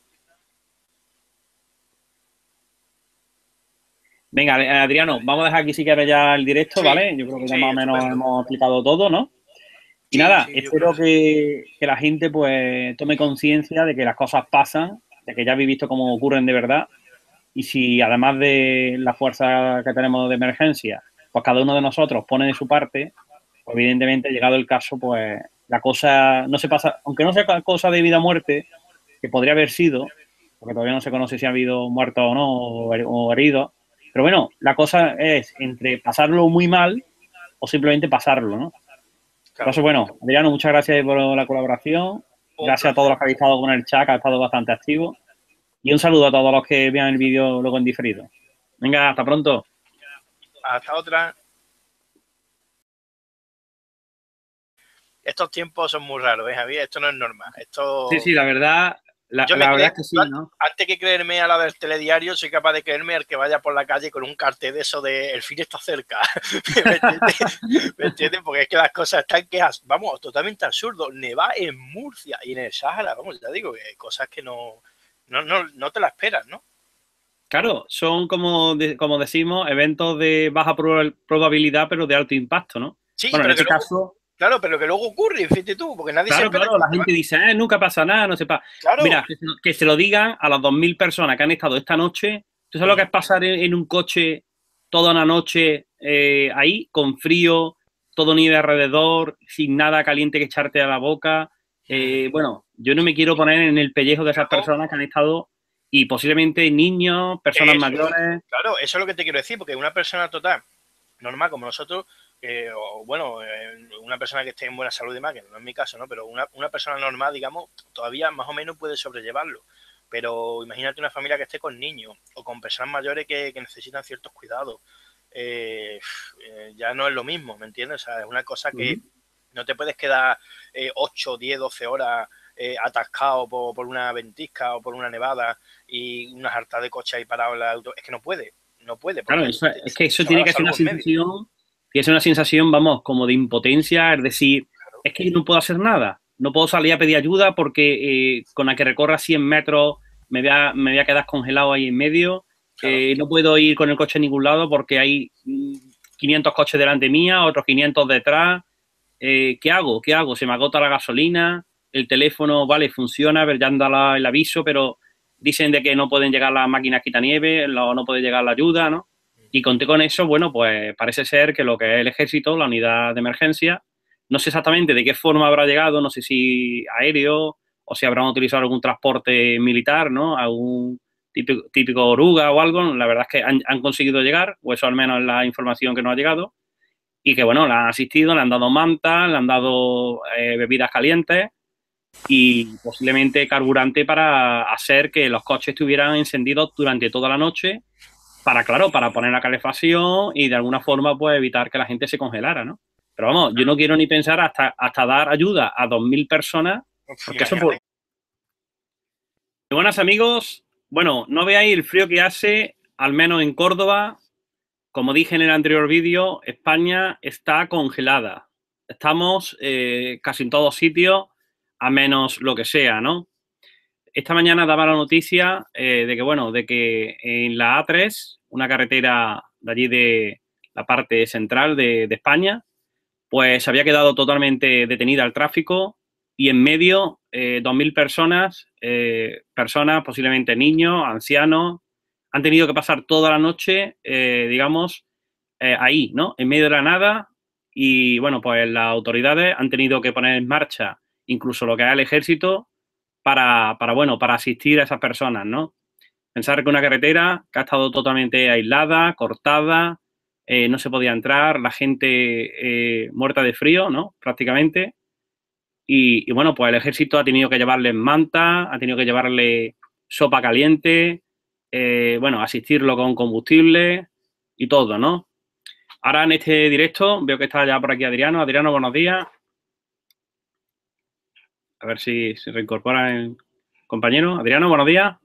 S1: Venga, Adriano, vamos a dejar aquí si quieres ya el directo,
S2: Sí,
S1: ¿vale? Yo creo que ya
S2: sí,
S1: más o menos
S2: estupendo.
S1: hemos explicado todo, ¿no? Y
S2: Sí,
S1: nada,
S2: sí, yo creo
S1: espero
S2: que sí.
S1: que, que la gente pues tome conciencia de que las cosas pasan, de que ya habéis visto cómo ocurren de verdad. Y si además de la fuerza que tenemos de emergencia, pues cada uno de nosotros pone de su parte, pues evidentemente, llegado el caso, pues la cosa no se pasa, aunque no sea cosa de vida o muerte, que podría haber sido, porque todavía no se conoce si ha habido muertos o no, o, o heridos, pero bueno, la cosa es entre pasarlo muy mal o simplemente pasarlo, ¿no?
S2: Claro.
S1: Entonces, bueno, Adriano, muchas gracias por la colaboración.
S2: Un
S1: Gracias a todos los que habéis estado con el chat, que ha estado bastante activo. Y un saludo a todos los que vean el vídeo luego en diferido. Venga, hasta pronto.
S2: Hasta otra. Estos tiempos son muy raros, ¿eh, Javier? Esto no es normal. Esto...
S1: Sí, sí, la verdad, la,
S2: Yo
S1: la
S2: me
S1: verdad
S2: creo,
S1: es que sí, ¿no?
S2: Antes que creerme a la del telediario, soy capaz de creerme al que vaya por la calle con un cartel de eso de el fin está cerca. ¿Me entiendes? ¿Me entiendes? Porque es que las cosas están que, vamos, totalmente absurdo. Neva en Murcia y en el Sáhara, vamos, ya digo, que hay cosas que no, no, no, no te las esperas, ¿no?
S1: Claro, son como, de, como decimos, eventos de baja probabilidad, pero de alto impacto, ¿no?
S2: Sí,
S1: Bueno, en
S2: pero que
S1: este
S2: luego,
S1: caso...
S2: claro, pero que luego ocurre, fíjate tú, porque nadie se
S1: Claro,
S2: espera.
S1: claro, la gente dice, eh, nunca pasa nada, no sepa.
S2: Claro.
S1: Mira, que se, que se lo digan a las dos mil personas que han estado esta noche. ¿Tú sabes lo que es pasar en, en un coche toda una noche eh, ahí, con frío, todo nieve alrededor, sin nada caliente que echarte a la boca? Eh, bueno, yo no me quiero poner en el pellejo de esas personas que han estado, y posiblemente niños, personas
S2: Eso,
S1: mayores.
S2: claro, eso es lo que te quiero decir, porque una persona total, normal como nosotros, eh, o bueno, eh, una persona que esté en buena salud y demás, que no es mi caso, ¿no? Pero una, una persona normal, digamos, todavía más o menos puede sobrellevarlo. Pero imagínate una familia que esté con niños o con personas mayores que, que necesitan ciertos cuidados. Eh, eh, ya no es lo mismo, ¿me entiendes? O sea, es una cosa que
S1: Uh-huh.
S2: no te puedes quedar eh, ocho, diez, doce horas eh, atascado por, por, una ventisca o por una nevada y una harta de coche ahí parado en la auto. Es que no puede, no puede.
S1: Claro,
S2: Porque
S1: eso,
S2: te,
S1: es que eso
S2: se va
S1: tiene
S2: la
S1: que ser una
S2: salud en medio.
S1: sensación, tiene que ser una sensación, vamos, como de impotencia, es decir,
S2: Claro.
S1: es que yo no puedo hacer nada, no puedo salir a pedir ayuda porque eh, con la que recorra cien metros me voy a, me voy a quedar congelado ahí en medio,
S2: Claro.
S1: eh, no puedo ir con el coche a ningún lado porque hay quinientos coches delante mía, otros quinientos detrás, eh, ¿qué hago? ¿Qué hago? Se me agota la gasolina, el teléfono, vale, funciona, ya anda el aviso, pero dicen de que no pueden llegar las máquinas quitanieves, no, no puede llegar la ayuda, ¿no? Y conté con eso, bueno, pues parece ser que lo que es el ejército, la unidad de emergencia, no sé exactamente de qué forma habrá llegado, no sé si aéreo o si habrán utilizado algún transporte militar, ¿no? Algún típico, típico oruga o algo. La verdad es que han, han conseguido llegar, o eso al menos es la información que nos ha llegado. Y que, bueno, le han asistido, le han dado mantas, le han dado eh, bebidas calientes y posiblemente carburante para hacer que los coches estuvieran encendidos durante toda la noche para, claro, para poner la calefacción y de alguna forma pues evitar que la gente se congelara, ¿no? Pero vamos, yo no quiero ni pensar hasta, hasta dar ayuda a dos mil personas, porque eso por... Buenas amigos, bueno, no veáis el frío que hace, al menos en Córdoba. Como dije en el anterior vídeo, España está congelada. Estamos eh, casi en todos sitios, a menos lo que sea, ¿no? Esta mañana daba la noticia eh, de que, bueno, de que en la A tres, una carretera de allí de la parte central de, de España, pues se había quedado totalmente detenida el tráfico y en medio eh, dos mil personas, eh, personas, posiblemente niños, ancianos, han tenido que pasar toda la noche, eh, digamos, eh, ahí, ¿no? En medio de la nada y, bueno, pues las autoridades han tenido que poner en marcha incluso lo que es el ejército para, para, bueno, para asistir a esas personas, ¿no? Pensar que una carretera que ha estado totalmente aislada, cortada, eh, no se podía entrar, la gente eh, muerta de frío, ¿no? Prácticamente. Y, y, bueno, pues el ejército ha tenido que llevarles manta, ha tenido que llevarle sopa caliente, eh, bueno, asistirlo con combustible y todo, ¿no? Ahora en este directo veo que está ya por aquí Adriano. Adriano, buenos días. A ver si se reincorpora el compañero. Adriano, buenos días.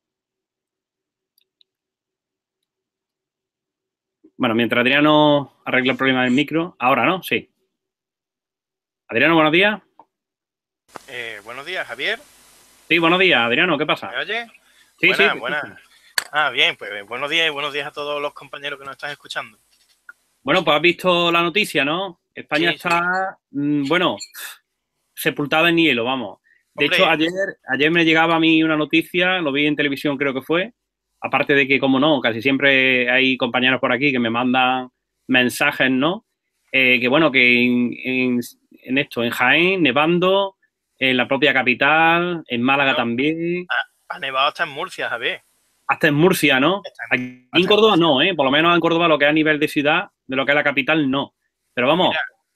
S1: Bueno, mientras Adriano arregla el problema del micro. Ahora, ¿no? Sí. Adriano, buenos días.
S2: Eh, buenos días, Javier.
S1: Sí, buenos días, Adriano. ¿Qué pasa?
S2: ¿Me oye?
S1: Sí,
S2: buenas,
S1: sí.
S2: buenas. Ah, bien, pues buenos días y buenos días a todos los compañeros que nos están escuchando.
S1: Bueno, pues has visto la noticia, ¿no? España
S2: Sí,
S1: está, sí. bueno, sepultada en hielo, vamos. De
S2: Hombre.
S1: hecho, ayer, ayer me llegaba a mí una noticia, lo vi en televisión creo que fue, aparte de que, como no, casi siempre hay compañeros por aquí que me mandan mensajes, ¿no? Eh, que bueno, que en, en, en esto, en Jaén, nevando, en la propia capital, en Málaga
S2: No,
S1: también.
S2: Ha, ha nevado hasta en Murcia, Javier.
S1: Hasta en Murcia, ¿no?
S2: Está en,
S1: Aquí en Córdoba no, ¿eh? Por lo menos en Córdoba lo que es a nivel de ciudad, de lo que es la capital, no. Pero
S2: Pues
S1: vamos,
S2: mira,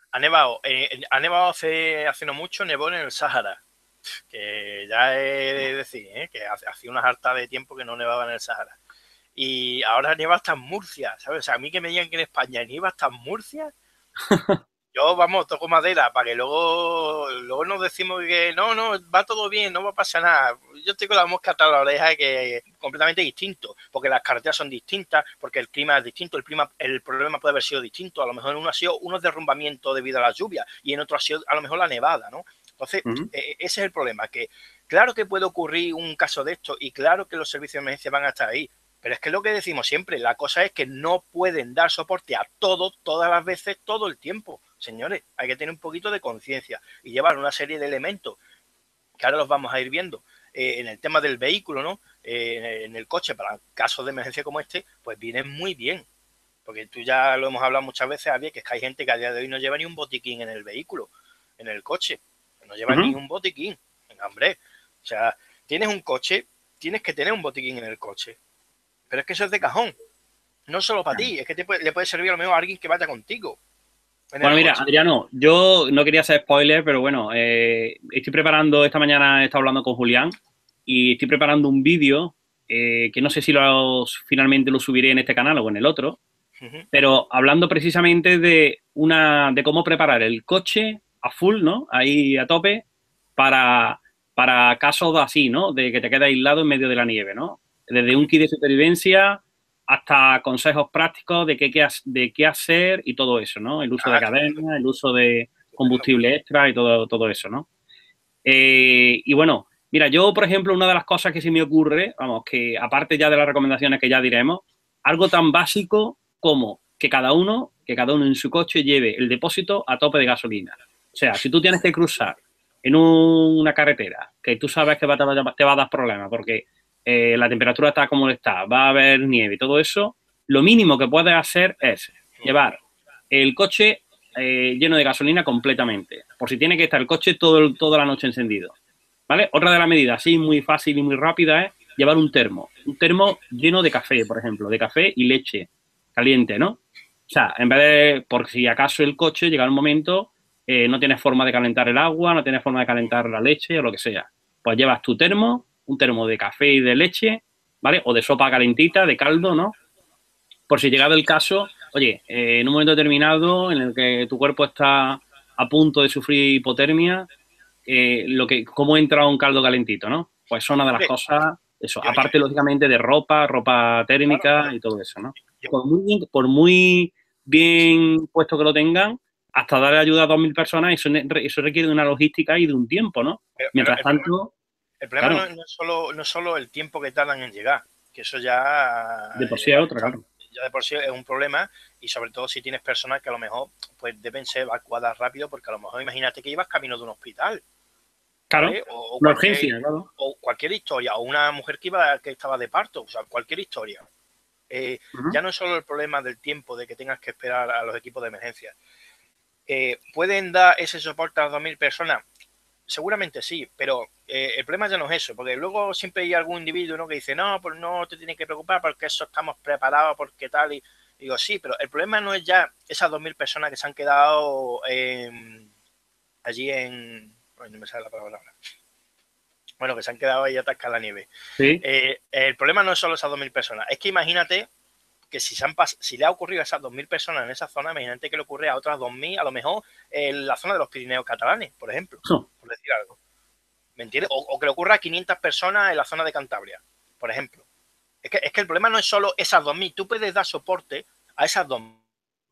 S2: Ha nevado, eh, ha nevado hace, hace no mucho, nevó en el Sáhara, que ya he de decir, ¿eh? Que hacía unas hartas de tiempo que no nevaba en el Sáhara. Y ahora nieva hasta en Murcia, ¿sabes? O sea, a mí que me digan que en España nieva hasta en Murcia, yo, vamos, toco madera para que luego, luego nos decimos que no, no, va todo bien, no va a pasar nada. Yo estoy con la mosca atrás de la oreja, que es completamente distinto, porque las carreteras son distintas, porque el clima es distinto, el, clima, el problema puede haber sido distinto. A lo mejor en uno ha sido unos derrumbamientos debido a la lluvia y en otro ha sido a lo mejor la nevada, ¿no? Entonces, uh -huh. eh, ese es el problema, que claro que puede ocurrir un caso de esto y claro que los servicios de emergencia van a estar ahí, pero es que lo que decimos siempre, la cosa es que no pueden dar soporte a todo, todas las veces, todo el tiempo. Señores, hay que tener un poquito de conciencia y llevar una serie de elementos que ahora los vamos a ir viendo eh, en el tema del vehículo, ¿no? Eh, en el coche, para casos de emergencia como este, pues viene muy bien. Porque tú ya lo hemos hablado muchas veces, Javier, que es que hay gente que a día de hoy no lleva ni un botiquín en el vehículo, en el coche. No lleva uh-huh. ni un botiquín. Venga, hombre, o sea, tienes un coche, tienes que tener un botiquín en el coche. Pero es que eso es de cajón. No solo para ti, es que te puede, le puede servir a lo mejor a alguien que vaya contigo.
S1: Bueno, mira, coche. Adriano, yo no quería hacer spoiler, pero bueno, eh, estoy preparando, esta mañana he estado hablando con Julián y estoy preparando un vídeo eh, que no sé si lo, finalmente lo subiré en este canal o en el otro, uh-huh. pero hablando precisamente de, una, de cómo preparar el coche a full, ¿no? Ahí a tope, para, para casos así, ¿no? De que te quedas aislado en medio de la nieve, ¿no? Desde un kit de supervivencia hasta consejos prácticos de qué, de qué hacer y todo eso, ¿no? El uso ah, de cadena, el uso de combustible extra y todo, todo eso, ¿no? Eh, y bueno, mira, yo, por ejemplo, una de las cosas que se me ocurre, vamos, que aparte ya de las recomendaciones que ya diremos, algo tan básico como que cada uno, que cada uno en su coche lleve el depósito a tope de gasolina. O sea, si tú tienes que cruzar en un, una carretera que tú sabes que va, te, va, te va a dar problemas porque Eh, la temperatura está como está, va a haber nieve y todo eso, lo mínimo que puedes hacer es llevar el coche eh, lleno de gasolina completamente, por si tiene que estar el coche todo, toda la noche encendido, ¿vale? Otra de las medidas, así muy fácil y muy rápida, es llevar un termo, un termo lleno de café, por ejemplo, de café y leche caliente, ¿no? O sea, en vez de, por si acaso el coche llega un momento, eh, no tienes forma de calentar el agua, no tienes forma de calentar la leche o lo que sea, pues llevas tu termo, un termo de café y de leche, ¿vale? O de sopa calentita, de caldo, ¿no? Por si llegado el caso, oye, eh, en un momento determinado en el que tu cuerpo está a punto de sufrir hipotermia, eh, lo que, ¿cómo entra un caldo calentito, no? Pues es una de las cosas, eso, aparte, lógicamente, de ropa, ropa térmica y todo eso, ¿no? Por muy bien, por muy bien puesto que lo tengan, hasta darle ayuda a dos mil personas, eso, eso requiere de una logística y de un tiempo, ¿no?
S2: Pero,
S1: Mientras
S2: pero,
S1: tanto...
S2: El problema claro. no, no, es solo, no es solo el tiempo que tardan en llegar, que eso ya...
S1: De por sí es otra, claro.
S2: Ya de por sí es un problema y sobre todo si tienes personas que a lo mejor pues deben ser evacuadas rápido porque a lo mejor imagínate que ibas camino de un hospital.
S1: Claro,
S2: ¿vale? o, o
S1: una
S2: cualquier,
S1: urgencia, claro.
S2: O cualquier historia, o una mujer que, iba, que estaba de parto, o sea, cualquier historia. Eh, uh-huh. Ya no es solo el problema del tiempo de que tengas que esperar a los equipos de emergencia. Eh, ¿Pueden dar ese soporte a dos mil personas? Seguramente sí, pero eh, el problema ya no es eso, porque luego siempre hay algún individuo, ¿no?, que dice, no, pues no te tienes que preocupar porque eso estamos preparados, porque tal, y digo, sí, pero el problema no es ya esas dos mil personas que se han quedado eh, allí en... Ay, no me sale la palabra ahora. Bueno, que se han quedado ahí atascadas la nieve.
S1: ¿Sí?
S2: Eh, el problema no es solo esas dos mil personas, es que imagínate que si, se han si le ha ocurrido a esas dos mil personas en esa zona, imagínate que le ocurre a otras dos mil, a lo mejor en la zona de los Pirineos catalanes, por ejemplo, oh. por decir algo. ¿Me entiendes? O, o que le ocurra a quinientas personas en la zona de Cantabria, por ejemplo. Es que, es que el problema no es solo esas dos mil, tú puedes dar soporte a esas dos mil.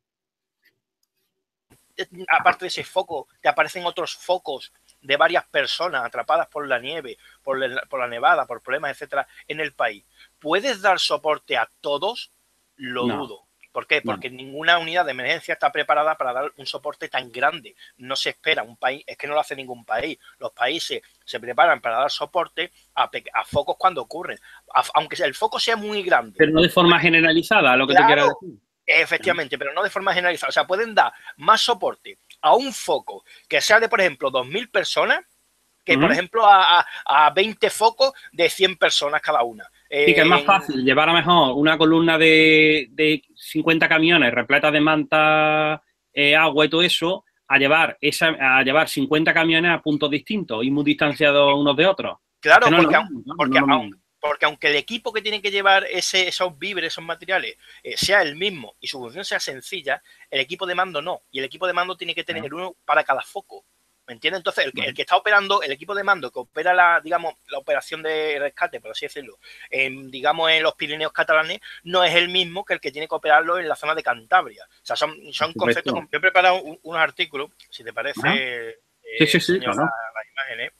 S2: Aparte de ese foco, te aparecen otros focos de varias personas atrapadas por la nieve, por la, por la nevada, por problemas, etcétera, en el país. ¿Puedes dar soporte a todos? Lo no. dudo. ¿Por qué? Porque no. ninguna unidad de emergencia está preparada para dar un soporte tan grande. No se espera un país, es que no lo hace ningún país. Los países se preparan para dar soporte a, a focos cuando ocurren, a, aunque el foco sea muy grande.
S1: Pero no de forma generalizada, lo que
S2: claro,
S1: te quiero decir.
S2: Efectivamente, pero no de forma generalizada. O sea, pueden dar más soporte a un foco que sea de, por ejemplo, dos mil personas, que, uh-huh. por ejemplo, a, a, a veinte focos de cien personas cada una.
S1: Sí, que es más fácil llevar a mejor una columna de, de cincuenta camiones repletas de manta, eh, agua y todo eso, a llevar esa, a llevar cincuenta camiones a puntos distintos y muy distanciados unos de otros.
S2: Claro,
S1: Es que no
S2: porque,
S1: es lo mismo, ¿no?
S2: porque,
S1: No es lo
S2: aun-
S1: mismo.
S2: porque aunque el equipo que tiene que llevar ese, esos víveres, esos materiales, eh, sea el mismo y su función sea sencilla, el equipo de mando no. Y el equipo de mando tiene que tener
S1: Claro.
S2: uno para cada foco. ¿Me entiendes? Entonces, el que, el
S1: Vale.
S2: que está operando, el equipo de mando que opera la, digamos, la operación de rescate, por así decirlo, en, digamos, en los Pirineos catalanes, no es el mismo que el que tiene que operarlo en la zona de Cantabria. O sea, son,
S1: Por
S2: son conceptos.
S1: supuesto.
S2: Yo he preparado un- unos artículos, si te
S1: Ajá.
S2: parece,
S1: Sí,
S2: eh,
S1: sí, sí,
S2: enseño la-
S1: claro.
S2: las imágenes.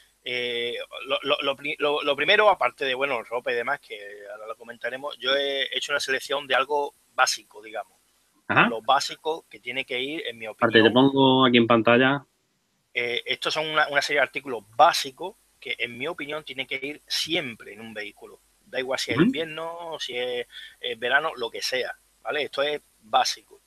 S2: Eh, lo, lo, lo, lo, lo, primero, aparte de, bueno, ropa y demás, que ahora lo comentaremos, yo he hecho una selección de algo básico, digamos.
S1: Ajá.
S2: Lo básico que tiene que ir, en mi
S1: Aparte, te
S2: opinión,
S1: pongo aquí en pantalla.
S2: eh, estos son una, una, serie de artículos básicos que, en mi opinión, tienen que ir siempre en un vehículo. Da igual si es
S1: Uh-huh.
S2: invierno, si es, es verano, lo que sea, ¿vale? Esto es básico.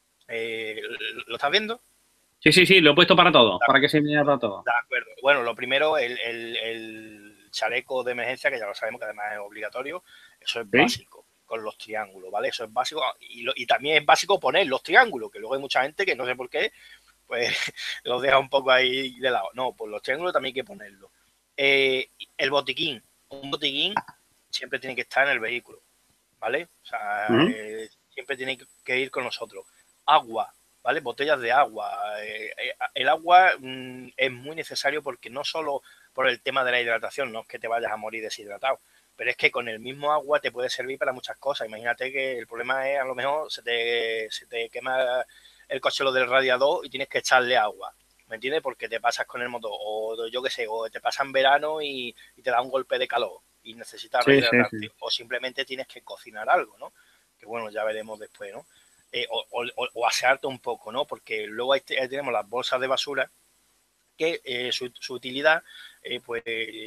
S2: Eh, ¿Lo estás viendo?
S1: Sí, sí, sí, lo he puesto para todo, para que se vea para todo.
S2: De acuerdo. Bueno, lo primero, el, el, el, chaleco de emergencia, que ya lo sabemos que además es obligatorio, eso es
S1: ¿Sí?
S2: básico, con los triángulos, ¿vale? Eso es básico. Y, lo, y también es básico poner los triángulos, que luego hay mucha gente que no sé por qué, pues los deja un poco ahí de lado. No, pues los triángulos también hay que ponerlos. Eh, el botiquín. Un botiquín siempre tiene que estar en el vehículo, ¿vale? O sea,
S1: Uh-huh.
S2: eh, siempre tiene que ir con nosotros. Agua, ¿vale? Botellas de agua. Eh, el agua mmm, es muy necesario porque no solo por el tema de la hidratación, no es que te vayas a morir deshidratado, pero es que con el mismo agua te puede servir para muchas cosas. Imagínate que el problema es, a lo mejor, se te, se te quema el coche lo del radiador y tienes que echarle agua. ¿Me entiendes? Porque te pasas con el motor, o yo qué sé, o te pasa en verano y, y te da un golpe de calor y necesitas
S1: Sí, sí,
S2: rehidratarte,
S1: sí.
S2: o simplemente tienes que cocinar algo, ¿no? Que bueno, ya veremos después, ¿no? Eh, o, o, o, asearte un poco, ¿no? Porque luego ahí, ahí tenemos las bolsas de basura que eh, su, su, utilidad eh, pues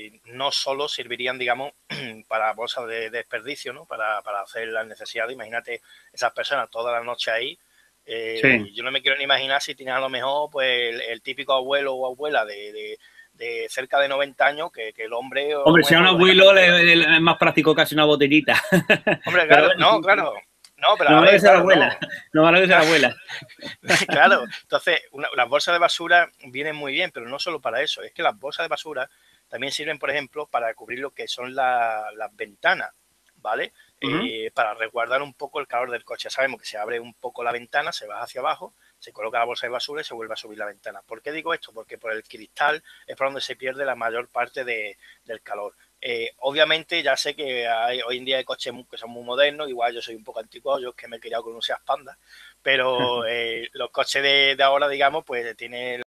S2: no solo servirían, digamos, para bolsas de, de desperdicio, ¿no? Para, para hacer las necesidades. Imagínate esas personas toda la noche ahí. Eh,
S1: Sí.
S2: yo no me quiero ni imaginar si tienes a lo mejor pues el, el típico abuelo o abuela de, de, de cerca de noventa años que, que el hombre o
S1: Hombre, si a un
S2: mejor,
S1: abuelo
S2: lógicamente...
S1: le, le, es más práctico casi una botellita.
S2: Hombre,
S1: Pero
S2: claro,
S1: bueno,
S2: no,
S1: sí, sí.
S2: claro. No, pero
S1: No
S2: a
S1: malo que
S2: ver,
S1: sea la
S2: claro, no.
S1: abuela. No malo que sea la abuela.
S2: Claro, entonces una, las bolsas de basura vienen muy bien, pero no solo para eso, es que las bolsas de basura también sirven, por ejemplo, para cubrir lo que son la, las ventanas, ¿vale?
S1: Uh-huh.
S2: Eh, para resguardar un poco el calor del coche. Sabemos que se abre un poco la ventana, se baja hacia abajo, se coloca la bolsa de basura y se vuelve a subir la ventana. ¿Por qué digo esto? Porque por el cristal es por donde se pierde la mayor parte de, del calor. Eh, obviamente ya sé que hay, hoy en día hay coches que son muy modernos, igual yo soy un poco antiguo, yo es que me he criado con un Seat Panda, pero eh, los coches de, de ahora, digamos, pues tienen